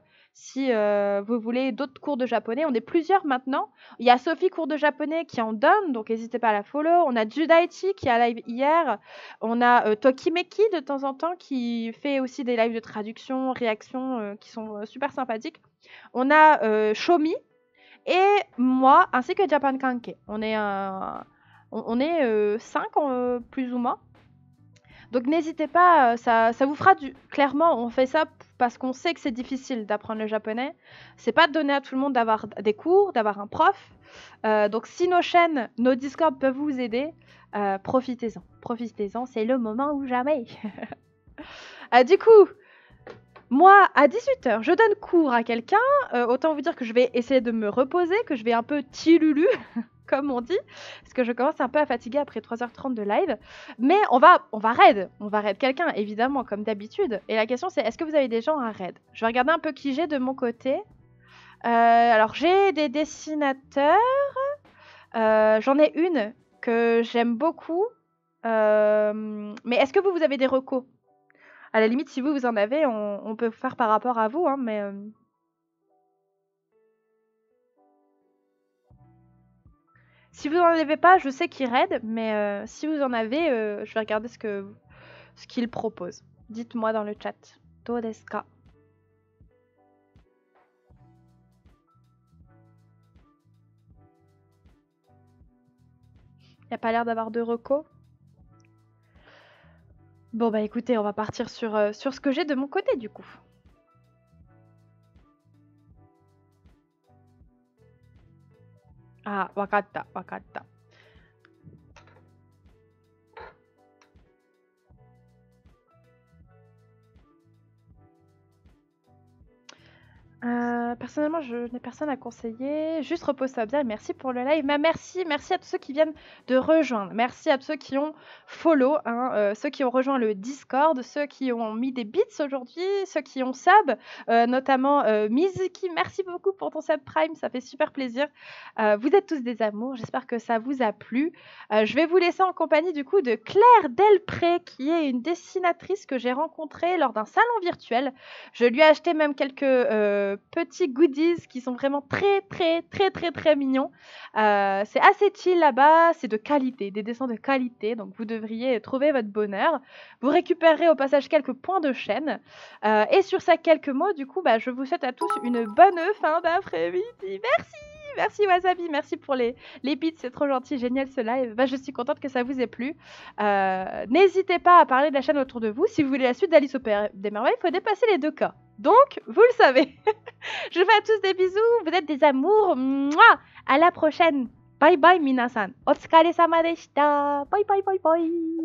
si vous voulez d'autres cours de japonais. On est plusieurs maintenant. Il y a Sophie cours de japonais qui en donne, donc n'hésitez pas à la follow. On a Judaichi qui a live hier. On a Tokimeki de temps en temps qui fait aussi des lives de traduction, réaction qui sont super sympathiques. On a Shomi et moi ainsi que Japan Kanke. On est 5 plus ou moins. Donc n'hésitez pas, ça vous fera clairement, on fait ça parce qu'on sait que c'est difficile d'apprendre le japonais. C'est pas donné à tout le monde d'avoir des cours, d'avoir un prof. Donc si nos chaînes, nos Discord peuvent vous aider, profitez-en. Profitez-en, c'est le moment ou jamais. Du coup, moi, à 18h, je donne cours à quelqu'un. Autant vous dire que je vais essayer de me reposer, que je vais un peu tilulu, comme on dit, parce que je commence un peu à fatiguer après 3h30 de live. Mais on va raid. On va raid quelqu'un, évidemment, comme d'habitude. Et la question, c'est, est-ce que vous avez des gens à raid? Je vais regarder un peu qui j'ai de mon côté. Alors, j'ai des dessinateurs. J'en ai une que j'aime beaucoup. Mais est-ce que vous avez des recos? À la limite, si vous en avez, on peut faire par rapport à vous, hein, mais... Si vous n'en avez pas, je sais qu'ils raid, mais si vous en avez, je vais regarder ce qu'ils proposent. Dites-moi dans le chat. Do desu ka? Il n'y a pas l'air d'avoir de recos. Bon bah écoutez, on va partir sur ce que j'ai de mon côté du coup. Ah, wakatta, wakatta. Personnellement, je n'ai personne à conseiller. Juste repose-toi bien et merci pour le live. Mais merci à tous ceux qui viennent de rejoindre. Merci à tous ceux qui ont follow, ceux qui ont rejoint le Discord, ceux qui ont mis des bits aujourd'hui, ceux qui ont sub, notamment Mizuki. Merci beaucoup pour ton sub Prime, ça fait super plaisir. Vous êtes tous des amours, j'espère que ça vous a plu. Je vais vous laisser en compagnie du coup de Claire Delpré, qui est une dessinatrice que j'ai rencontrée lors d'un salon virtuel. Je lui ai acheté même quelques petits goodies qui sont vraiment très mignons. C'est assez chill là-bas, c'est de qualité, des dessins de qualité, donc vous devriez trouver votre bonheur. Vous récupérerez au passage quelques points de chaîne. Et sur ces quelques mots, du coup, je vous souhaite à tous une bonne fin d'après-midi. Merci Wasabi, merci pour les bits, c'est trop gentil, génial ce live. Bah, je suis contente que ça vous ait plu. N'hésitez pas à parler de la chaîne autour de vous. Si vous voulez la suite d'Alice au Pays des Merveilles, il faut dépasser les 2 cas. Donc, vous le savez. Je vous fais à tous des bisous, vous êtes des amours. Mouah, à la prochaine. Bye bye minasan. Otsukare-sama deshita. Bye bye bye bye.